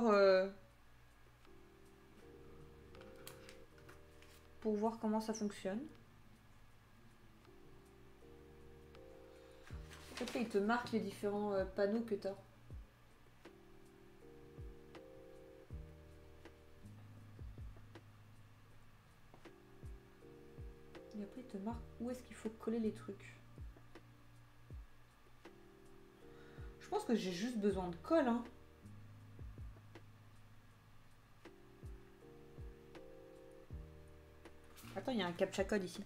comment ça fonctionne. En fait, là, il te marque les différents panneaux que tu as. Et après, il te marque où est-ce qu'il faut coller les trucs. Je pense que j'ai juste besoin de colle, hein. Attends, il y a un captcha code ici.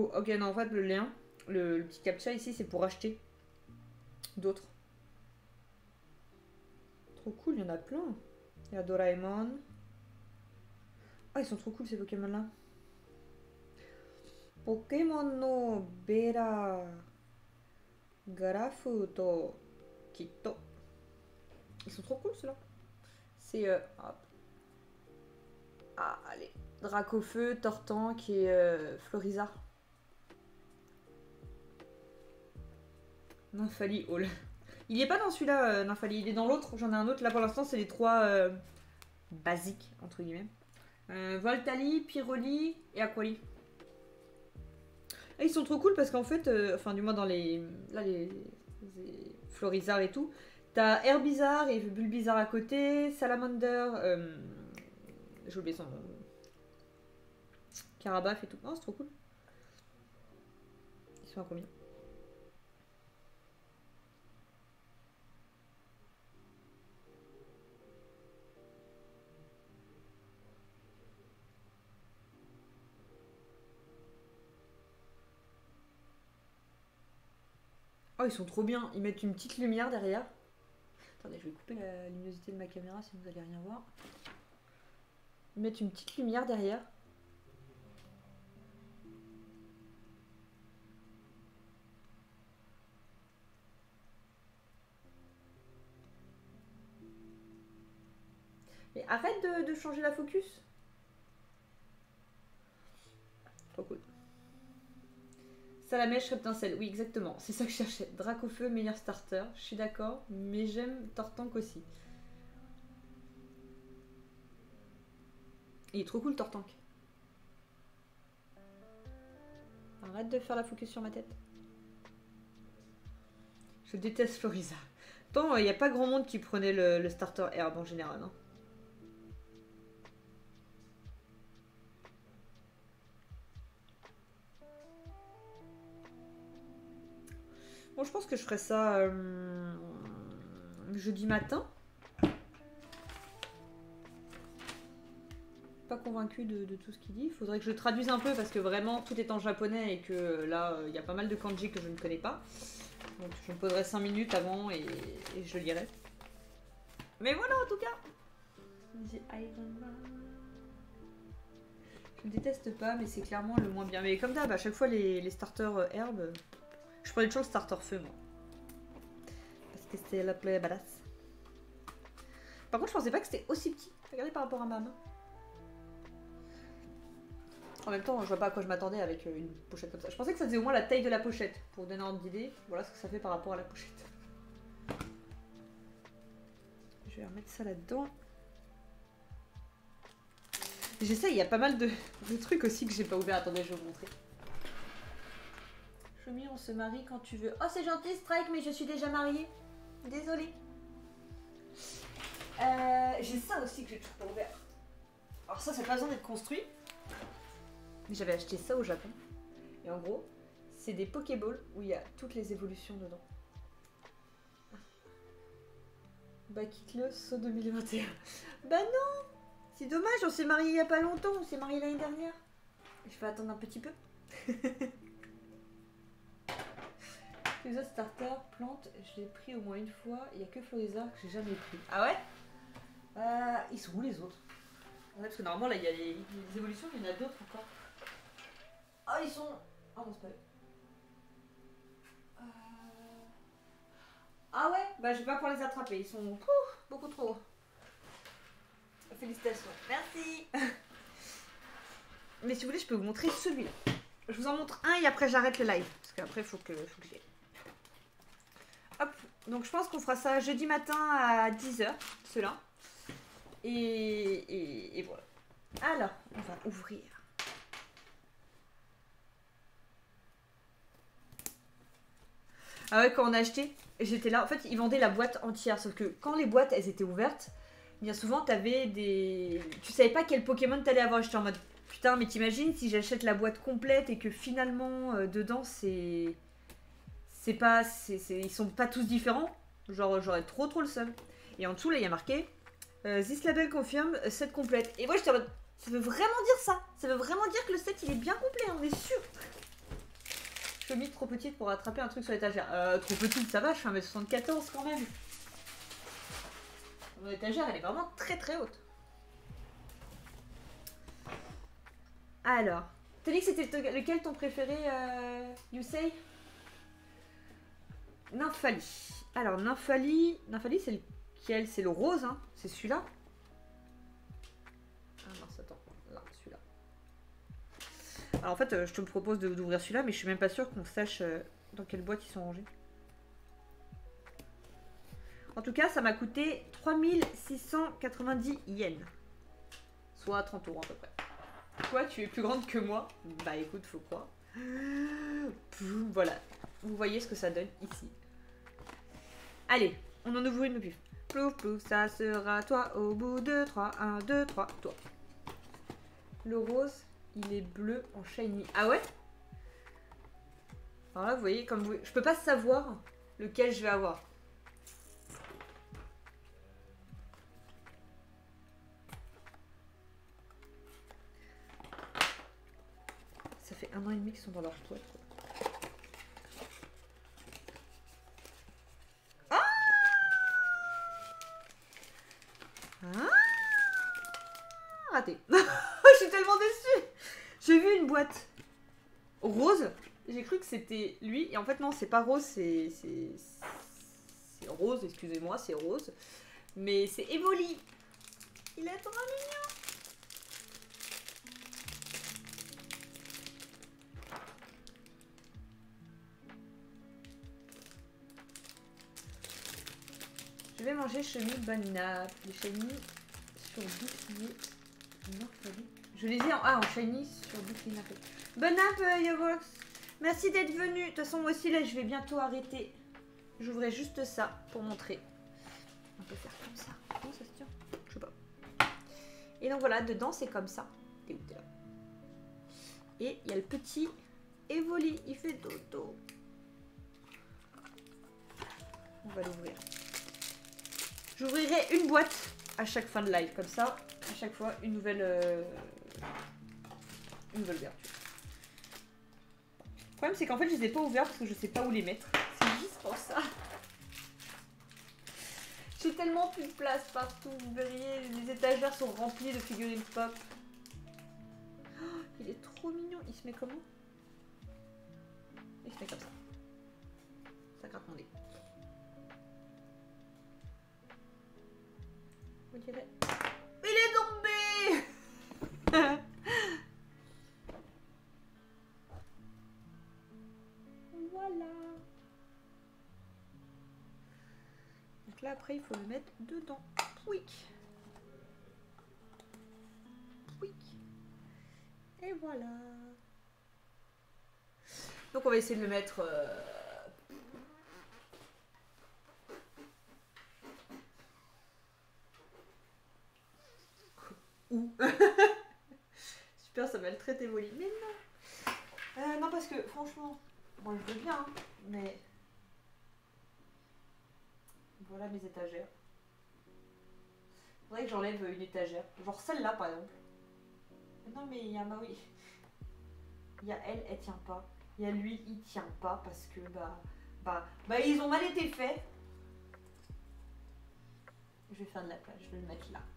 Ok, non, en fait, le lien, le petit captcha ici, c'est pour acheter d'autres. Trop cool, il y en a plein. Il y a Doraemon. Ah, ils sont trop cool ces Pokémon-là. Pokémon no Bera Garafu to Kitto. Ils sont trop cool ceux-là. C'est hop. Ah, allez. Dracofeu, Tortank et Florizard. Nymphali Hall. Il est pas dans celui-là, Nymphali. Il est dans l'autre. J'en ai un autre. Là, pour l'instant, c'est les trois basiques, entre guillemets. Voltali, Pyroli et Aquali. Et ils sont trop cool parce qu'en fait, enfin, du moins dans les. Là, les Florizard et tout. T'as Herbizarre et Bulbizarre à côté. Salamander. J'ai oublié son nom. Carabaf et tout. Oh, c'est trop cool. Ils sont à combien? Oh, ils sont trop bien. Ils mettent une petite lumière derrière. Attendez, je vais couper la luminosité de ma caméra sinon vous allez rien voir. Ils mettent une petite lumière derrière. Mais arrête de changer la focus. Trop cool. Salamèche, Reptincelle, oui exactement, c'est ça que je cherchais. Dracofeu, meilleur starter, je suis d'accord, mais j'aime Tortank aussi. Il est trop cool Tortank. Arrête de faire la focus sur ma tête. Je déteste Floriza. Pourtant, il n'y a pas grand monde qui prenait le starter herbe en général. Hein. Bon, je pense que je ferai ça jeudi matin. Pas convaincue de tout ce qu'il dit. Il faudrait que je traduise un peu parce que vraiment tout est en japonais et que là, il y a pas mal de kanji que je ne connais pas. Donc je me poserai 5 minutes avant et je lirai. Mais voilà en tout cas. Je ne déteste pas, mais c'est clairement le moins bien. Mais comme d'hab, à chaque fois les starters herbes, je prenais toujours le starter feu moi. Parce que c'est la plus badass. Par contre, je pensais pas que c'était aussi petit. Regardez par rapport à ma main. En même temps, je vois pas à quoi je m'attendais avec une pochette comme ça. Je pensais que ça faisait au moins la taille de la pochette. Pour donner un ordre d'idée, voilà ce que ça fait par rapport à la pochette. Je vais remettre ça là-dedans. J'essaie, il y a pas mal de trucs aussi que j'ai pas ouvert. Attendez, je vais vous montrer. Choumi, on se marie quand tu veux. Oh, c'est gentil, Strike, mais je suis déjà mariée. Désolée. J'ai ça aussi que j'ai toujours pas ouvert. Alors ça, ça n'a pas besoin d'être construit. J'avais acheté ça au Japon. Et en gros, c'est des Pokéballs où il y a toutes les évolutions dedans. Bah quitte-le, saut 2021. Bah non! C'est dommage, on s'est mariés il y a pas longtemps, on s'est mariés l'année dernière. Je vais attendre un petit peu. Les autres starters, plantes, je l'ai pris au moins une fois. Il n'y a que Florizard que j'ai jamais pris. Ah ouais? Ils sont où les autres? Ouais, parce que normalement là il y a les évolutions, il y en a d'autres encore. Ah, ils sont. Ah non, c'est pas eux. Ah ouais? Bah, je vais pas pouvoir les attraper. Ils sont beaucoup trop. Félicitations. Merci. Mais si vous voulez, je peux vous montrer celui-là. Je vous en montre un et après j'arrête le live. Parce qu'après, il faut que j'y aille. Hop. Donc, je pense qu'on fera ça jeudi matin à 10h. Ceux-là. Et voilà. Alors, on va ouvrir. Ah ouais, quand on a acheté, j'étais là. En fait, ils vendaient la boîte entière. Sauf que quand les boîtes, elles étaient ouvertes, bien souvent, t'avais des... Tu savais pas quel Pokémon t'allais avoir. J'étais en mode, putain, mais t'imagines si j'achète la boîte complète et que finalement, dedans, c'est pas... Ils sont pas tous différents. Genre, j'aurais trop le seum. Et en dessous, là, il y a marqué This label confirme set complète. Et moi, j'étais en mode, ça veut vraiment dire ça. Ça veut vraiment dire que le set, il est bien complet, on est sûr. chemise trop petite pour attraper un truc sur l'étagère. Trop petite, ça va, je fais 1m74 quand même. Mon étagère, elle est vraiment très très haute. Alors, t'as dit que c'était lequel ton préféré, Yusei? Nymphalie. Alors, Nymphalie, c'est lequel? C'est le rose, hein? C'est celui-là? Ah mince, attends. Là, celui-là. Alors, en fait, je te propose d'ouvrir celui-là, mais je suis même pas sûre qu'on sache dans quelle boîte ils sont rangés. En tout cas, ça m'a coûté 3690 yens. Soit 30 € à peu près. Toi, tu es plus grande que moi. Bah écoute, faut croire. Voilà. Vous voyez ce que ça donne ici. Allez, on en ouvre une de plus. Plouf, plouf, ça sera toi au bout de 3. 1, 2, 3, toi. Le rose, il est bleu en shiny. Ah ouais? Alors là, vous voyez, comme vous... je peux pas savoir lequel je vais avoir. Ça fait 1 an et demi qu'ils sont dans leur toile. Ah! Ah! Raté. Je suis tellement déçue. J'ai vu une boîte rose. J'ai cru que c'était lui. Et en fait, non, c'est pas rose. C'est rose, excusez-moi, c'est rose. Mais c'est Evoli. Il est trop mignon. Je vais manger chemise bonne nappe. Les shiny sur bouclier. Je les ai en shiny sur bouclier nappe. Bonne nappe, Yovox. Merci d'être venu. De toute façon, moi aussi, là, je vais bientôt arrêter. J'ouvrais juste ça pour montrer. On peut faire comme ça. Comment ça se tient? Je sais pas. Et donc voilà, dedans, c'est comme ça. T'es où? T'es là. Et il y a le petit Evoli. Il fait dodo. On va l'ouvrir. J'ouvrirai une boîte à chaque fin de live. Comme ça, à chaque fois, une nouvelle ouverture. Le problème, c'est qu'en fait, je les ai pas ouverts parce que je sais pas où les mettre. C'est juste pour ça. J'ai tellement plus de place partout. Vous verriez, les étagères sont remplies de figurines pop. Oh, il est trop mignon. Il se met comment? Il se met comme ça. Ça gratte mon nez. Vous direz... Il est tombé. Voilà. Donc là, après, il faut le mettre dedans. Pouic. Pouic. Et voilà. Donc on va essayer de le mettre... Où? Super, ça m'a le traité Evoli. Mais non. Non, parce que franchement, moi je veux bien, hein, mais... Voilà mes étagères. Faudrait que j'enlève une étagère. Genre celle-là par exemple. Non mais il y a Maui. Il y a elle, elle tient pas. Il y a lui, il tient pas parce que bah ils ont mal été faits. Je vais faire de la place, je vais le mettre là.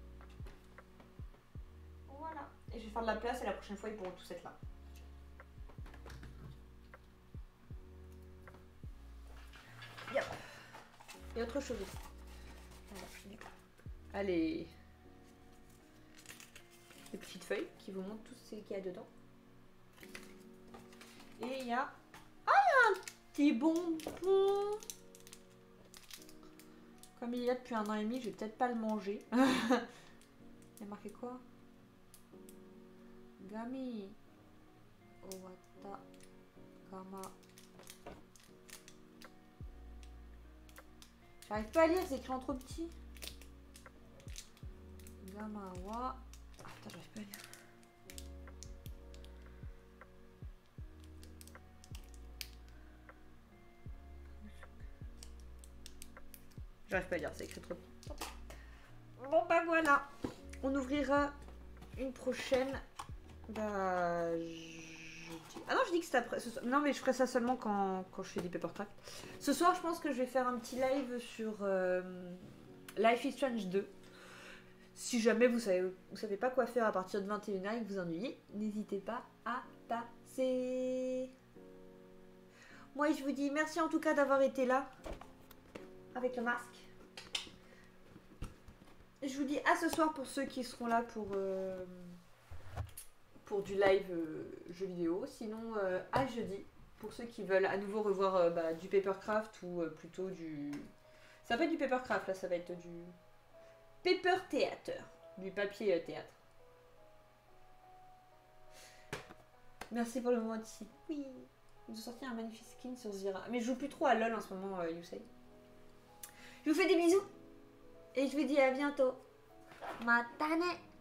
Voilà. Et je vais faire de la place et la prochaine fois ils pourront tous être là. Yep. Et autre chose aussi. Allez. Les petites feuilles qui vous montrent tout ce qu'il y a dedans. Et il y a... Ah, il y a un petit bonbon. Comme il y a depuis 1 an et demi, je vais peut-être pas le manger. Il y a marqué quoi? Gami. Owata. Gama. J'arrive pas à lire, c'est écrit en trop petit. Gamawa. Ah putain, j'arrive pas à lire. J'arrive pas à lire, c'est écrit trop petit. Bon bah voilà. On ouvrira une prochaine. Bah je Ah non, je dis que c'est après. Non, mais je ferai ça seulement quand je fais des paper tracks. Ce soir, je pense que je vais faire un petit live sur Life is Strange 2. Si jamais vous savez pas quoi faire à partir de 21h et que vous ennuyez, n'hésitez pas à passer. Moi, je vous dis merci en tout cas d'avoir été là avec le masque. Je vous dis à ce soir pour ceux qui seront là pour du live jeu vidéo. Sinon, à jeudi pour ceux qui veulent à nouveau revoir du papercraft ou plutôt du... Ça va être du papercraft là, ça va être du paper théâtre, du papier théâtre. Merci pour le moment ici. Oui. Ils ont sorti un magnifique skin sur Zira. Mais je joue plus trop à LoL en ce moment, Yusei. Je vous fais des bisous. Et je vous dis à bientôt. Matane.